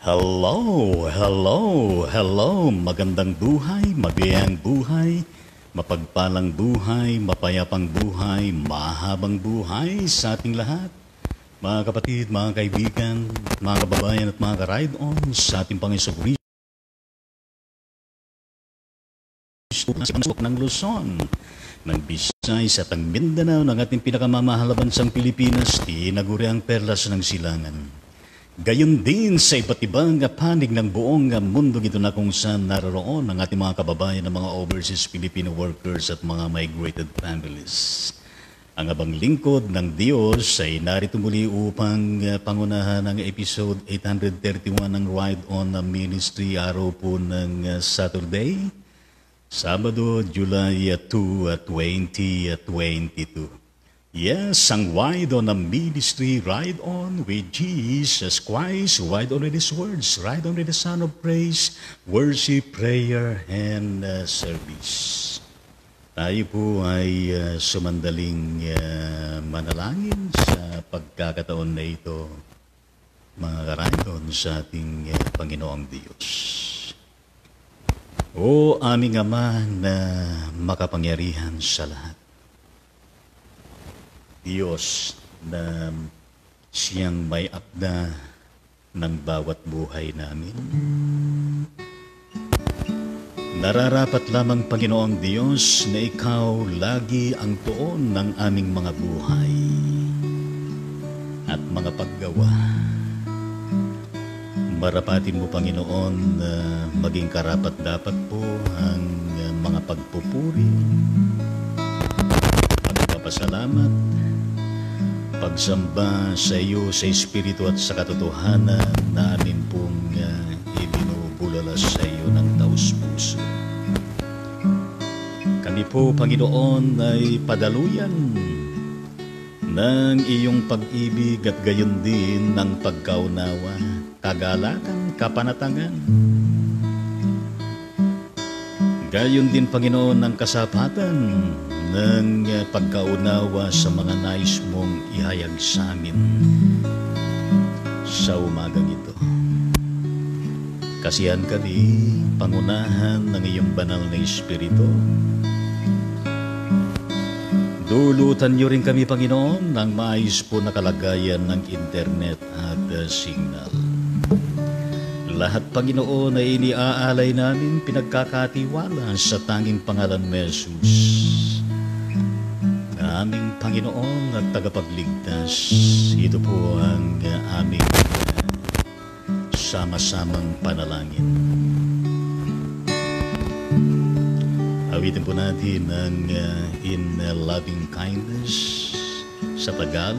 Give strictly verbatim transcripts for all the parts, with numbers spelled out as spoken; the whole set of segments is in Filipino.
Hello, hello, hello. Magandang buhay, mabiyang buhay, mapagpalang buhay, mapayapang buhay, mahabang buhay sa ating lahat. Mga kapatid, mga kaibigan, mga kababayan at mga ka-ride-on sa ating Panginoon ng Luzon, ng Visayas at ang Mindanao ng ating pinakamamahal na bansang Pilipinas, tinaguri ang perlas ng silangan. Gayon din sa iba't ibang panig ng buong mundo ito na kung saan naroon ang ating mga kababayan ng mga overseas Filipino workers at mga migrated families. Ang abang lingkod ng Diyos ay narito muli upang pangunahan ang episode eight thirty-one ng Ride On Ministry, araw po ng Saturday, Sabado, July second, twenty twenty-two. Yes, ang Ride On Ministry, Ride On with Jesus Christ, Ride On with His words, Ride On with the Son of Praise, worship, prayer, and uh, service. Tayo po ay uh, sumandaling uh, manalangin sa pagkakataon na ito, mga ka-ride-on sa ating uh, Panginoong Diyos. O aming Ama na makapangyarihan sa lahat, Diyos na siyang may akda ng bawat buhay namin. Nararapat lamang, Panginoong Diyos, na Ikaw lagi ang tuon ng aming mga buhay at mga paggawa. Marapatin mo, Panginoon, na maging karapat-dapat po ang mga pagpupuri, pagpapasalamat, pagsamba sa iyo sa Espiritu at sa katotohanan na amin pong uh, ibinubulala sa iyo ng taus-puso. Kami po, Panginoon, ay padaluyan ng iyong pag-ibig at gayon din ng pagkaunawa, kagalakan, kapanatangan. Gayon din, Panginoon, ang kasapatan ng pagkaunawa sa mga nais mong ihayag sa amin sa umagang ito. Kasihan kami, pangunahan ng iyong banal na Espiritu. Dulutan niyo rin kami, Panginoon, ng maayos po na kalagayan ng internet at uh, signal. Lahat, Panginoon, ay iniaalay namin pinagkakatiwala sa tanging pangalan ni Jesus, aming Panginoon at tagapagligtas. Ito po ang uh, aming uh, sama-samang panalangin. Awitin po natin ang uh, In uh, Loving Kindness sa Tagalog.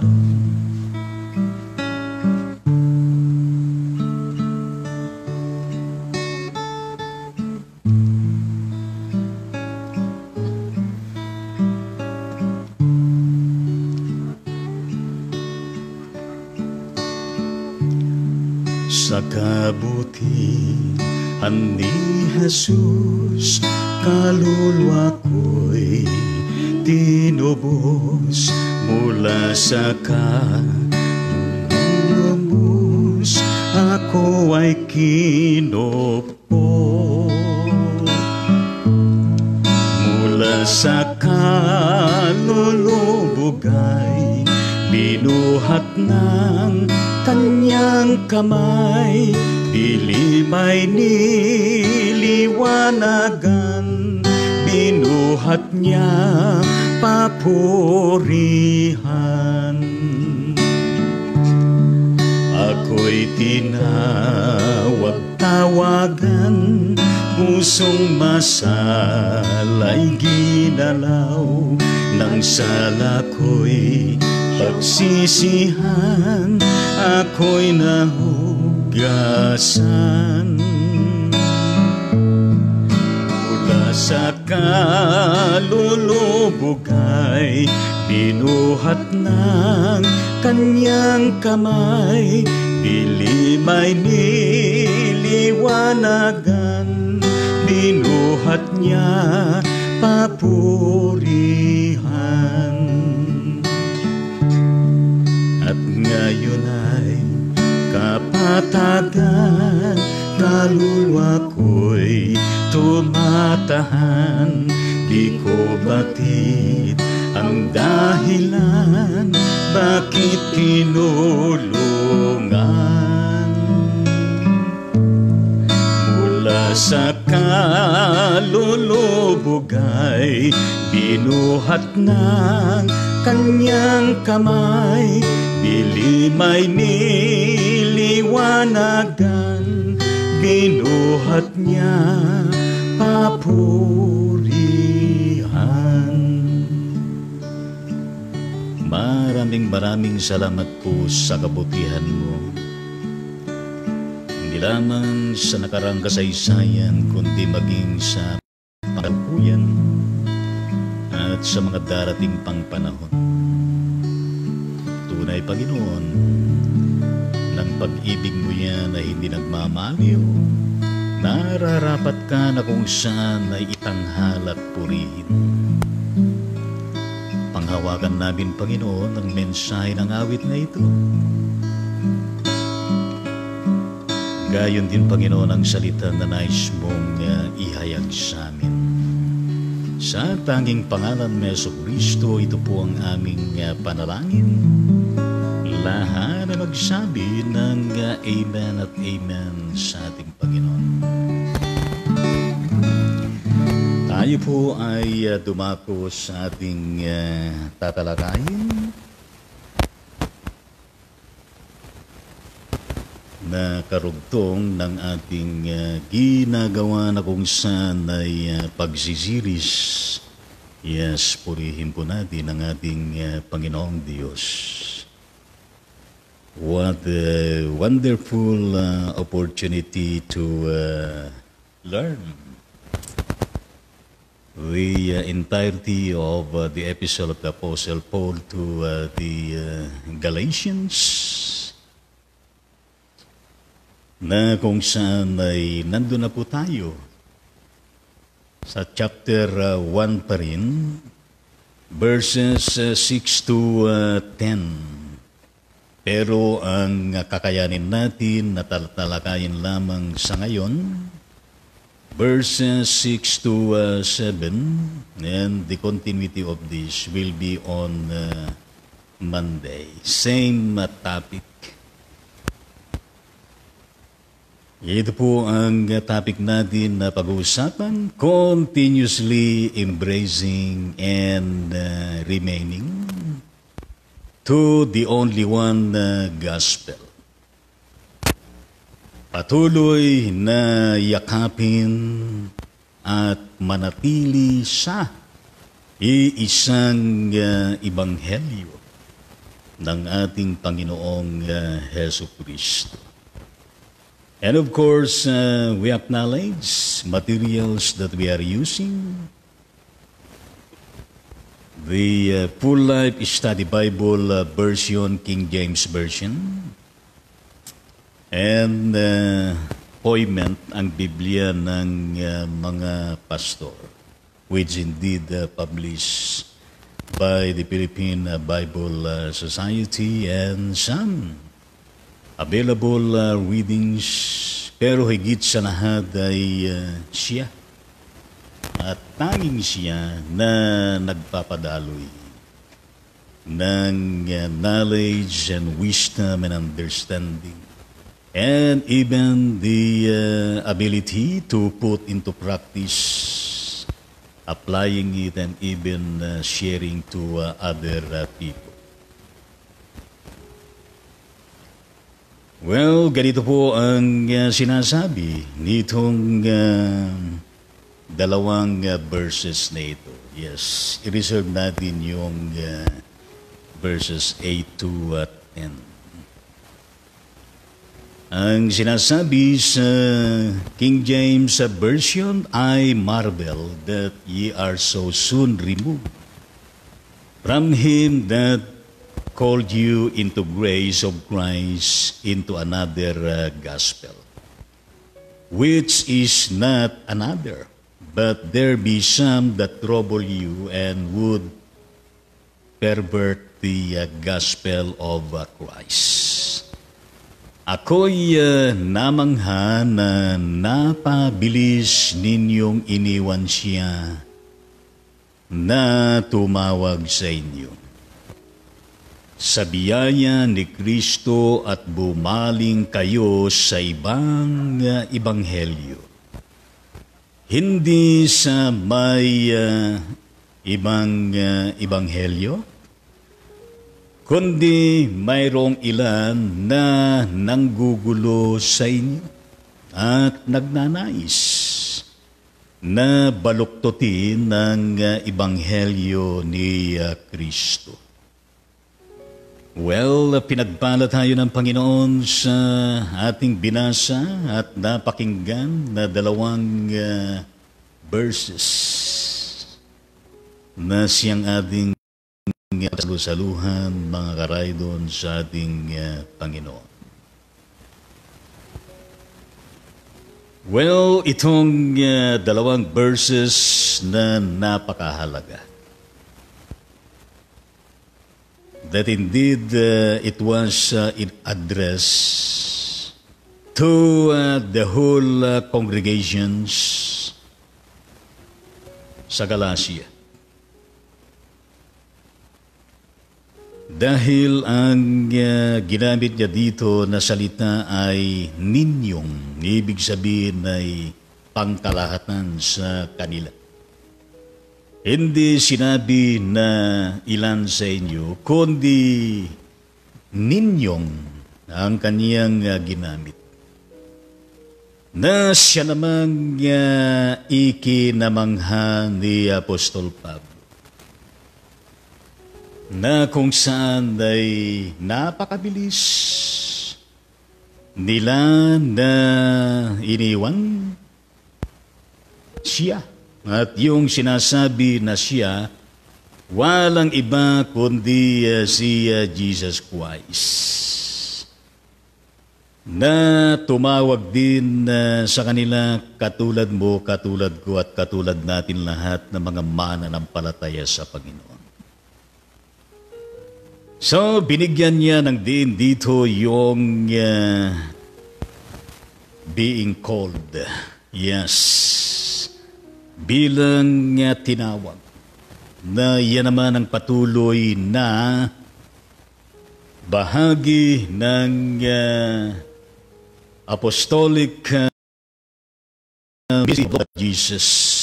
Sa kabutihan ni Jesus, kaluluwa ko'y tinubos mula sa kalulubos. Ako ay kinupot mula sa kalulubog ay binuhat ng kanyang kamay, dilim ay niliwanagan, binuhat niya papurihan. Ako'y tinawag-tawagan, pusong masalay ginalaw, nang sala ko'y pagsisihan, ako'y nahugasan. Mula sa kalulubog ay binuhat ng kanyang kamay, dilim ay niliwanagan, binuhat niya papurihan. At ngayon ay kapag Katagan, kaluluwa ko'y tumatahan. Di ko batid ang dahilan bakit tinulungan. Mula sa kalulubog ay binuhat ng kanyang kamay. Dilim ay niliwanagan, binuhat niya papurihan. Maraming maraming salamat po sa kabutihan mo. Hindi lamang sa nakarang kasaysayan, kundi maging sa pangkalukuyan at sa mga darating pang panahon. Tunay, Panginoon, ng pag-ibig mo yan na hindi nagmamaliw, nararapat ka na kung saan ay itanghal at purihin. Panghawakan namin, Panginoon, ang mensahe ng awit na ito. Gayon din, Panginoon, ang salita na nais mong uh, ihayag sa amin. Sa tanging pangalan ni Jesucristo, ito po ang aming uh, panalangin. Lahat na magsabi ng uh, Amen at Amen sa ating Panginoon. Tayo po ay uh, dumako sa ating uh, tatalakayin na karugtong ng ating uh, ginagawa na kung saan ay uh, pagsisiris. Yes, purihin po natin ang ating uh, Panginoong Diyos. What a wonderful uh, opportunity to uh, learn the uh, entirety of uh, the epistle of the Apostle Paul to uh, the uh, Galatians, na kung saan ay nandun na po tayo sa chapter uh, one pa rin, verses uh, six to ten. Pero ang uh, kakayanin natin na talakayin lamang sa ngayon, verses six to seven, and the continuity of this will be on uh, Monday. Same uh, topic. Ito po ang uh, topic natin na pag-uusapan, continuously embracing and uh, remaining to the only one uh, gospel. Patuloy na yakapin at manatili sa iisang uh, ibanghelyo ng ating Panginoong uh, Jesucristo. And of course, uh, we acknowledge materials that we are using. The uh, Full Life Study Bible uh, version, King James Version. And uh, Poiment, ang Biblia ng uh, mga pastor, which indeed uh, published by the Philippine uh, Bible uh, Society, and some available uh, readings, pero higit sa lahat ay uh, siya at tanging siya na nagpapadaloy ng uh, knowledge and wisdom and understanding, and even the uh, ability to put into practice, applying it, and even uh, sharing to uh, other uh, people. Well, ganito po ang uh, sinasabi nitong uh, dalawang uh, verses na ito. Yes, i-reserve natin yung uh, verses eight to ten. Ang sinasabi sa King James Version, I marvel that ye are so soon removed from him that called you into grace of Christ into another uh, gospel, which is not another, but there be some that trouble you and would pervert the uh, gospel of uh, Christ. Ako'y uh, namangha na napabilis ninyong iniwan siya na tumawag sa inyo sa biyaya ni Kristo at bumaling kayo sa ibang uh, ibanghelyo. Hindi sa may uh, ibang uh, ibanghelyo, kundi mayroong ilan na nanggugulo sa inyo at nagnanais na baluktutin ng uh, Ebanghelyo ni uh, Kristo. Well, uh, pinagpala tayo ng Panginoon sa ating binasa at napakinggan na dalawang uh, verses na siyang ating salusaluhan, mga karaydon sa ating uh, Panginoon. Well, itong uh, dalawang verses na napakahalaga. That indeed uh, it was uh, in address to uh, the whole uh, congregations sa Galacia. Dahil ang uh, ginamit niya dito na salita ay ninyong, ibig sabihin ay pangkalahatan sa kanila. Hindi sinabi na ilan sa inyo, kundi ninyong ang kaniyang uh, ginamit. Na siya namang uh, ikinamangha ni Apostol Pablo, na kung saan ay napakabilis nila na iniwan siya. At yung sinasabi na siya, walang iba kundi uh, si uh, Jesus Christ, na tumawag din uh, sa kanila katulad mo, katulad ko, at katulad natin lahat ng mga mananampalataya sa Panginoon. So, binigyan niya ng din dito yung uh, being called. Yes. Bilang uh, tinawag. Na yan naman ang patuloy na bahagi ng uh, apostolic uh, of Jesus.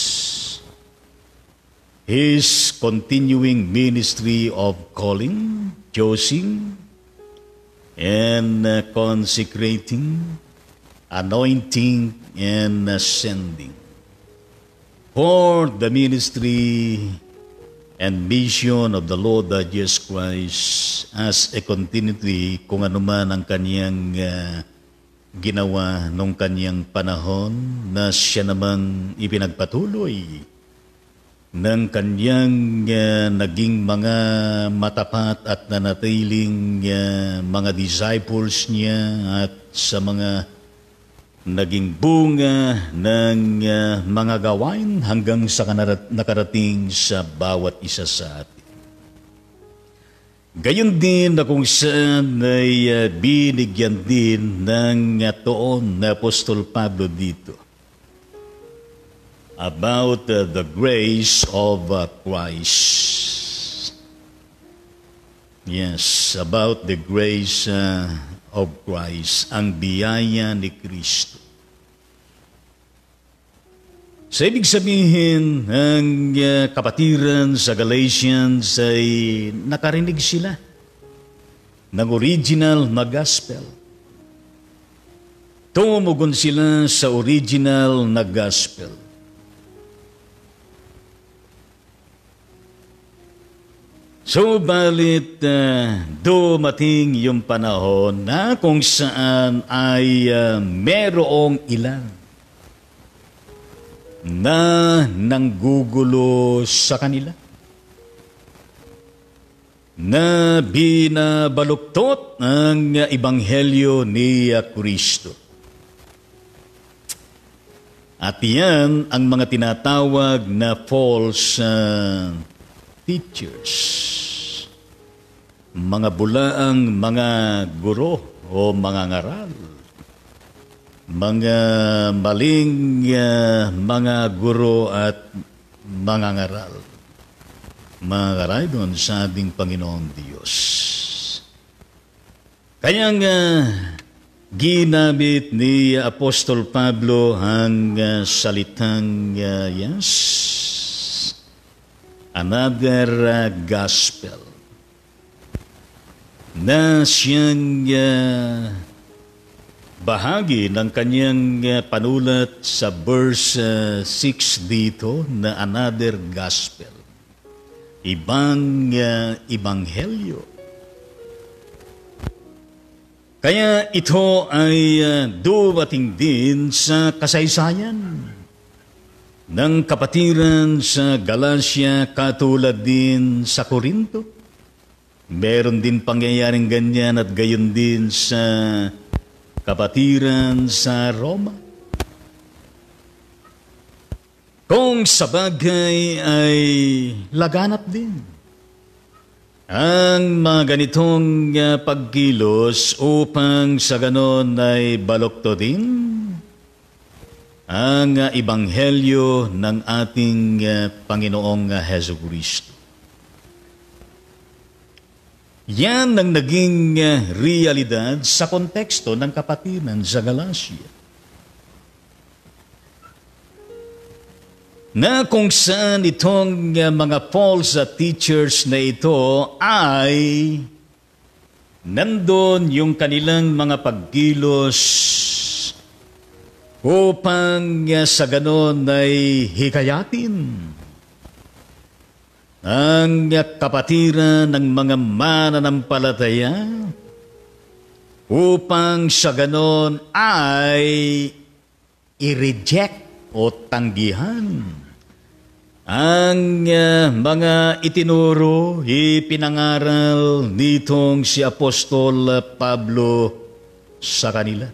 His continuing ministry of calling, choosing, and uh, consecrating, anointing, and uh, sending for the ministry and mission of the Lord uh, Jesus Christ as a continuity kung ano man ang kaniyang uh, ginawa nung kaniyang panahon na siya namang ipinagpatuloy ng kanyang uh, naging mga matapat at nanatiling uh, mga disciples niya at sa mga naging bunga ng uh, mga gawain hanggang sa nakarating sa bawat isa sa atin. Gayon din na kung saan ay uh, binigyan din ng uh, toon na Apostol Pablo dito about uh, the grace of uh, Christ. Yes, about the grace uh, of Christ, ang biyaya ni Kristo. Sa ibig sabihin, ang uh, kapatiran sa Galatians ay nakarinig sila ng original na gospel. Tumugon sila sa original na gospel. So, balit uh, dumating yung panahon na kung saan ay uh, merong ilan na nanggugulo sa kanila, na binabaluktot ang uh, Ebanghelyo ni uh, Kristo. At yan ang mga tinatawag na false uh, teachers, mga bulaang mga guro o o mga ngaral, mga maling uh, mga guro at mga ngaral, mga karaydon sa ating Panginoong Diyos. Kaya nga ginamit ni Apostol Pablo ang uh, salitang uh, yes, another uh, gospel, na siyang uh, bahagi ng kanyang uh, panulat sa verse uh, six dito na another gospel, ibang uh, ibanghelyo. Kaya ito ay uh, dumating din sa kasaysayan ng kapatiran sa Galacia katulad din sa Corinto. Meron din pangyayaring ganyan at gayon din sa kapatiran sa Roma. Kung sa bagay ay laganap din ang mga ganitong uh, pagkilos upang sa ganon ay baluktutin ang uh, ibanghelyo ng ating uh, Panginoong uh, Jesucristo. Yan ang naging uh, realidad sa konteksto ng kapatiran sa Galacia, na kung saan itong uh, mga false uh, teachers na ito ay nandun yung kanilang mga pagkilos upang uh, sa ganon ay hikayatin ang uh, kapatiran ng mga mananampalataya upang sa ganon ay i-reject o tanggihan ang uh, mga itinuro, ipinangaral nitong si Apostol Pablo sa kanila.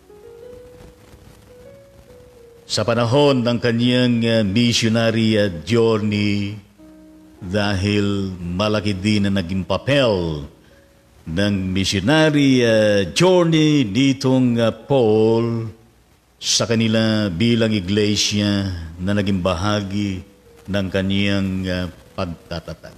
Sa panahon ng kanyang uh, missionary uh, journey, dahil malaki din na naging papel ng missionary uh, journey nitong uh, Paul sa kanila bilang iglesia na naging bahagi ng kaniyang uh, pagtatatag.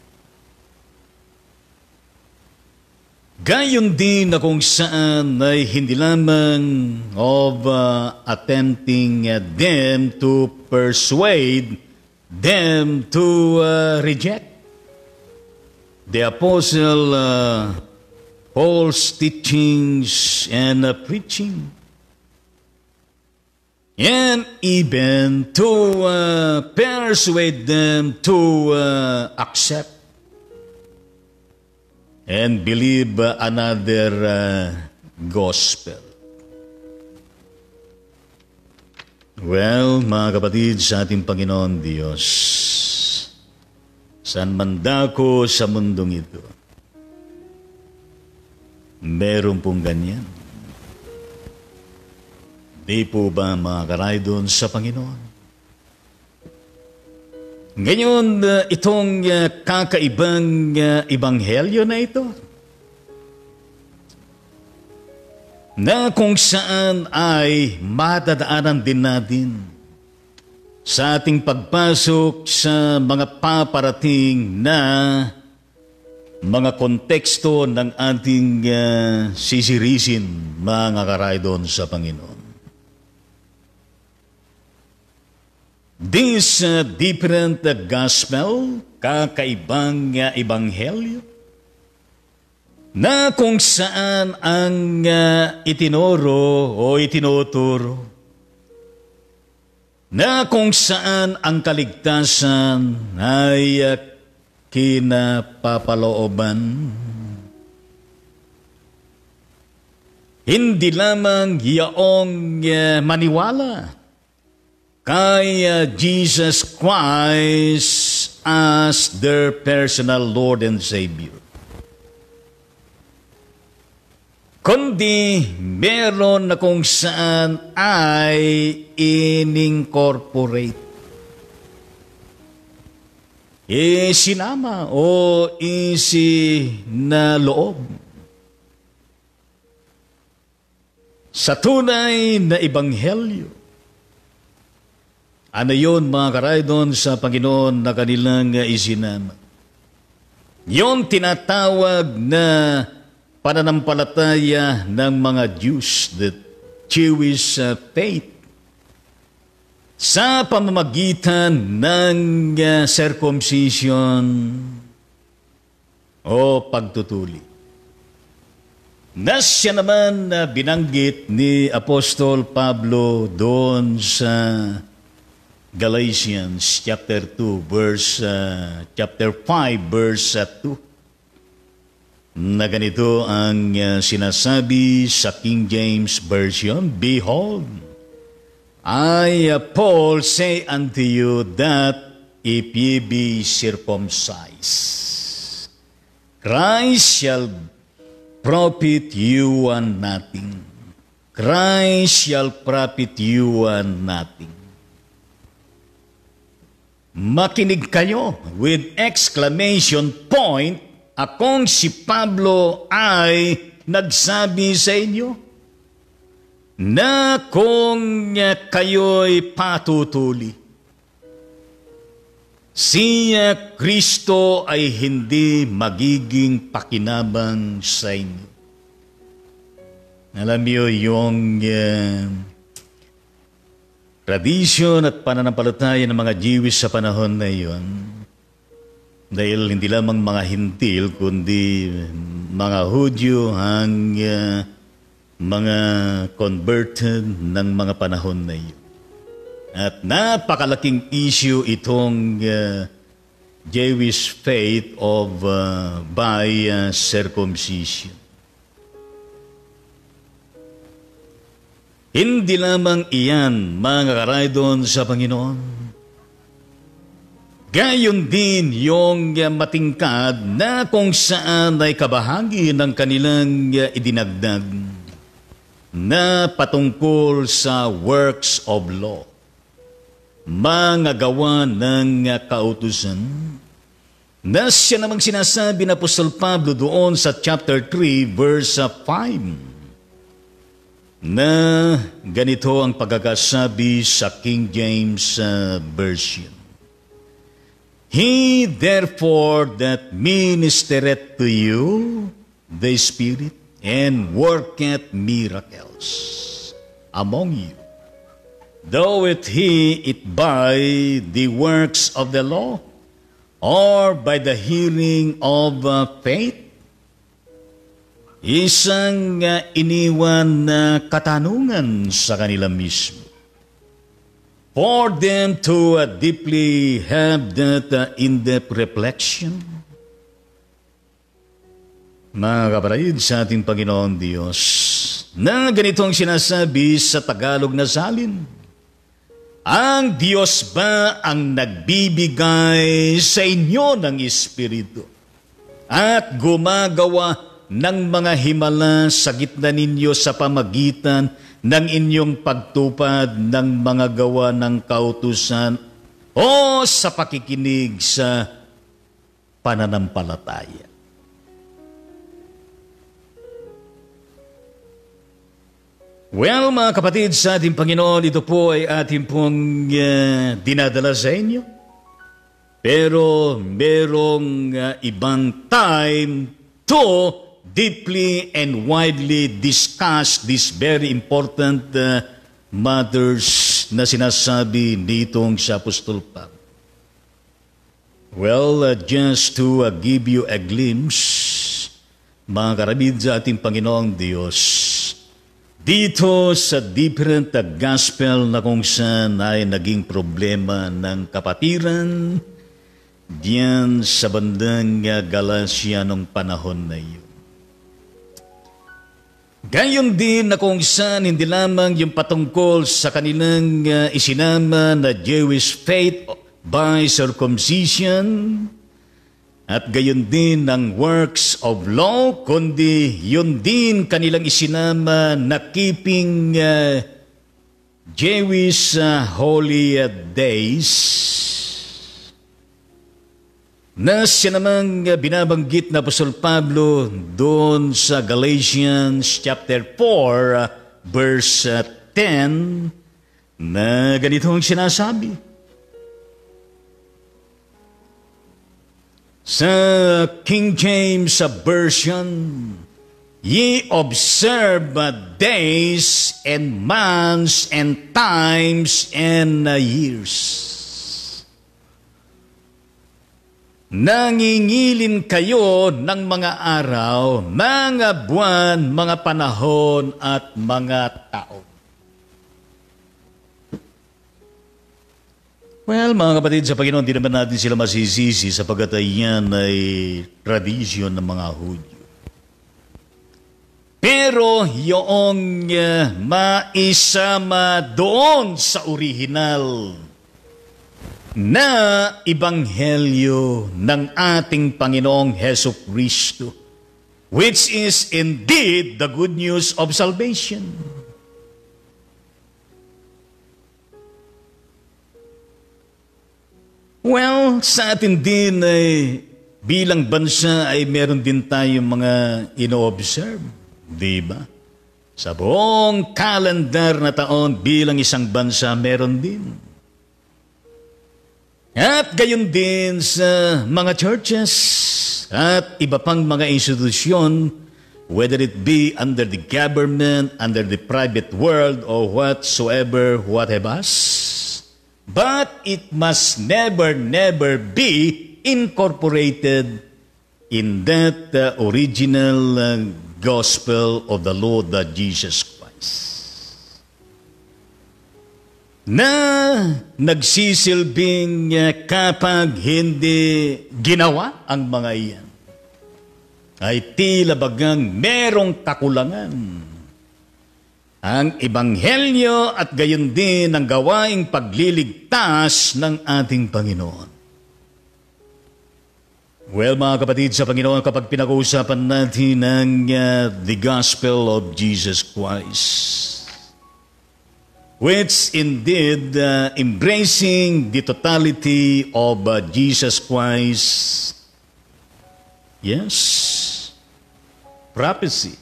Gayon din na kung saan ay hindi lamang of uh, attempting uh, them to persuade them to uh, reject the Apostle uh, Paul's teachings and uh, preaching, and even to uh, persuade them to uh, accept and believe uh, another uh, gospel. Well, mga kapatid sa ating Panginoon Diyos, saan man dako sa mundong ito, meron pong ganyan. Di po ba mga karaydon sa Panginoon? Ngayon, uh, itong uh, kakaibang uh, ibanghelyo na ito, na kung saan ay madadaanan din natin sa ating pagpasok sa mga paparating na mga konteksto ng ating uh, sisirisin, mga karaydon sa Panginoon. This uh, different uh, gospel, kakaibang uh, ibanghelyo, na kung saan ang uh, itinuro o itinuturo, na kung saan ang kaligtasan ay uh, kinapapalooban, hindi lamang yaong uh, maniwala kay uh, Jesus Christ as their personal Lord and Savior, kundi meron na kung saan ay in-incorporate, isinama o isi na loob sa tunay na ebanghelyo. Ano yun mga karaydon sa Panginoon na kanilang isinama? Yung tinatawag na pananampalataya ng mga Jews, the Jewish uh, faith, sa pamamagitan ng uh, circumcision o pagtutuli. Na siya naman na uh, binanggit ni Apostol Pablo doon sa Galatians chapter two verse uh, chapter five verse uh, two, na ganito ang uh, sinasabi sa King James Version, "Behold, I, uh, Paul, say unto you that if ye be circumcised, Christ shall profit you and nothing. Christ shall profit you and nothing." Makinig kayo with exclamation point, akong si Pablo ay nagsabi sa inyo na kung kayo'y patutuli, si Kristo ay hindi magiging pakinabang sa inyo. Alam niyo yung uh, tradisyon at pananampalataya ng mga Jewish sa panahon na iyon, dahil hindi lamang mga Hintil, kundi mga Hudyo ang uh, mga converted ng mga panahon na iyon. At napakalaking issue itong uh, Jewish faith of uh, by uh, circumcision. Hindi lamang iyan, mga karaydon sa Panginoon. Gayon din yung uh, matingkad na kung saan ay kabahagi ng kanilang uh, idinagdag na patungkol sa works of law, mga gawa ng uh, kautusan, na siya namang sinasabi na Apostol Pablo doon sa chapter three verse five, na ganito ang pagkakasabi sa King James uh, Version. "He therefore that ministereth to you the Spirit and worketh miracles among you, doeth he it by the works of the law or by the hearing of uh, faith?" Isang uh, iniwan na katanungan sa kanila mismo, for them to uh, deeply have that uh, in-depth reflection. Mga kapatid sa ating Panginoon Diyos, na ganitong sinasabi sa Tagalog na salin, ang Diyos ba ang nagbibigay sa inyo ng Espiritu at gumagawa ng mga himala sa gitna ninyo sa pamagitan ng inyong pagtupad ng mga gawa ng kautusan o sa pakikinig sa pananampalataya? Well, mga kapatid sa ating Panginoon, ito po ay ating pong uh, dinadala sa inyo. Pero merong uh, ibang time to deeply and widely discuss these very important uh, matters na sinasabi nitong si Apostol Pablo. Well, uh, just to uh, give you a glimpse, mga karabid sa ating Panginoong Diyos, dito sa different uh, gospel na kung saan ay naging problema ng kapatiran, diyan sa bandang uh, Galacia nung panahon na iyon. Gayon din na kung saan hindi lamang yung patungkol sa kanilang uh, isinama na Jewish faith by circumcision at gayon din ng works of law, kundi yun din kanilang isinama na keeping uh, Jewish uh, holy uh, days, na siya namang binabanggit na Apostol Pablo doon sa Galatians chapter four verse uh, ten, na ganito ang sinasabi. Sa King James Version, ye observe days and months and times and years. Nangingilin kayo ng mga araw, mga buwan, mga panahon at mga taon. Well, mga kapatid, sa Panginoon, di naman natin sila masisisi sapagkat ay yan ay tradisyon ng mga Hudyo. Pero yung uh, maisama doon sa orihinal na ebanghelyo ng ating Panginoong Hesus Kristo, which is indeed the good news of salvation. Well, sa atin din ay bilang bansa ay meron din tayong mga ino-observe, di ba? Sa buong kalendar na taon bilang isang bansa meron din. At gayon din sa mga churches at iba pang mga institusyon, whether it be under the government, under the private world, or whatsoever, what have us. But it must never, never be incorporated in that uh, original uh, gospel of the Lord uh, Jesus Christ. Na nagsisilbing uh, kapag hindi ginawa ang mga iyan, ay tila bagang merong kakulangan. Ang ebanghelyo at gayon din ang gawaing pagliligtas ng ating Panginoon. Well, mga kapatid sa Panginoon, kapag pinag-uusapan natin ang uh, the gospel of Jesus Christ, which indeed uh, embracing the totality of uh, Jesus Christ. Yes. Prophecy.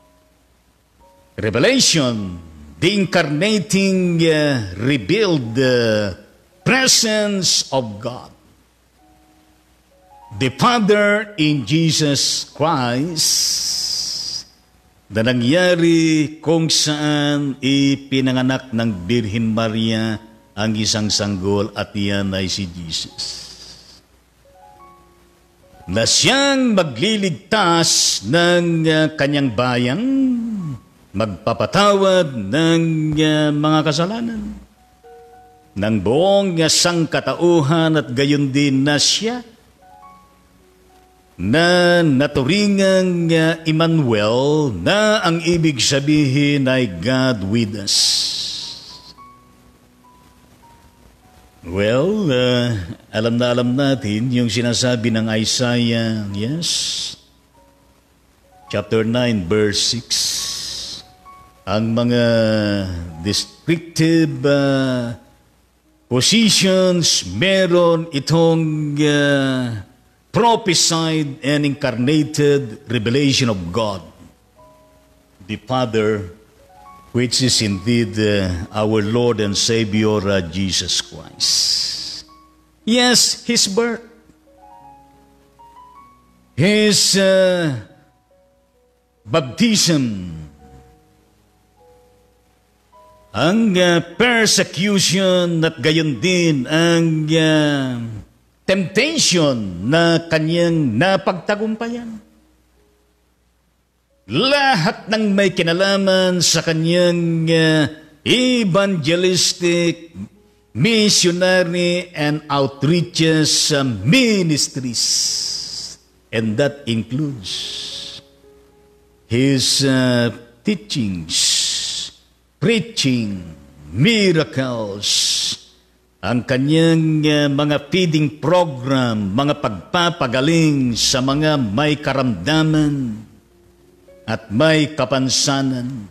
Revelation. The incarnating, uh, revealed uh, presence of God. The Father in Jesus Christ na nangyari kung saan ipinanganak ng Birhen Maria ang isang sanggol at iyan ay si Jesus. Na siyang magliligtas ng uh, kanyang bayan, magpapatawad ng uh, mga kasalanan, ng buong uh, sangkatauhan at gayon din na siya na naturingang uh, Emmanuel, na ang ibig sabihin ay God with us. Well, uh, alam na alam natin yung sinasabi ng Isaiah, yes, chapter nine, verse six. Ang mga descriptive uh, positions, meron itong uh, prophesied and incarnated revelation of God, the Father, which is indeed uh, our Lord and Savior, uh, Jesus Christ. Yes, His birth, His uh, baptism, ang uh, persecution at gayon din ang uh, temptation na kanyang napagtagumpayan. Lahat ng may kinalaman sa kanyang uh, evangelistic, missionary, and outreaches uh, ministries. And that includes his uh, teachings, preaching, miracles, ang kanyang uh, mga feeding program, mga pagpapagaling sa mga may karamdaman at may kapansanan.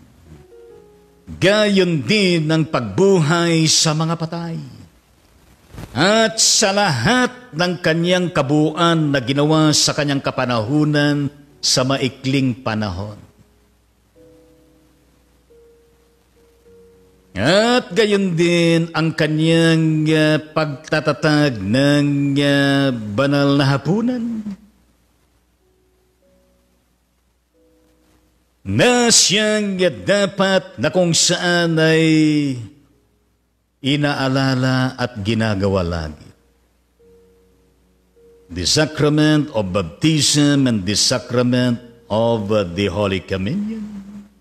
Gayon din ang pagbuhay sa mga patay. At sa lahat ng kanyang kabuuan na ginawa sa kanyang kapanahunan sa maikling panahon. At gayon din ang kanyang uh, pagtatatag ng uh, banal na hapunan na siyang uh, dapat na kung saan ay inaalala at ginagawa lagi. The sacrament of baptism and the sacrament of uh, the Holy Communion.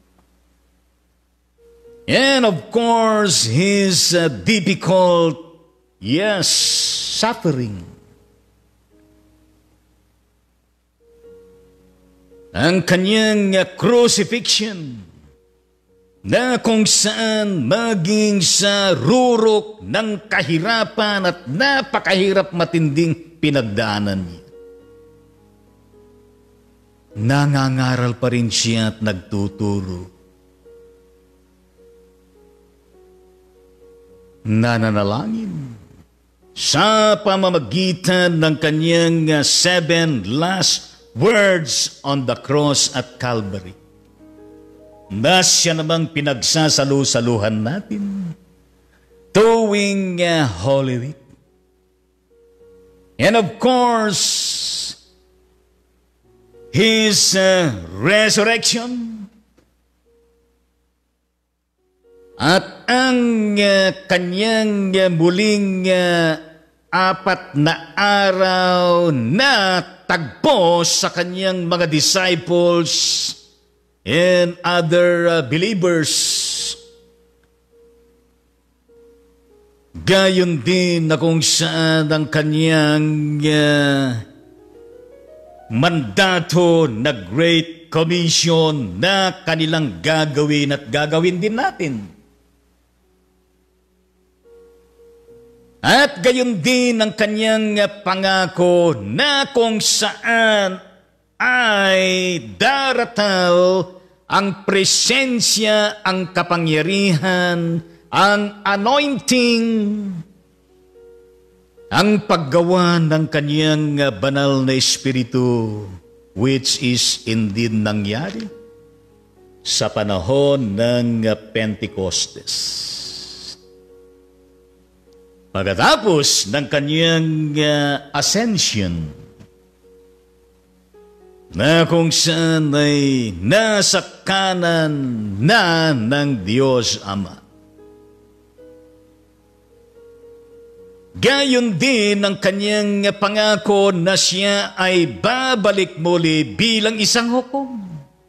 And of course, his uh, difficult, yes, suffering. Ang kanyang uh, crucifixion na kung saan maging sa rurok ng kahirapan at napakahirap matinding pinagdaanan niya. Nangangaral pa rin siya at nagtuturo. Nananalangin sa pamamagitan ng kanyang uh, seven last words on the cross at Calvary. Na siya namang pinagsasalu-saluhan natin tuwing uh, Holy Week. And of course, his uh, resurrection at ang uh, kanyang uh, muling uh, apat na araw na tagpo sa kanyang mga disciples and other uh, believers. Gayon din na kung saan ang kanyang uh, mandato na Great Commission na kanilang gagawin at gagawin din natin. At gayon din ang kanyang pangako na kung saan ay daratal ang presensya, ang kapangyarihan, ang anointing, ang paggawa ng kanyang banal na espiritu, which is indeed nangyari sa panahon ng Pentecostes. Pagkatapos ng kanyang uh, ascension, na kung saan ay nasa kanan na ng Diyos Ama. Gayon din ang kanyang pangako na siya ay babalik muli bilang isang hukom.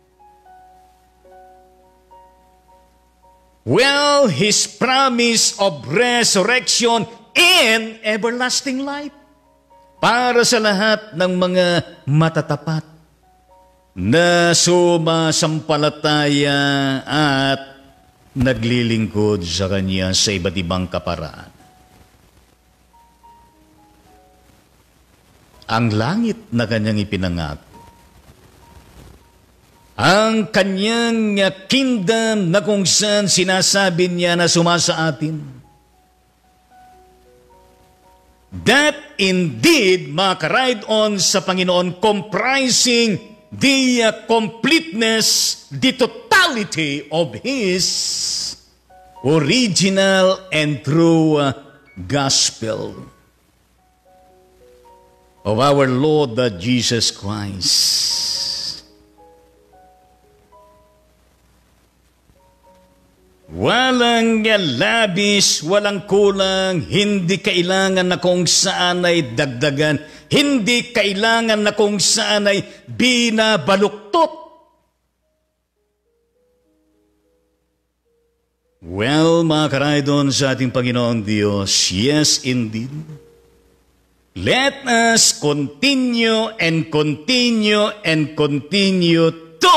Well, his promise of resurrection and everlasting life para sa lahat ng mga matatapat na sumasampalataya at naglilingkod sa Kanya sa iba't ibang kaparaan. Ang langit na Kanyang ipinangako, ang Kanyang kingdom na kung saan sinasabi niya na sumasa atin, that indeed makaride on sa Panginoon, comprising the uh, completeness, the totality of His original and true uh, gospel of our Lord uh, Jesus Christ. Walang labis, walang kulang, hindi kailangan na kung saan ay dagdagan, hindi kailangan na kung saan ay binabaluktot. Well, mga karaydon sa ating Panginoong Diyos, yes indeed. Let us continue and continue and continue to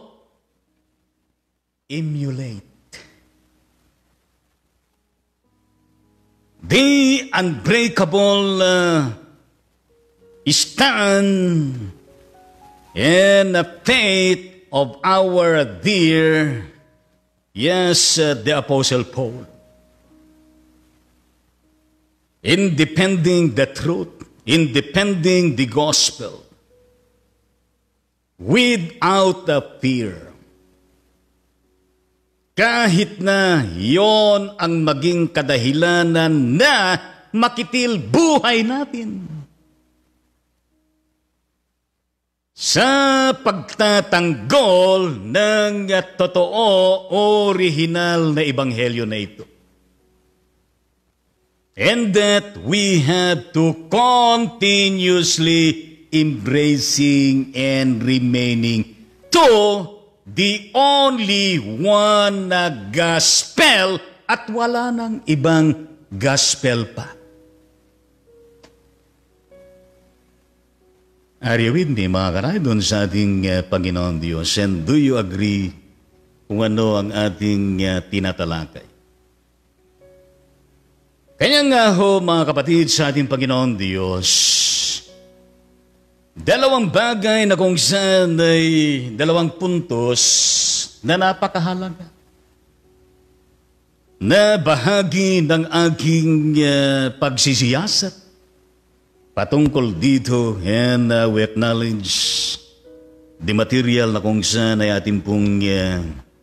emulate the unbreakable uh, stand and the faith of our dear, yes, uh, the Apostle Paul. In defending the truth, in defending the gospel, without a fear. kahit na yon ang maging kadahilanan na makitil buhay natin. Sa pagtatanggol ng totoo, orihinal na ebanghelyo na ito. And that we have to continuously embracing and remaining to the only one na gospel at wala nang ibang gospel pa. Are you with me, mga karay, doon sa ating uh, Panginoon Diyos? And do you agree kung ano ang ating uh, tinatalakay? Kaya nga ho, mga kapatid, sa ating Panginoon Diyos, dalawang bagay na kung saan ay dalawang puntos na napakahalaga, na bahagi ng aking uh, pagsisiyasat patungkol dito, and uh, we acknowledge the material na kung saan ay ating pong uh,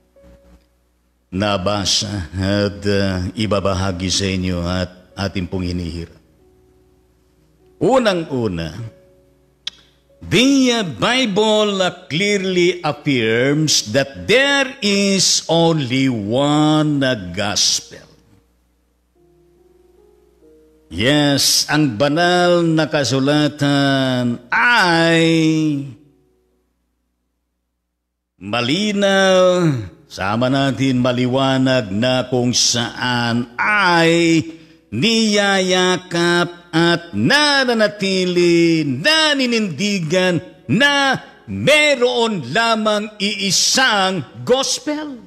nabasa at uh, ibabahagi sa inyo at ating pong hinihirap. Unang-una, the uh, Bible uh, clearly affirms that there is only one uh, gospel. Yes, ang banal na kasulatan ay malinaw, sama natin maliwanag na kung saan ay niyayakap at nananatili, naninindigan na meron lamang iisang gospel.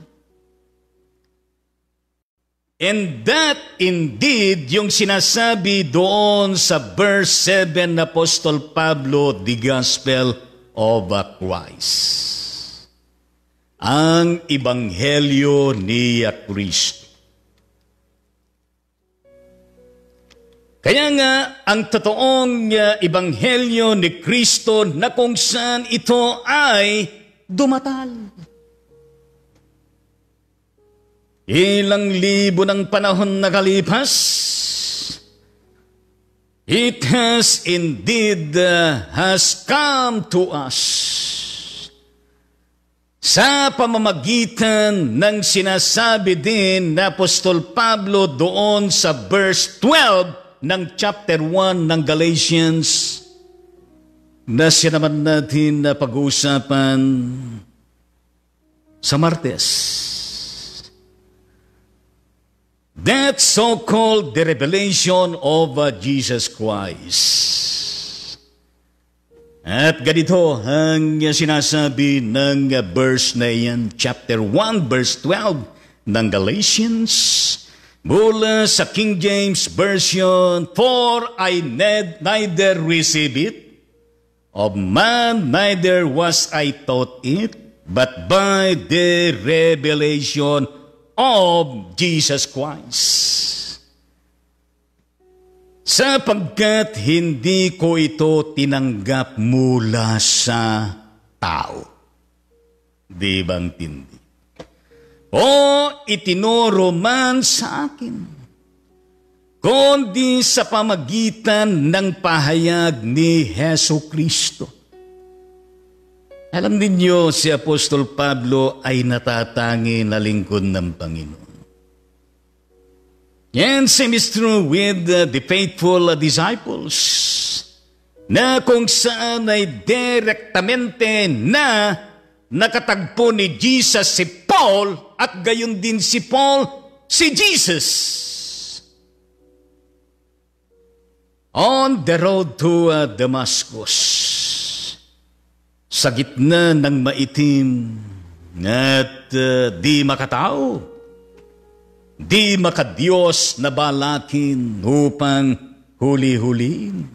And that indeed, yung sinasabi doon sa verse seven, Apostol Pablo, the gospel of Christ. Ang ebanghelyo ni Kristo. Kaya nga, ang totoong uh, ebanghelyo ni Kristo na kung saan ito ay dumatal. Ilang libo ng panahon na kalipas, it has indeed uh, has come to us sa pamamagitan ng sinasabi din na Apostol Pablo doon sa verse twelve ng chapter one ng Galatians na siya naman natin na pag-uusapan sa Martes. That so-called the revelation of uh, Jesus Christ. At ganito ang sinasabi ng uh, verse na yan, chapter one, verse twelve ng Galatians, mula sa King James Version, for I neither receive it of man, neither was I taught it, but by the revelation of Jesus Christ. Sapagkat hindi ko ito tinanggap mula sa tao. Di bang tindi? O itinuro man sa akin, kundi sa pamagitan ng pahayag ni Hesu Kristo. Alam ninyo, si Apostol Pablo ay natatangi na lingkod ng Panginoon. And same is true with uh, the faithful uh, disciples, na kung saan ay direktamente na nakatagpo ni Jesus si Paul at gayon din si Paul si Jesus. On the road to uh, Damascus, sa gitna ng maitim at uh, di makatao, di makadiyos na balakin upang huli-huliin.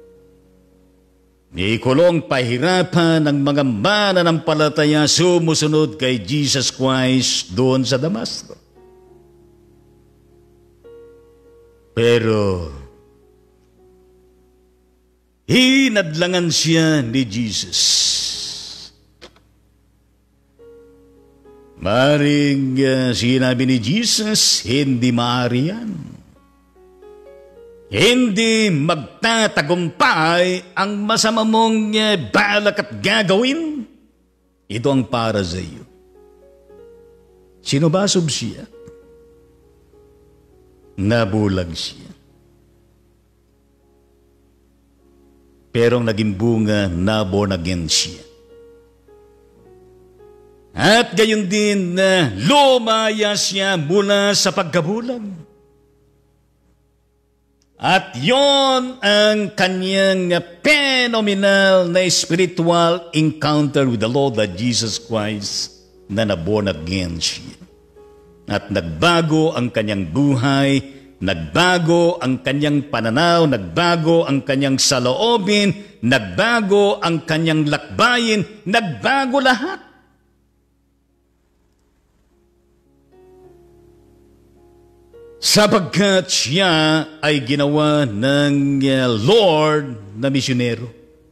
Ikulong pahirapan ng mga mananampalataya sumusunod kay Jesus Christ doon sa Damasco. Pero hinadlangan siya ni Jesus. Maring uh, sinabi ni Jesus, hindi maaari yan. Hindi magtatagumpay ang masama mong uh, balak at gagawin. Ito ang para sa iyo. Sinubasob siya. Nabulag siya. Pero ang naging bunga, naborn again siya. At gayon din na lumaya siya mula sa pagkabulag. At yon ang kanyang phenomenal na spiritual encounter with the Lord that Jesus Christ na naborn again siya. At nagbago ang kanyang buhay, nagbago ang kanyang pananaw, nagbago ang kanyang saloobin, nagbago ang kanyang lakbayin, nagbago lahat. Sapagkat siya ay ginawa ng uh, Lord na misyonero.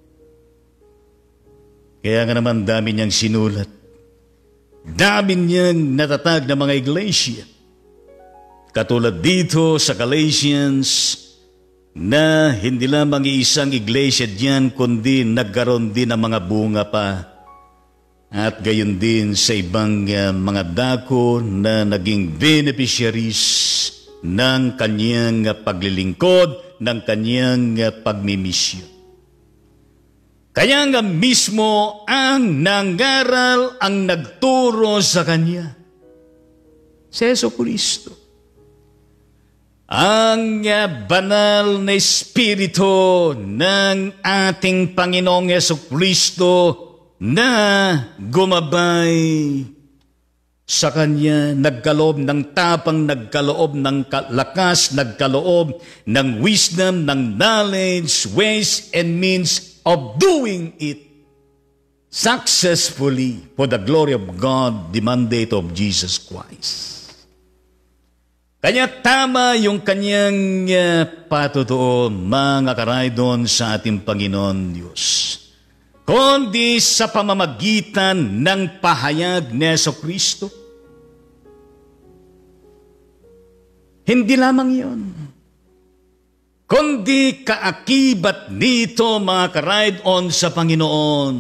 Kaya nga naman dami niyang sinulat. Dami niyang natatag na mga iglesia. Katulad dito sa Galatians na hindi lamang isang iglesia diyan kundi nagkaroon din ng mga bunga pa. At gayon din sa ibang uh, mga dako na naging beneficiaries ng kanyang uh, paglilingkod, ng kanyang uh, pagmimisyon. Kaya nga mismo ang nangaral ang nagturo sa kanya. Si Jesucristo. Ang uh, banal na espiritu ng ating Panginoong Jesucristo na gumabay sa kanya, nagkaloob ng tapang, nagkaloob ng lakas, nagkaloob ng wisdom, ng knowledge, ways and means of doing it successfully for the glory of God, the mandate of Jesus Christ. Kanya tama yung kanyang uh, patutuo, mga karaydon sa ating Panginoon Diyos. Kundi sa pamamagitan ng pahayag ni Jesucristo. Hindi lamang yun. Kundi kaakibat nito, mga karaydon sa Panginoon,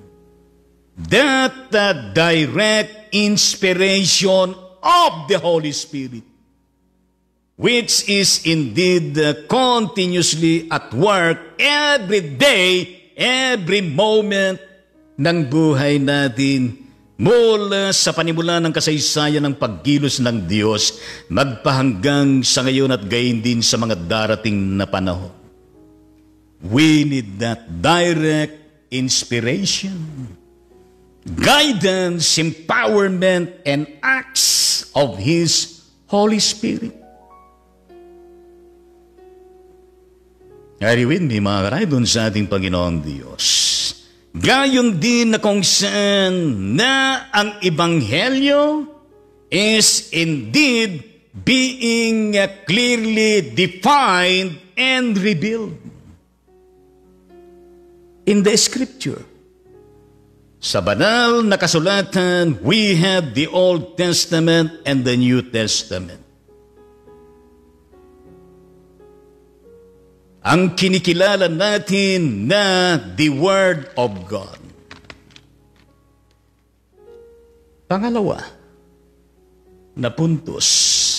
that the direct inspiration of the Holy Spirit, which is indeed continuously at work every day, every moment ng buhay natin, mula sa panimula ng kasaysayan ng pagkilos ng Diyos, magpahanggang sa ngayon at gayon din sa mga darating na panahon. We need that direct inspiration, guidance, empowerment, and acts of His Holy Spirit. Ari with me, mga karaydon sa ating Panginoong Diyos. Gayon din na kung saan na ang Ebanghelyo is indeed being clearly defined and revealed in the Scripture. Sa banal na kasulatan, we have the Old Testament and the New Testament. Ang kinikilala natin na the Word of God. Pangalawa, na puntos.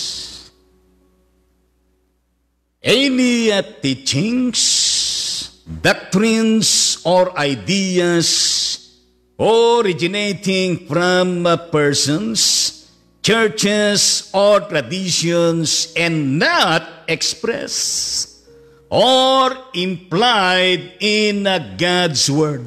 Any teachings, doctrines, or ideas originating from persons, churches, or traditions and not expressed or implied in uh, God's Word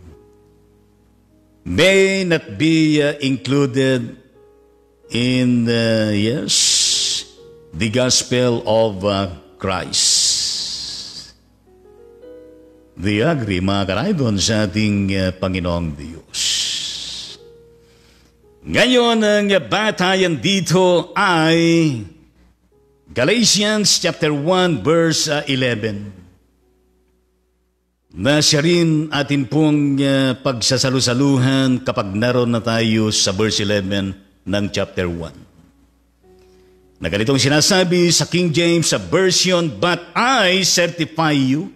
may not be uh, included in, uh, yes, the gospel of uh, Christ. Do you agree, mga karaydon, sa ating uh, Panginoong Diyos? Ngayon, ang batayan dito ay Galatians chapter one verse eleven. Na siya rin atin pong uh, pagsasalusaluhan kapag naroon na tayo sa verse eleven ng chapter one. Na ganitong sinasabi sa King James sa version, "But I certify you,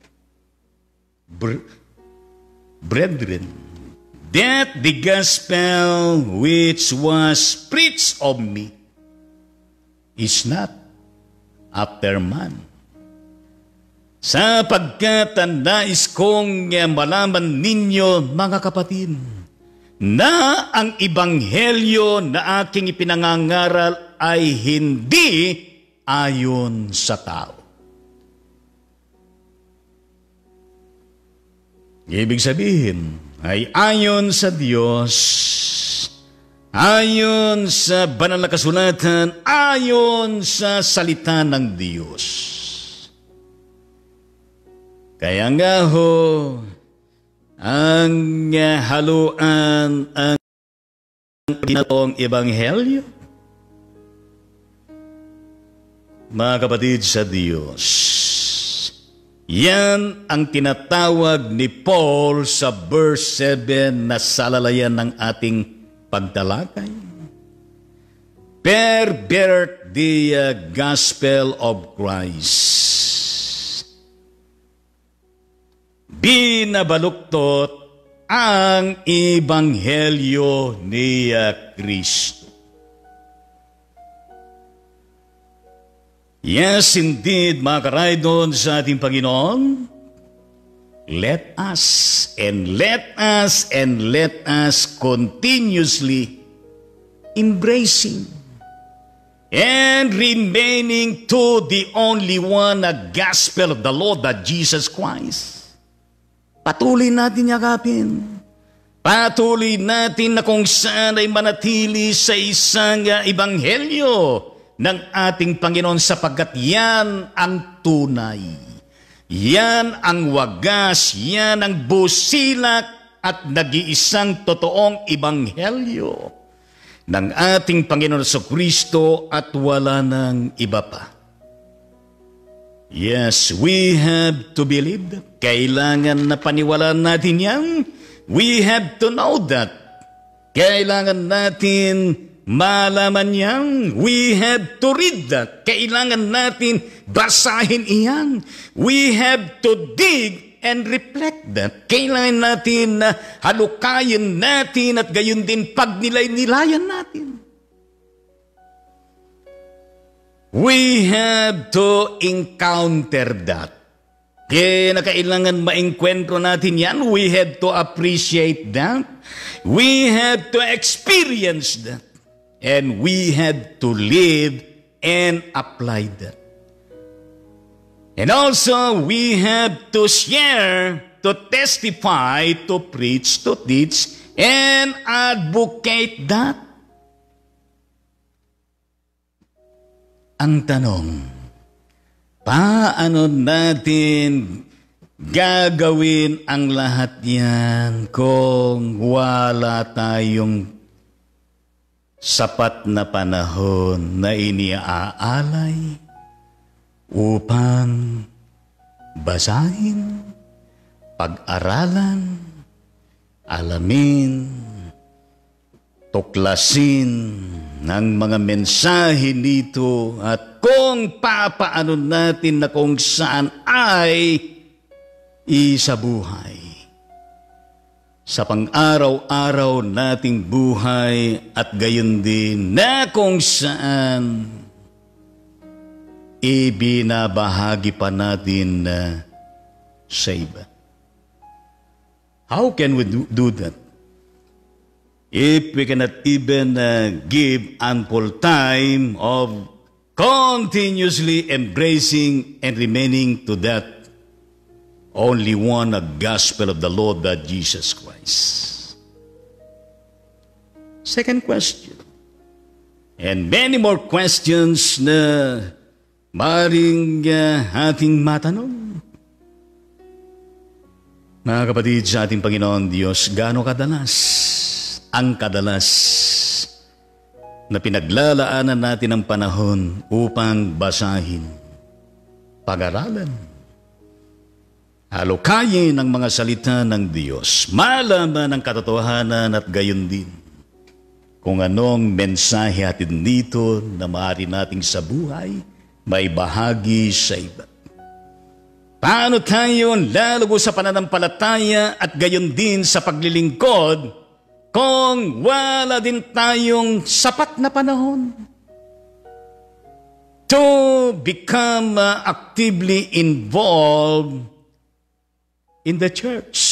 br- brethren, that the gospel which was preached of me is not after man. Sapagkat ang nais kong malaman ninyo, mga kapatid, na ang ebanghelyo na aking ipinangangaral ay hindi ayon sa tao." Ibig sabihin, ay ayon sa Diyos, ayon sa banal na kasulatan, ayon sa salita ng Diyos. Kaya nga ho, ang uh, haluan ang ginatong ebanghelyo, mga kapatid sa Diyos, yan ang tinatawag ni Paul sa verse seven na salalayan ng ating pagtalakay. Pervert the uh, gospel of Christ. Binabaluktot ang ebanghelyo ni Kristo. Yes, indeed, mga karaydon sa ating Panginoon, let us and let us and let us continuously embracing and remaining to the only one, the gospel of the Lord, that Jesus Christ. Patuloy natin yakapin. Patuloy natin na kung saan ay manatili sa isang uh, ebanghelyo ng ating Panginoon, sapagkat yan ang tunay. Yan ang wagas, yan ang busilak at nag-iisang totoong ebanghelyo ng ating Panginoon sa Kristo at wala nang iba pa. Yes, we have to believe that. Kailangan na paniwalaan natin yan. We have to know that. Kailangan natin malaman yan. We have to read that. Kailangan natin basahin iyan. We have to dig and reflect that. Kailangan natin na halukayin natin at gayon din pagnilay-nilayan natin. We have to encounter that. Kaya na kailangan maengkwentro natin yan. We have to appreciate that. We have to experience that. And we have to live and apply that. And also, we have to share, to testify, to preach, to teach, and advocate that. Ang tanong, paano natin gagawin ang lahat yan kung wala tayong sapat na panahon na iniaalay upang basahin, pag-aralan, alamin, tuklasin ng mga mensahe nito, at kung papaano natin na kung saan ay isabuhay sa pang-araw-araw nating buhay, at gayon din na kung saan ibinabahagi pa natin uh, sa iba. How can we do, do that? If we cannot even uh, give ample time of continuously embracing and remaining to that only one, a gospel of the Lord, that Jesus Christ. Second question. And many more questions na maring uh, ating matanong. Mga kapatid sa ating Panginoon Diyos, gaano kadalas ang kadalas na pinaglalaanan natin ang panahon upang basahin, pag-aralan, halukayin ang mga salita ng Diyos, malaman ang katotohanan, at gayon din kung anong mensahe hatid dito na maaari nating sa buhay may bahagi sa iba. Paano tayo lalago sa pananampalataya at gayon din sa paglilingkod kung wala din tayong sapat na panahon to become uh, actively involved in the church?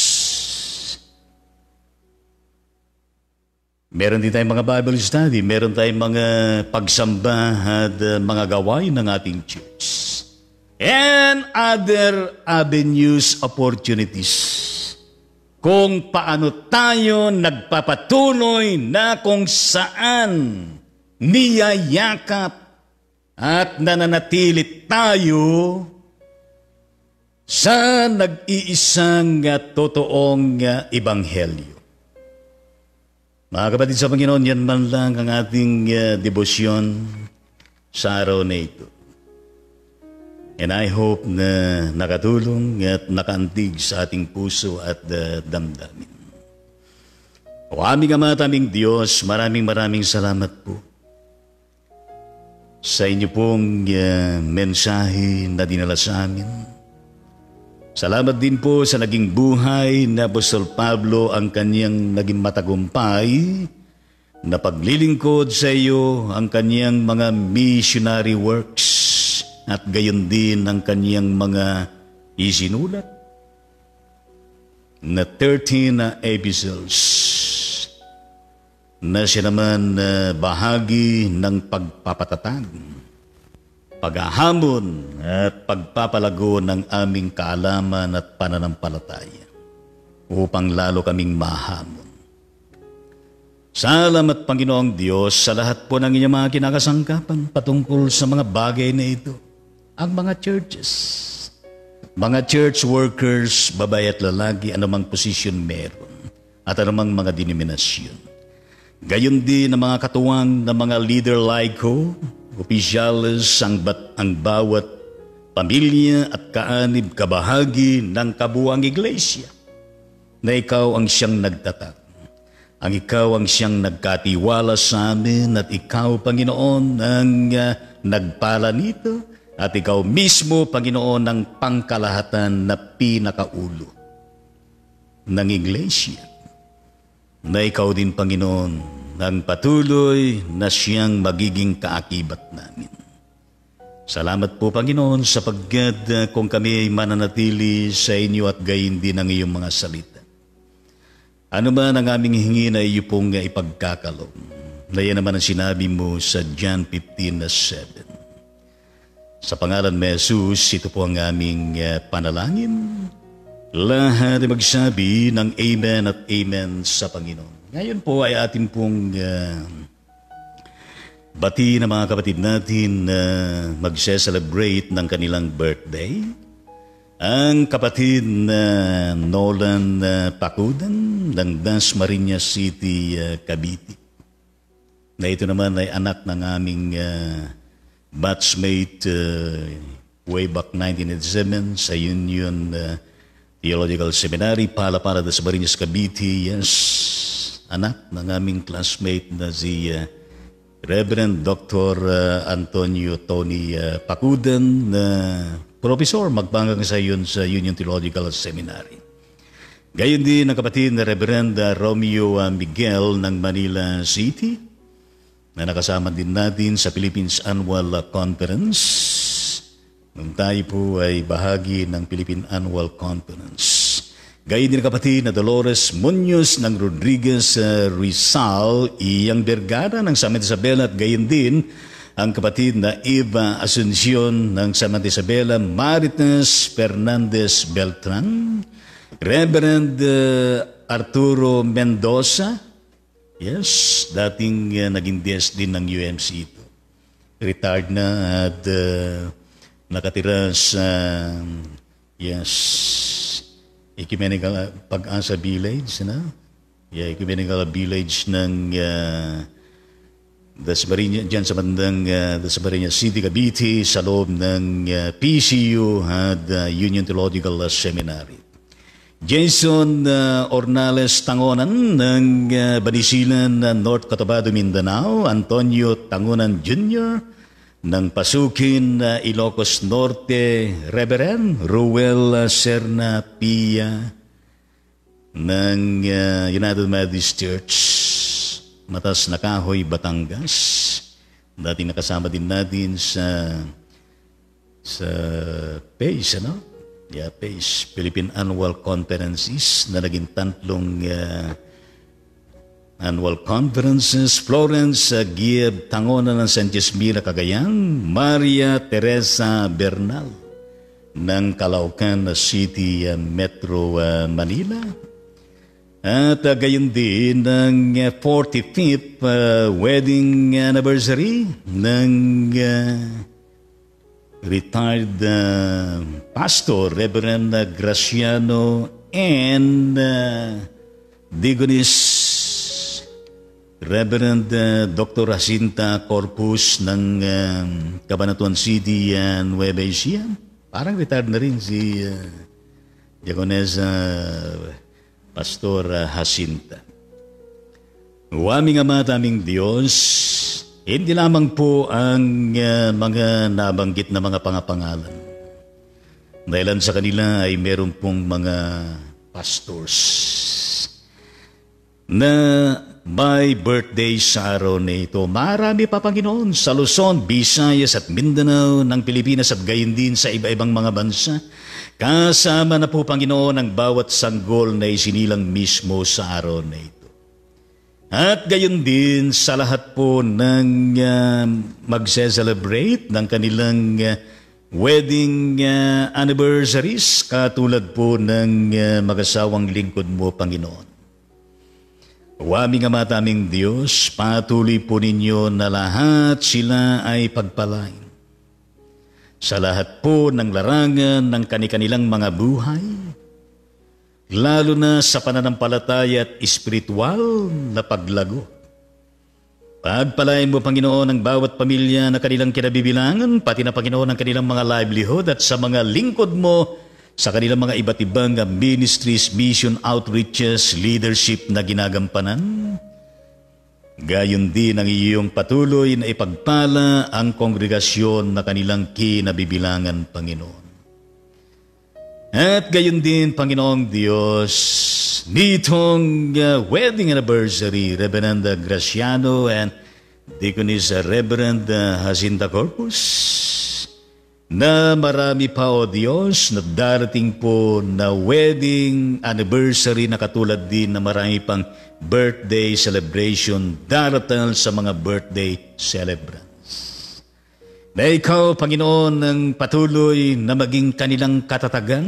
Meron din tayong mga Bible study, meron tayong mga pagsamba at uh, mga gawain ng ating church. And other avenues, opportunities. Kung paano tayo nagpapatuloy na kung saan niyayakap at nananatili tayo sa nag-iisang uh, totoong uh, ebanghelyo. Mga kapatid sa Panginoon, yan man lang ang ating uh, debosyon sa araw na ito. And I hope na nakatulong at nakaantig sa ating puso at uh, damdamin. O aming Ama, aming Diyos, maraming maraming salamat po sa inyo pong uh, mensahe na dinala sa amin. Salamat din po sa naging buhay na Apostol Pablo, ang kanyang naging matagumpay na paglilingkod sa iyo, ang kanyang mga missionary works at gayon din ang kanyang mga isinulat na thirteen na epistles na siya naman uh, bahagi ng pagpapatatag, paghahamon at pagpapalago ng aming kaalaman at pananampalataya upang lalo kaming mahamon. Salamat, Panginoong Diyos, sa lahat po ng inyong mga kinakasangkapan patungkol sa mga bagay na ito. Ang mga churches, mga church workers, babae at lalaki, anumang posisyon meron at anumang mga denominasyon. Gayon din ang mga katuwang ng mga leader like ko, opisyales, ang, bat, ang bawat pamilya at kaanib kabahagi ng kabuang iglesia na ikaw ang siyang nagtatag. Ang ikaw ang siyang nagkatiwala sa amin at ikaw, Panginoon, ang uh, nagpala nito at ikaw mismo, Panginoon, ang pangkalahatan na pinakaulo ng iglesia na ikaw din, Panginoon, ang patuloy na siyang magiging kaakibat namin. Salamat po, Panginoon, sapagkat uh, kung kami ay mananatili sa inyo at gayon din ang iyong mga salita. Ano man ang aming hingi na iyo pong uh, ipagkakalong, na yan naman ang sinabi mo sa John fifteen seven. Sa pangalan ni Jesus, ito po ang aming uh, panalangin. Lahat ay magsabi ng Amen at Amen sa Panginoon. Ngayon po ay atin pong uh, bati na mga kapatid natin na uh, magse-celebrate ng kanilang birthday. Ang kapatid na uh, Nolan uh, Pacudan ng Dasmariñas City, uh, Cavite. Na ito naman ay anak ng aming uh, batchmate uh, way back nineteen eighty-seven sa Union uh, Theological Seminary, Palapala, Dasmariñas, Cavite. Yes, anak ng aming classmate na si uh, Reverend Doctor Uh, Antonio Tony uh, Pacudan na uh, profesor magbangang sa yun sa Union Theological Seminary. Gayon din ang kapatid na Reverend uh, Romeo uh, Miguel ng Manila City na nakasama din natin sa Philippines Annual uh, Conference nung tayo po ay bahagi ng Philippine Annual Conference. Gayon din kapatid na Dolores Muñoz ng Rodriguez uh, Rizal, iyang bergada ng Santa Isabela at gayon din ang kapatid na Eva Asuncion ng Santa Isabela, Marites Fernandez Beltran, Reverend uh, Arturo Mendoza, yes, dating uh, naging D S din ng U M C ito. Retired na at uh, nakatira sa, yes, Ecumenical Pag-asa Village, na? Yeah, Ecumenical Village ng uh, Dasmariñas, dyan sa bandang uh, Dasmariñas City, Cavite, sa loob ng uh, P C U at uh, Union Theological Seminary. Jason uh, Ornales Tangonan ng uh, Banisilan, uh, North Cotabato, Mindanao. Antonio Tangonan Junior ng Pasukin, uh, Ilocos Norte. Reverend Ruel uh, Serna Pia ng uh, United Methodist Church, Matas na Kahoy, Batangas. Dati nakasama din natin sa sa PACE, ano? Yeah, PACE, Philippine Annual Conferences, na naging tatlong uh, annual conferences. Florence uh, Gieb Tangonan ng San Jesmira, Cagayan. Maria Teresa Bernal ng Calaucan City, uh, Metro uh, Manila. At uh, gayon din ng uh, forty-fifth uh, wedding anniversary ng uh, retired uh, pastor, Reverend uh, Graciano and uh, Digonis Reverend uh, Doctor Jacinta Corpus ng uh, Cabanatuan City and Nueva Ecija. Parang retired na rin si uh, Diagonesa uh, Pastor uh, Jacinta. Uwaming Ama, aming Diyos, hindi lamang po ang uh, mga nabanggit na mga pangapangalan. Dahil sa kanila ay meron pong mga pastors na may birthday sa araw na ito. Marami pa, Panginoon, sa Luzon, Visayas at Mindanao ng Pilipinas at gayon din sa iba-ibang mga bansa. Kasama na po, Panginoon, ang bawat sanggol na isinilang mismo sa araw na ito. At gayon din sa lahat po ng uh, magse-celebrate ng kanilang uh, wedding uh, anniversaries, katulad po ng uh, mag-asawang lingkod mo, Panginoon. Uwaming Ama, aming Diyos, patuloy po ninyo na lahat sila ay pagpalain sa lahat po ng larangan ng kani-kanilang mga buhay, lalo na sa pananampalataya at espiritual na paglago. Pagpalain mo, Panginoon, ang bawat pamilya na kanilang kinabibilangan, pati na, Panginoon, ang kanilang mga livelihood at sa mga lingkod mo, sa kanilang mga iba't ibang ministries, mission, outreaches, leadership na ginagampanan. Gayon din ang iyong patuloy na ipagpala ang kongregasyon na kanilang kinabibilangan, Panginoon. At gayon din, Panginoong Diyos, nitong uh, wedding anniversary, Reverend Graciano and Deaconess Reverend uh, Jacinta Corpus, na marami pa, O Diyos, na darating po na wedding anniversary na katulad din na marami pang birthday celebration darating sa mga birthday celebrants. Na ikaw, Panginoon, ang patuloy na maging kanilang katatagan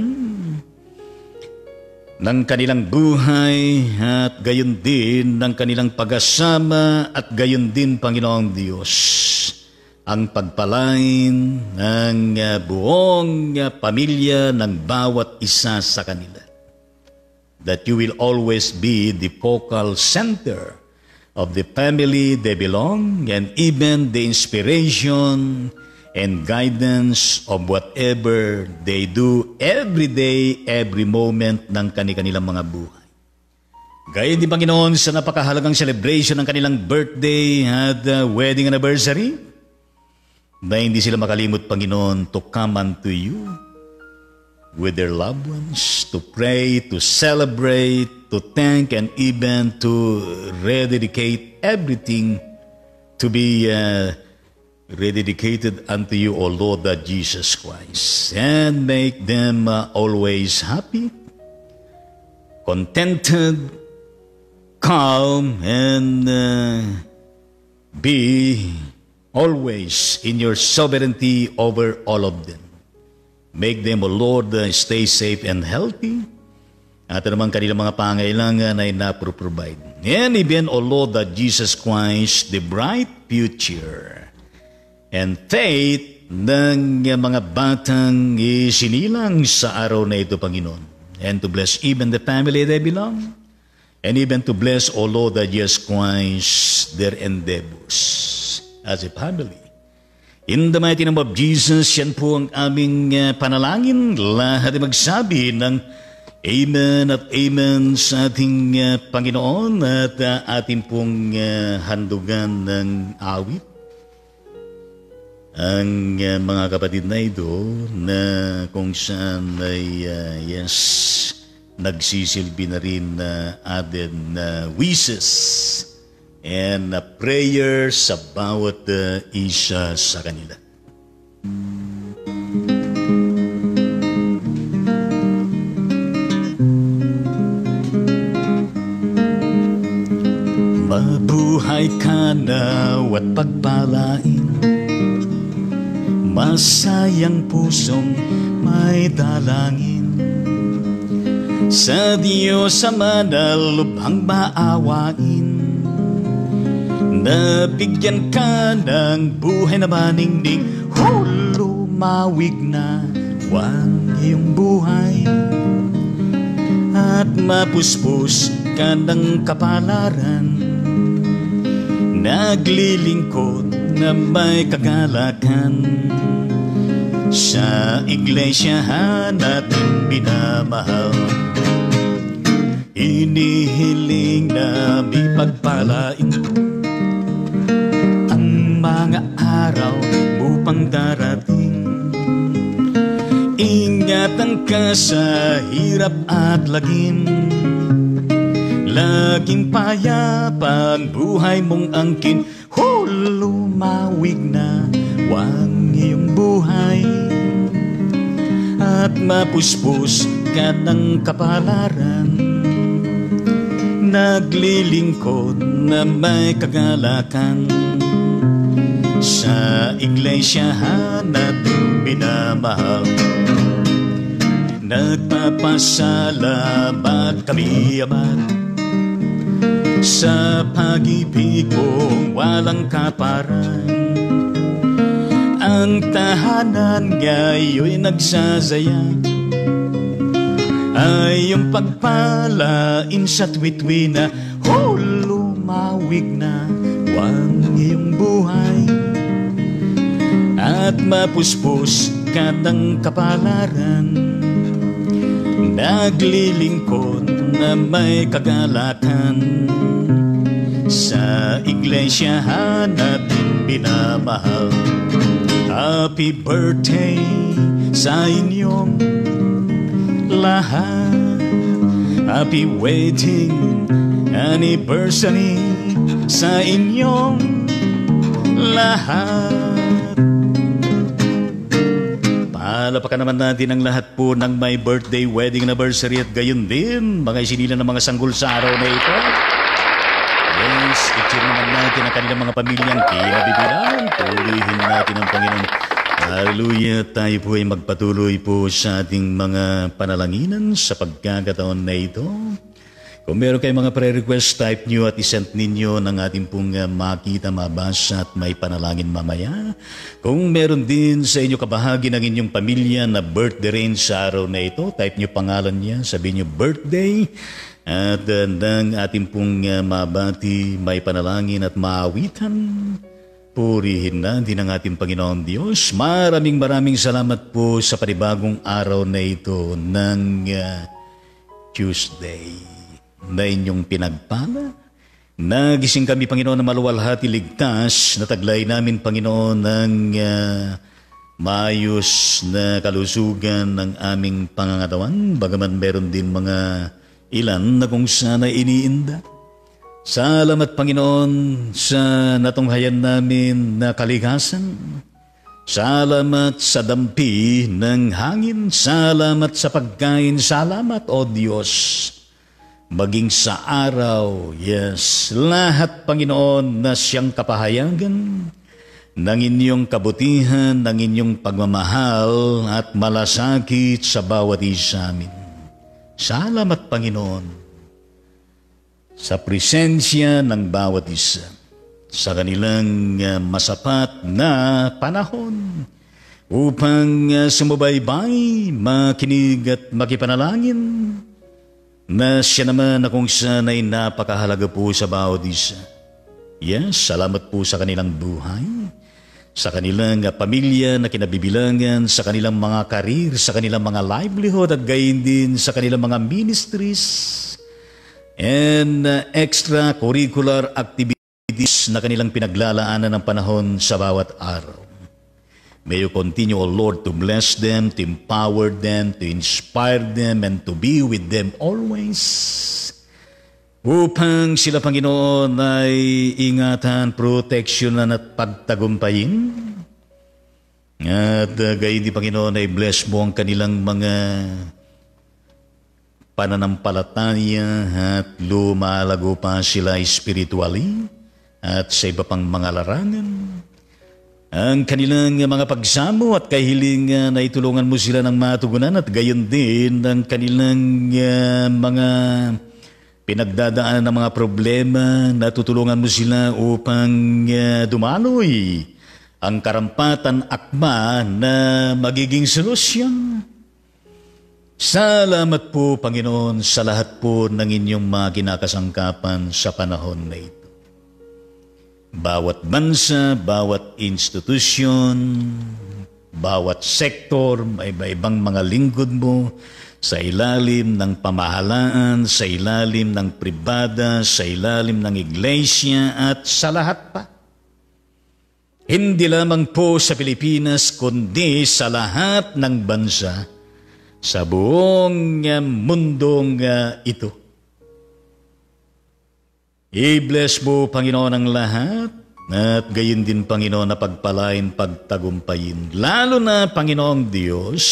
ng kanilang buhay at gayon din ng kanilang pag-asama at gayon din, Panginoong Diyos, ang pagpalain ng uh, buong uh, pamilya ng bawat isa sa kanila. That you will always be the focal center of the family they belong, and even the inspiration and guidance of whatever they do every day, every moment ng kanilang mga buhay. Gaya din, Panginoon, sa napakahalagang celebration ng kanilang birthday at uh, wedding anniversary, na hindi sila makalimot, Panginoon, to come unto you with their loved ones, to pray, to celebrate, to thank, and even to rededicate everything to be uh, rededicated unto you, O Lord, that Jesus Christ, and make them uh, always happy, contented, calm, and uh, be always in your sovereignty over all of them. Make them, O Lord, uh, stay safe and healthy. At naman kanilang mga pangailangan ay napro-provide. And even, O Lord, that Jesus Christ, the bright future and faith ng mga batang isinilang sa araw na ito, Panginoon. And to bless even the family they belong. And even to bless, O Lord, that Jesus Christ, their endeavors as a family. In the mighty name of Jesus, yan po ang aming uh, panalangin. Lahat ay magsabi ng Amen at amen sa ating uh, Panginoon at uh, ating pong uh, handugan ng awit. Ang uh, mga kapatid na ito na kung saan ay uh, yes, nagsisilbi na rin na uh, added na uh, wishes and uh, prayer sa bawat uh, isa sa kanila. Mabuhay ka nawat pagpalain, masayang pusong may dalangin. Sa Diyos Ama na lubhang maawain, nabigyan ka ng buhay na maningning. Lumawig na wang iyong buhay, at mapuspos ka ng kapalaran. Naglilingkod na may kagalakan sa iglesyahan natin binamahal. Inihiling na ipagpalain ang mga araw upang darating. Ingatan ka sa hirap at lagim, laging payapang buhay mong angkin. Lumawig na wang iyong buhay, at mapuspos ka ng kapalaran. Naglilingkod na may kagalakan sa iglesyahan natin binamahal. Nagpapasalamat kami, Ama, sa pag-ibig mong walang kaparan. Ang tahanan ngayo'y nagsasaya, ay yung pagpalain sa tuwi-tuwi na. Oh, lumawig na wang iyong buhay, at mapuspos ka ng kapalaran. Naglilingkod na may kagalakan sa iglesyahan natin binamahal. Happy birthday sa inyong lahat. Happy wedding anniversary sa inyong lahat. Palapakan naman natin ang lahat po ng may birthday, wedding anniversary, at gayon din mga isinilang ng mga sanggol sa araw na ito. Yes, i-cheer naman natin ang kanilang mga pamilyang kinabibilangan. Tuloyin natin ang Panginoon. Hallelujah. Tayo po ay magpatuloy po sa ating mga panalanginan sa pagkakataon na ito. Kung meron kayong mga prayer request, type nyo at isend ninyo ng ating pong uh, makita, mabasa at may panalangin mamaya. Kung meron din sa inyo kabahagi ng inyong pamilya na birthday rin sa araw na ito, type nyo pangalan niya, sabihin nyo birthday. At uh, ng ating pong uh, mabati, may panalangin at maawitan, purihin natin ang ating Panginoon Diyos. Maraming maraming salamat po sa panibagong araw na ito ng uh, Tuesday na inyong pinagpala. Nagising kami, Panginoon, na maluwalhati ligtas. Nataglay namin, Panginoon, ng uh, maayos na kalusugan ng aming pangangatawan. Bagaman meron din mga ilan na kung sana iniinda. Salamat, Panginoon, sa natunghayan namin na kalikasan. Salamat sa dampi ng hangin. Salamat sa pagkain. Salamat, O Diyos. Maging sa araw, yes, lahat, Panginoon, na siyang kapahayagan ng inyong kabutihan, ng inyong pagmamahal at malasakit sa bawat isa amin. Salamat, Panginoon, sa presensya ng bawat isa, sa kanilang uh, masapat na panahon upang uh, sumubaybay, makinig at makipanalangin, na siya naman na kung saan ay napakahalaga po sa bawat isa. Yes, salamat po sa kanilang buhay. sa kanilang uh, pamilya na kinabibilangan, sa kanilang mga karir, sa kanilang mga livelihood at gayon din sa kanilang mga ministries and uh, extracurricular activities na kanilang pinaglalaanan ng panahon sa bawat araw. May you continue, O Lord, to bless them, to empower them, to inspire them, and to be with them always. Upang sila, Panginoon, ay ingatan, proteksyonan at pagtagumpayin. At uh, gayon din, Panginoon, ay bless mo ang kanilang mga pananampalataya at lumalago pa sila spiritually at sa iba pang mga larangan. Ang kanilang mga pagsamo at kahilingan na itulungan mo sila ng matugunan at gayon din ang kanilang uh, mga pinagdadaanan ng mga problema, natutulungan mo sila upang uh, dumaloy ang karampatan akma na magiging solusyon. Salamat po, Panginoon, sa lahat po ng inyong mga kinakasangkapan sa panahon na ito. Bawat bansa, bawat institusyon, bawat sektor, may iba-ibang mga lingkod mo, sa ilalim ng pamahalaan, sa ilalim ng pribada, sa ilalim ng iglesia at sa lahat pa. Hindi lamang po sa Pilipinas, kundi sa lahat ng bansa, sa buong uh, mundong uh, ito. I-bless mo, Panginoon, ang lahat, at gayon din, Panginoon, na pagpalain, pagtagumpayin. Lalo na, Panginoong Diyos,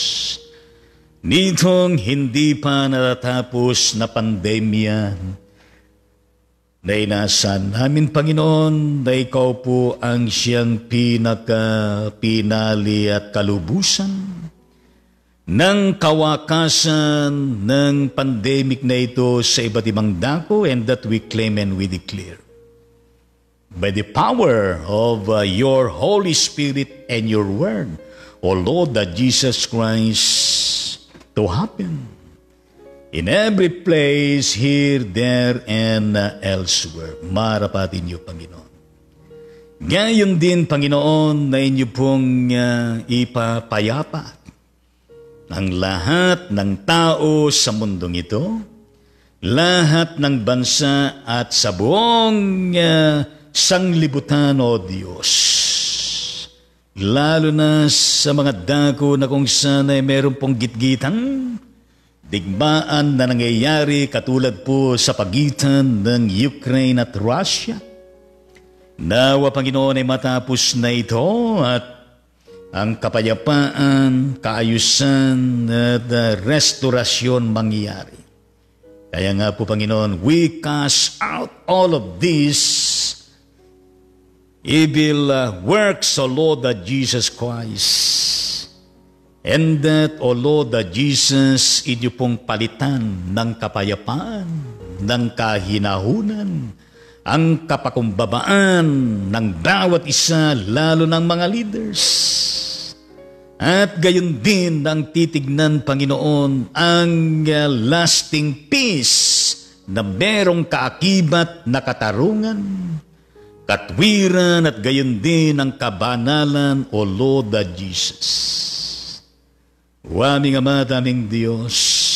nitong hindi pa natatapos na pandemya na inasan namin, Panginoon, na ikaw po ang siyang pinaka-pinali at kalubusan ng kawakasan ng pandemic na ito sa iba't ibang dako, and that we claim and we declare. By the power of uh, your Holy Spirit and your Word, O Lord, that Jesus Christ, to happen in every place, here, there, and uh, elsewhere. Marapatin niyo, Panginoon. Gayon din, Panginoon, na inyo pong uh, ipapayapa ang lahat ng tao sa mundong ito, lahat ng bansa at sa buong uh, sanglibutan, O Diyos. Lalo na sa mga dako na kung saan ay meron pong gitgitang digmaan na nangyayari katulad po sa pagitan ng Ukraine at Russia. Nawa, Panginoon, ay matapos na ito at ang kapayapaan, kaayusan at uh, restorasyon mangyayari. Kaya nga po, Panginoon, we cast out all of these evil uh, works, O Lord, that Jesus Christ. And that, O Lord, that Jesus, inyo pong palitan ng kapayapaan, ng kahinahunan, ang kapakumbabaan ng bawat isa, lalo ng mga leaders. At gayon din ang titignan, Panginoon, ang uh, lasting peace na merong kaakibat na katarungan, katwiran at gayon din ang kabanalan, O Lord the Jesus. O aming Ama at aming Diyos,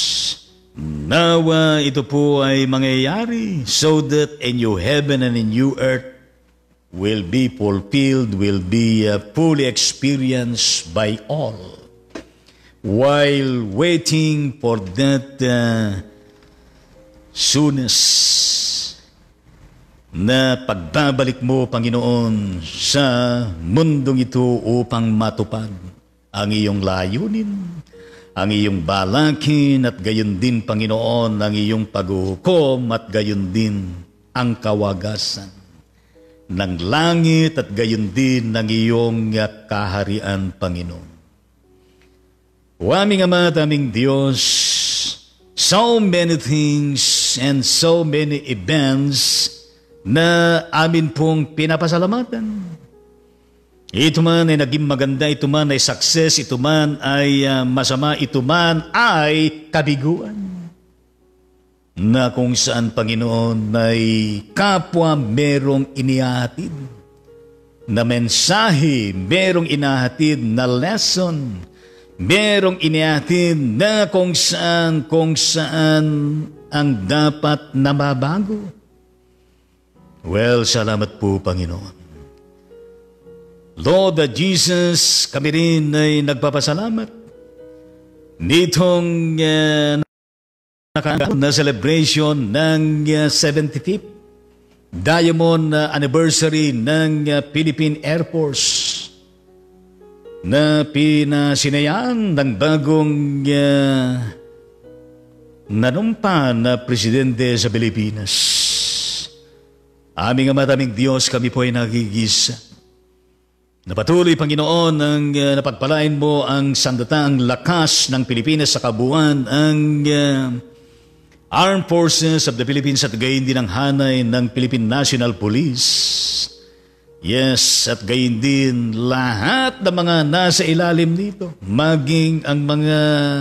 nawa ito po ay mangyayari so that in your heaven and in your earth will be fulfilled, will be uh, fully experienced by all. While waiting for that uh, soonest na pagbabalik mo, Panginoon, sa mundong ito upang matupad ang iyong layunin, ang iyong balakin, at gayon din, Panginoon, ang iyong paghuhukom, at gayon din ang kawagasan ng langit, at gayon din ng iyong kaharian, Panginoon. O aming Ama at aming Diyos, so many things and so many events na amin pong pinapasalamatan. Ito man ay naging maganda, ito man ay success, ito man ay uh, masama, ito man ay kabiguan. Na kung saan, Panginoon, ay kapwa merong inihatid na mensahe, merong inahatid na lesson, merong inihatid na kung saan, kung saan ang dapat na mabago. Well, salamat po, Panginoon. Lord uh, Jesus, kami rin ay nagpapasalamat nitong uh, na celebration ng uh, seventy-fifth Diamond uh, Anniversary ng uh, Philippine Air Force na pinasinayaan ng bagong uh, nanumpa na presidente sa Pilipinas. Aming Ama, aming Diyos, kami po ay nagigisa. Napatuloy, Panginoon, ang uh, napagpalain mo ang sandataang lakas ng Pilipinas sa kabuuan, ang uh, Armed Forces of the Philippines at gayon din ang hanay ng Philippine National Police. Yes, at gayon din lahat ng mga nasa ilalim nito, maging ang mga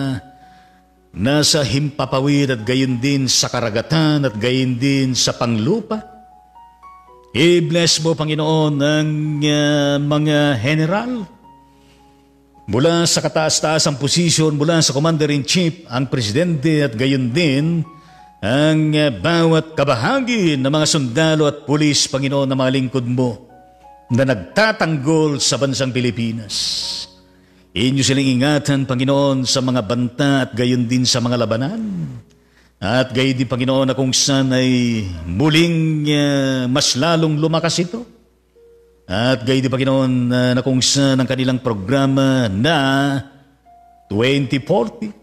nasa himpapawid at gayon din sa karagatan at gayon din sa panglupa. I-bless mo, Panginoon, ang uh, mga general mula sa kataas-taasang posisyon, mula sa Commander-in-Chief, ang Presidente at gayon din ang uh, bawat kabahagi ng mga sundalo at pulis, Panginoon, na mga lingkod mo na nagtatanggol sa bansang Pilipinas. Inyo silang ingatan, Panginoon, sa mga banta at gayon din sa mga labanan. At gayon din, Panginoon, na kung saan ay muling uh, mas lalong lumakas ito. At gayon din, Panginoon, uh, na kung saan ang kanilang programa na twenty forty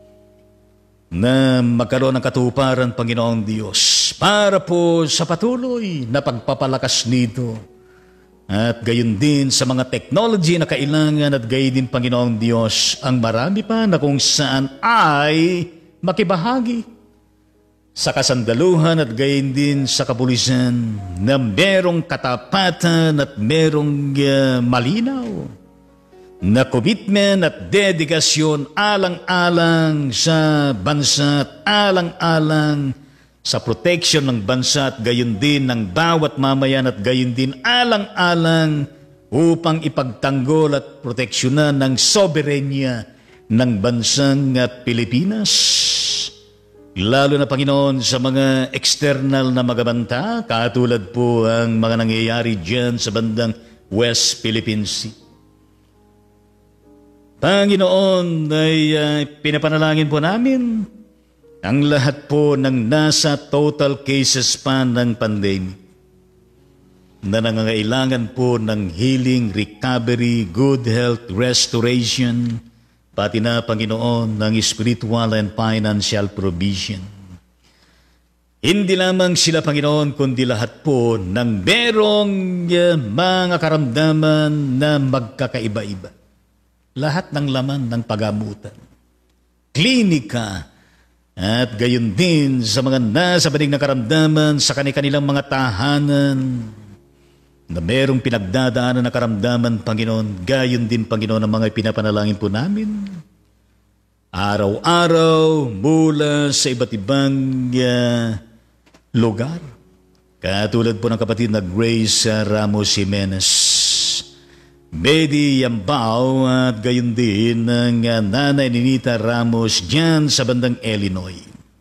na magkaroon ng katuparan, Panginoong Diyos, para po sa patuloy na pagpapalakas nito. At gayon din sa mga technology na kailangan at gayon din, Panginoong Diyos, ang marami pa na kung saan ay makibahagi sa kasandaluhan at gayon din sa kapulisan na merong katapatan at merong uh, malinaw na commitment at dedikasyon alang-alang sa bansa at alang-alang sa protection ng bansa at gayon din ng bawat mamayan at gayon din alang-alang upang ipagtanggol at proteksyonan ng soberenya ng bansang Pilipinas. Lalo na, Panginoon, sa mga external na magabanta, katulad po ang mga nangyayari dyan sa bandang West Philippine Sea. Panginoon, ay uh, pinapanalangin po namin ang lahat po ng nasa total cases pa ng pandemic na nangangailangan po ng healing, recovery, good health, restoration, pati na, Panginoon, ng spiritual and financial provision. Hindi lamang sila, Panginoon, kundi lahat po ng merong uh, mga karamdaman na magkakaiba-iba. Lahat ng laman ng pagamutan, klinika, at gayon din sa mga nasa banig na karamdaman sa kanilang mga tahanan na merong pinagdadaanan na karamdaman, Panginoon, gayon din, Panginoon, ang mga pinapanalangin po namin. Araw-araw mula sa iba't ibang uh, lugar. Katulad po ng kapatid na Grace Ramos Jimenez, Betty Yambao at gayon din ng uh, Nanay Ninita Ramos dyan sa bandang Illinois.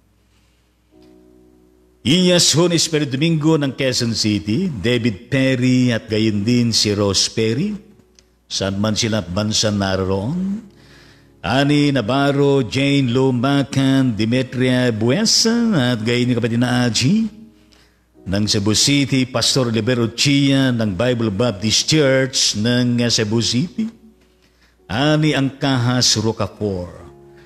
Iyas Hun Espiritu Domingo ng Quezon City, David Perry at gayon din si Rose Perry, saan man sila bansa naroon. Ani Navarro, Jane Lumacan, Demetria Buesa at gayon ni kapatid na Aji ng Cebu City, Pastor Libero Chia ng Bible Baptist Church ng Cebu City. Ani Angkahas Rocafort,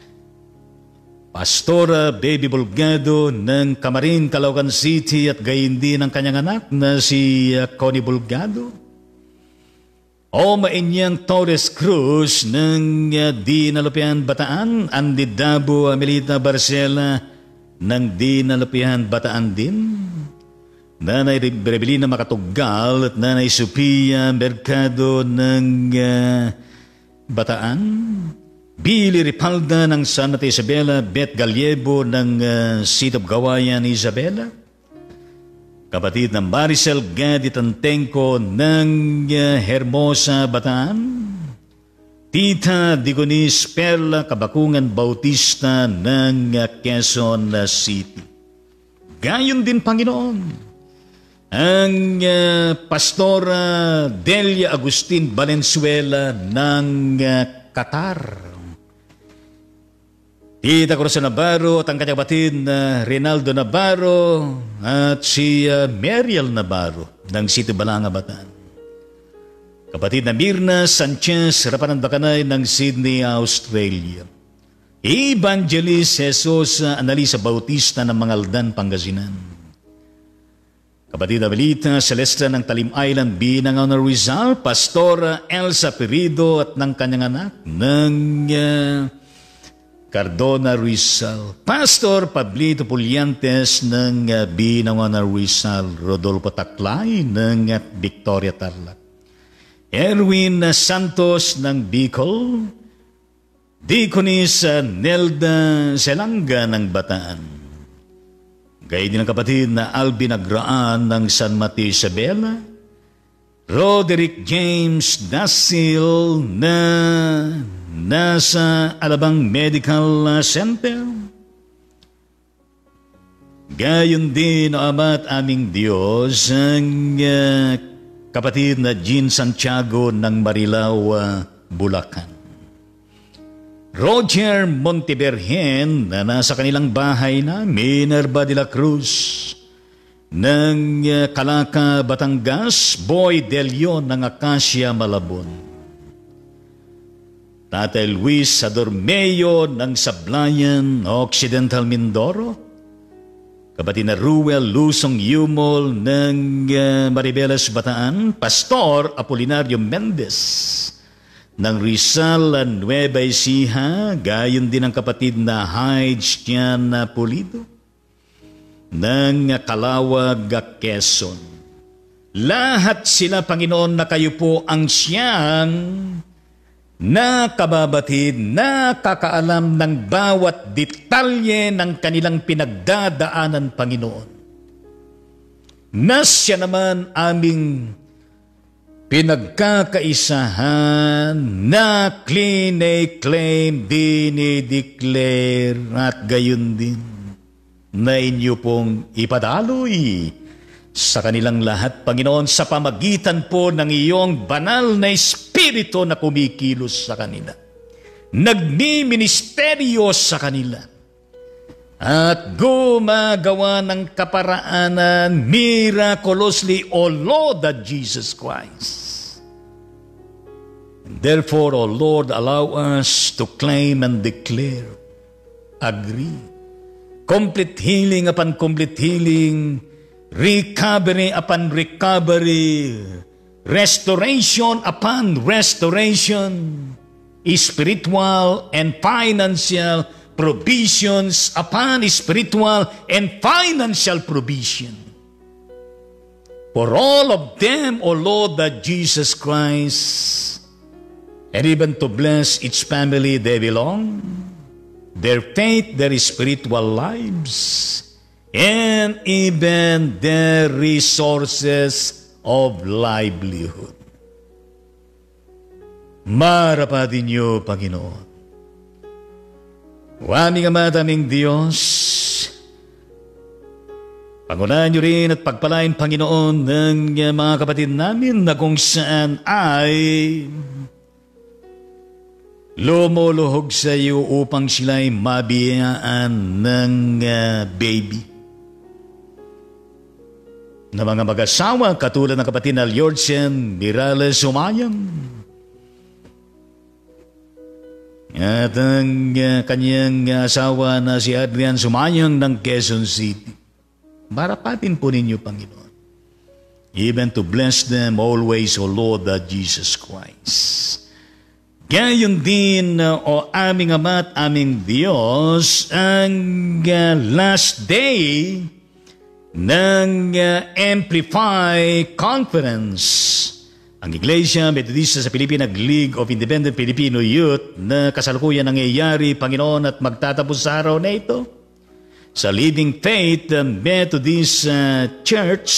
Pastora Baby Bulgado ng Camarin, Caloocan City at gayon din ang kanyang anak na si uh, Connie Bulgado. O Mainyang Torres Cruz ng uh, Dinalupian, Bataan. Andy Dabo Amelita Barcela ng Dinalupian, Bataan din. Nanay Rebelina Makatugal at Nanay Sophia Mercado ng uh, Bataan. Billy Ripalda ng San Mateo Isabela, Beth Gallego ng uh, Seat of Gawayan, Isabela. kapatid na Maricel Gadi Tantenco ng uh, Hermosa, Bataan, Tita Digonis Perla Kabakungan Bautista ng uh, Quezon City. Gayon din, Panginoon, ang uh, Pastora Delia Agustin Valenzuela ng uh, Qatar. Tita Corazon Navarro at ang kanyang batid na Rinaldo Navarro at si uh, Meriel Navarro ng City Balanga, Bataan. Kapatid na Mirna Sanchez Rapanan Bacanay ng Sydney, Australia. Evangelist Jesus Analisa Bautista ng Mangaldan, Pangasinan. Kapatid na Melita Celestia ng Talim Island, Binangaw na Rizal. Pastora Elsa Perido at ng kanyang anak ng uh, Cardona, Rizal. Pastor Pablito Pulyantes ng uh, Binangaw na Rizal. Rodolfo Taklay ng uh, Victoria, Tarlac. Erwin Santos ng Bicol. Diconis uh, Nelda Selanga ng Bataan. Gaya din ang kapatid na Alvin Agraan ng San Mateo, Isabela. Roderick James Dasil na nasa Alabang Medical Center. Gayon din, o Ama at aming Diyos, ang uh, kapatid na Jean Santiago ng Marilao, Bulacan. Roger Monteberhen na nasa kanilang bahay na Minerva de la Cruz ng uh, Calaca, Batangas. Boy Del Leon ng Acacia, Malabon. Tatay Luis Adormeo ng Sablayan, Occidental Mindoro. Kapatid na Ruel Lusong Yumol ng uh, Maribeles, Bataan. Pastor Apolinario Mendez ng Rizal, Nueva Ecija. Gayon din ang kapatid na Hyde Tiana Pulido ng Calawag, Quezon. Lahat sila, Panginoon, na kayo po ang siyang nakababatid, nakakaalam ng bawat detalye ng kanilang pinagdadaanan, Panginoon. Na siya naman aming pinagkakaisahan na claim, dinideclare at gayon din na inyo pong ipadaloy sa kanilang lahat, Panginoon, sa pamagitan po ng iyong banal na Espiritu na kumikilos sa kanila, nagmiministeryo sa kanila, at gumagawa ng kaparaanan miraculously, O Lord Jesus Christ. And therefore, O Lord, allow us to claim and declare, agree, complete healing upon complete healing, recovery upon recovery, restoration upon restoration, spiritual and financial provisions upon spiritual and financial provision. For all of them, O Lord, that Jesus Christ, and even to bless each family they belong, their faith, their spiritual lives, and even their resources of livelihood. Marapatin niyo, Panginoon. O aming Ama at aming Diyos, pangunahan niyo rin at pagpalain, Panginoon, ng mga kapatid namin na kung saan ay lumuluhog sa iyo upang sila'y mabiyaan ng uh, baby. Na mga mag-asawa katulad ng kapatid na Liorsen Mirales Umayang at ang uh, kanyang asawa na si Adrian Sumayang ng Quezon City. Marapatin po ninyo, Panginoon, even to bless them always, O Lord, that Jesus Christ. Gayon din, uh, O aming Ama at aming Diyos, ang uh, last day ng uh, Amplify Conference. Ang Iglesia Metodista sa Pilipina League of Independent Filipino Youth na kasalukuyan nangyayari, Panginoon, at magtatapos sa araw na ito sa Living Faith Methodist uh, Church,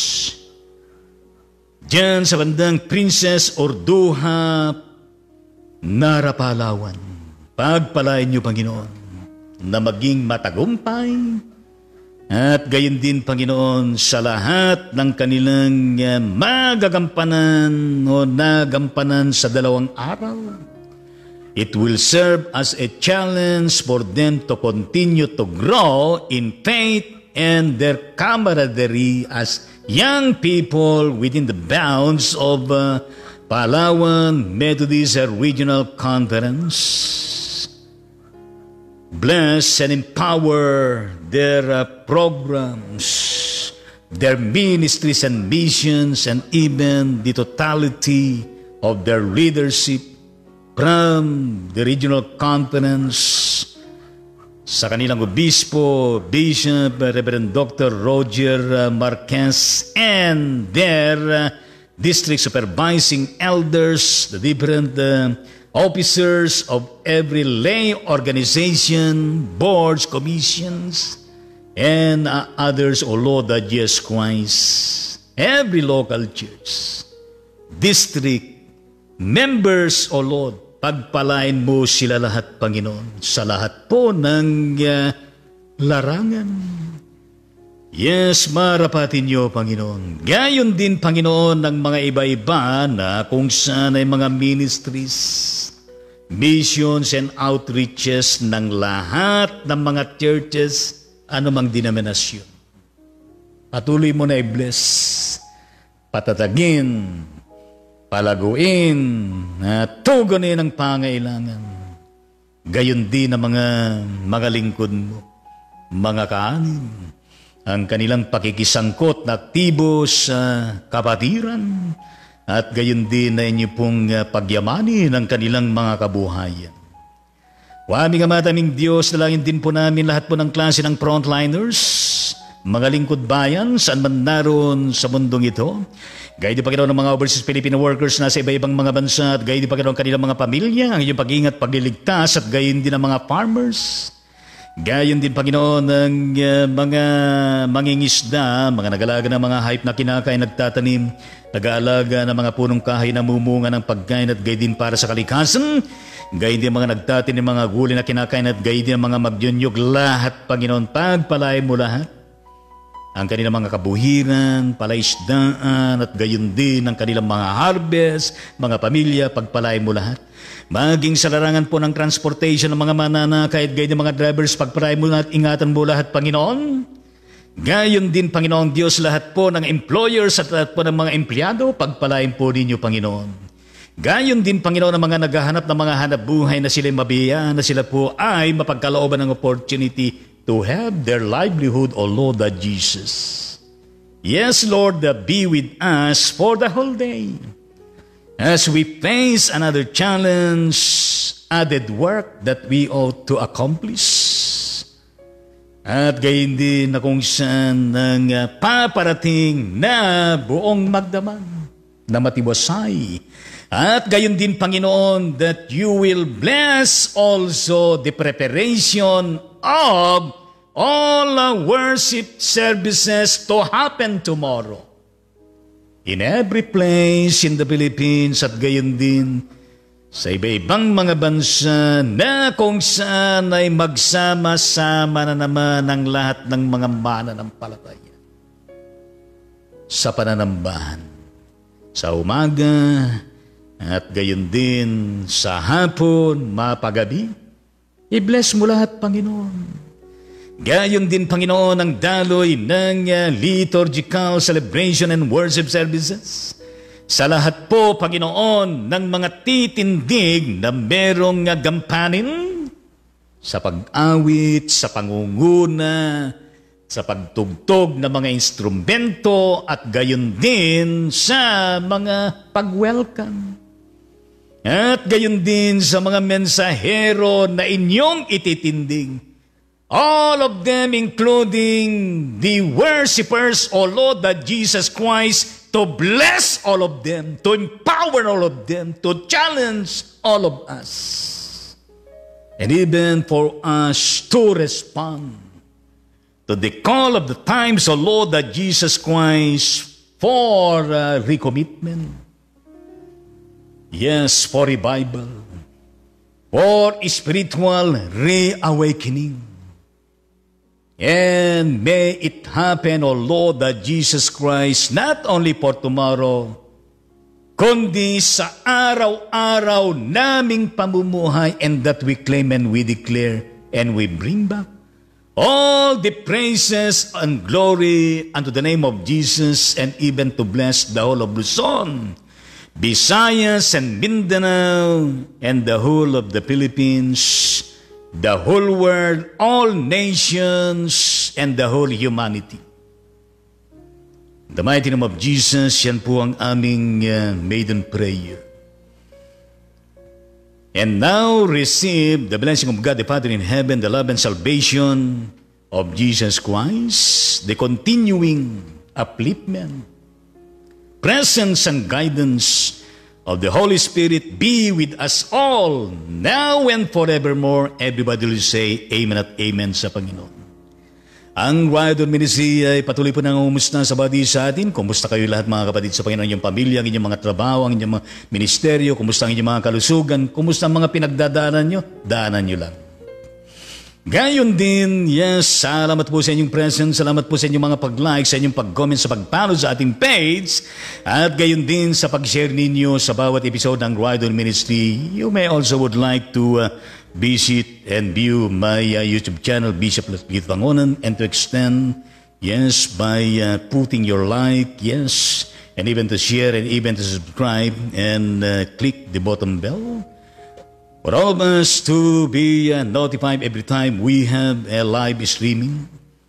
diyan sa bandang Princess Orduha, Nara, Palawan. Pagpalain niyo, Panginoon, na maging matagumpay at gayon din, Panginoon, sa lahat ng kanilang uh, magagampanan o nagampanan sa dalawang araw. It will serve as a challenge for them to continue to grow in faith and their camaraderie as young people within the bounds of uh, Palawan Methodist Regional Conference. Bless and empower their uh, programs, their ministries and missions, and even the totality of their leadership from the regional conference, sa kanilang obispo, Bishop, Reverend Doctor Roger Marquez, and their uh, district supervising elders, the different uh, officers of every lay organization, boards, commissions, and uh, others, O Lord that Jesus Christ, every local church, district, members, O Lord, pagpalain mo sila lahat, Panginoon, sa lahat po ng uh, larangan. Yes, marapatin niyo, Panginoon. Gayon din, Panginoon, ng mga iba-iba na kung saan ay mga ministries, missions, and outreaches ng lahat ng mga churches, anumang denominasyon. Patuloy mo na i-bless, patatagin, palaguin, at tugunin ang pangailangan. Gayon din ang mga mga lingkod mo, mga kaanin, ang kanilang pakikisangkot na aktibo sa kapatiran, at gayon din na inyo pong pagyamanin ang kanilang mga kabuhayan. O aming amataming Diyos, dalangin din po namin lahat po ng klase ng frontliners, mga lingkod bayan, saan man naroon sa mundong ito. Gaya di Panginoon ng mga overseas Filipino workers na sa iba-ibang mga bansa, at gaya di Panginoon kanilang mga pamilya, ang iyong pag-ingat, pagliligtas, at gayon din ang mga farmers. Gayon din, Panginoon, ng uh, mga mangingisda, mga nag-alaga ng mga hayop na kinakain, nagtatanim, nag-aalaga ng mga punong kahoy na mumunga ng pagkain, at gayon din para sa kalikasan. Gayon din mga nagtatanim, mga gulay na kinakain, at gayon din mga magdyonyog, lahat, Panginoon, pagpalain mo lahat. Ang kanilang mga kabuhiran, palaisdaan, at gayon din ang kanilang mga harvest, mga pamilya, pagpalain mo lahat. Maging sa larangan po ng transportation ng mga manana, kahit gayon ng mga drivers, pagpalain mo lahat, ingatan mo lahat, Panginoon. Gayon din, Panginoon Diyos, lahat po ng employers at lahat po ng mga empleyado, pagpalain po ninyo, Panginoon. Gayon din, Panginoon, ang mga naghahanap ng mga hanap buhay na sila'y mabiyaan, na sila po ay mapagkalooban ng opportunity to have their livelihood, O Lord that Jesus. Yes, Lord, that be with us for the whole day. As we face another challenge, added work that we ought to accomplish. At gayon din na kung saan ng uh, paparating na buong magdamag na matiwasay. At gayon din, Panginoon, that you will bless also the preparation of all uh, worship services to happen tomorrow. In every place in the Philippines, at gayon din sa iba-ibang mga bansa na kung saan ay magsama-sama na naman ang lahat ng mga mananampalataya sa pananambahan sa umaga, at gayon din sa hapon, mapagabi. I-bless mo lahat, Panginoon. Gayon din, Panginoon, ang daloy ng uh, liturgical celebration and worship services. Sa lahat po, Panginoon, ng mga titindig na merong uh, gampanin sa pag-awit, sa pangunguna, sa pagtugtog ng mga instrumento, at gayon din sa mga pag-welcome. At gayon din sa mga mensahero na inyong ititindig. All of them, including the worshipers, O Lord, that Jesus Christ, to bless all of them, to empower all of them, to challenge all of us. And even for us to respond to the call of the times, O Lord, that Jesus Christ, for uh, recommitment. Yes, for revival. For spiritual reawakening. And may it happen, O Lord, that Jesus Christ, not only for tomorrow, kundi sa araw-araw naming pamumuhay, and that we claim and we declare and we bring back all the praises and glory unto the name of Jesus, and even to bless the whole of Luzon, Visayas, and Mindanao, and the whole of the Philippines, the whole world, all nations, and the whole humanity. In the mighty name of Jesus, yan po ang aming uh, maiden prayer. And now receive the blessing of God the Father in heaven, the love and salvation of Jesus Christ, the continuing upliftment, presence and guidance of the Holy Spirit be with us all, now and forevermore. Everybody will say amen at amen sa Panginoon. Ang Rider Ministry ay patuloy po nang umusta sa badi sa atin. Kumusta kayo lahat mga kapatid sa Panginoon, inyong pamilya, ang inyong mga trabaho, ang inyong mga ministeryo, kumusta ang inyong mga kalusugan, kumusta ang mga pinagdadaanan nyo, daanan nyo lang. Gayon din, yes, salamat po sa inyong presence, salamat po sa inyong mga pag-like, sa inyong pag-comment, sa pag-follow sa ating page, at gayon din sa pag-share ninyo sa bawat episode ng Rider Ministry. You may also would like to uh, visit and view my uh, YouTube channel, Bishop Lito Pangonan, and to extend, yes, by uh, putting your like, yes, and even to share and even to subscribe and uh, click the bottom bell for all of us to be uh, notified every time we have a live streaming,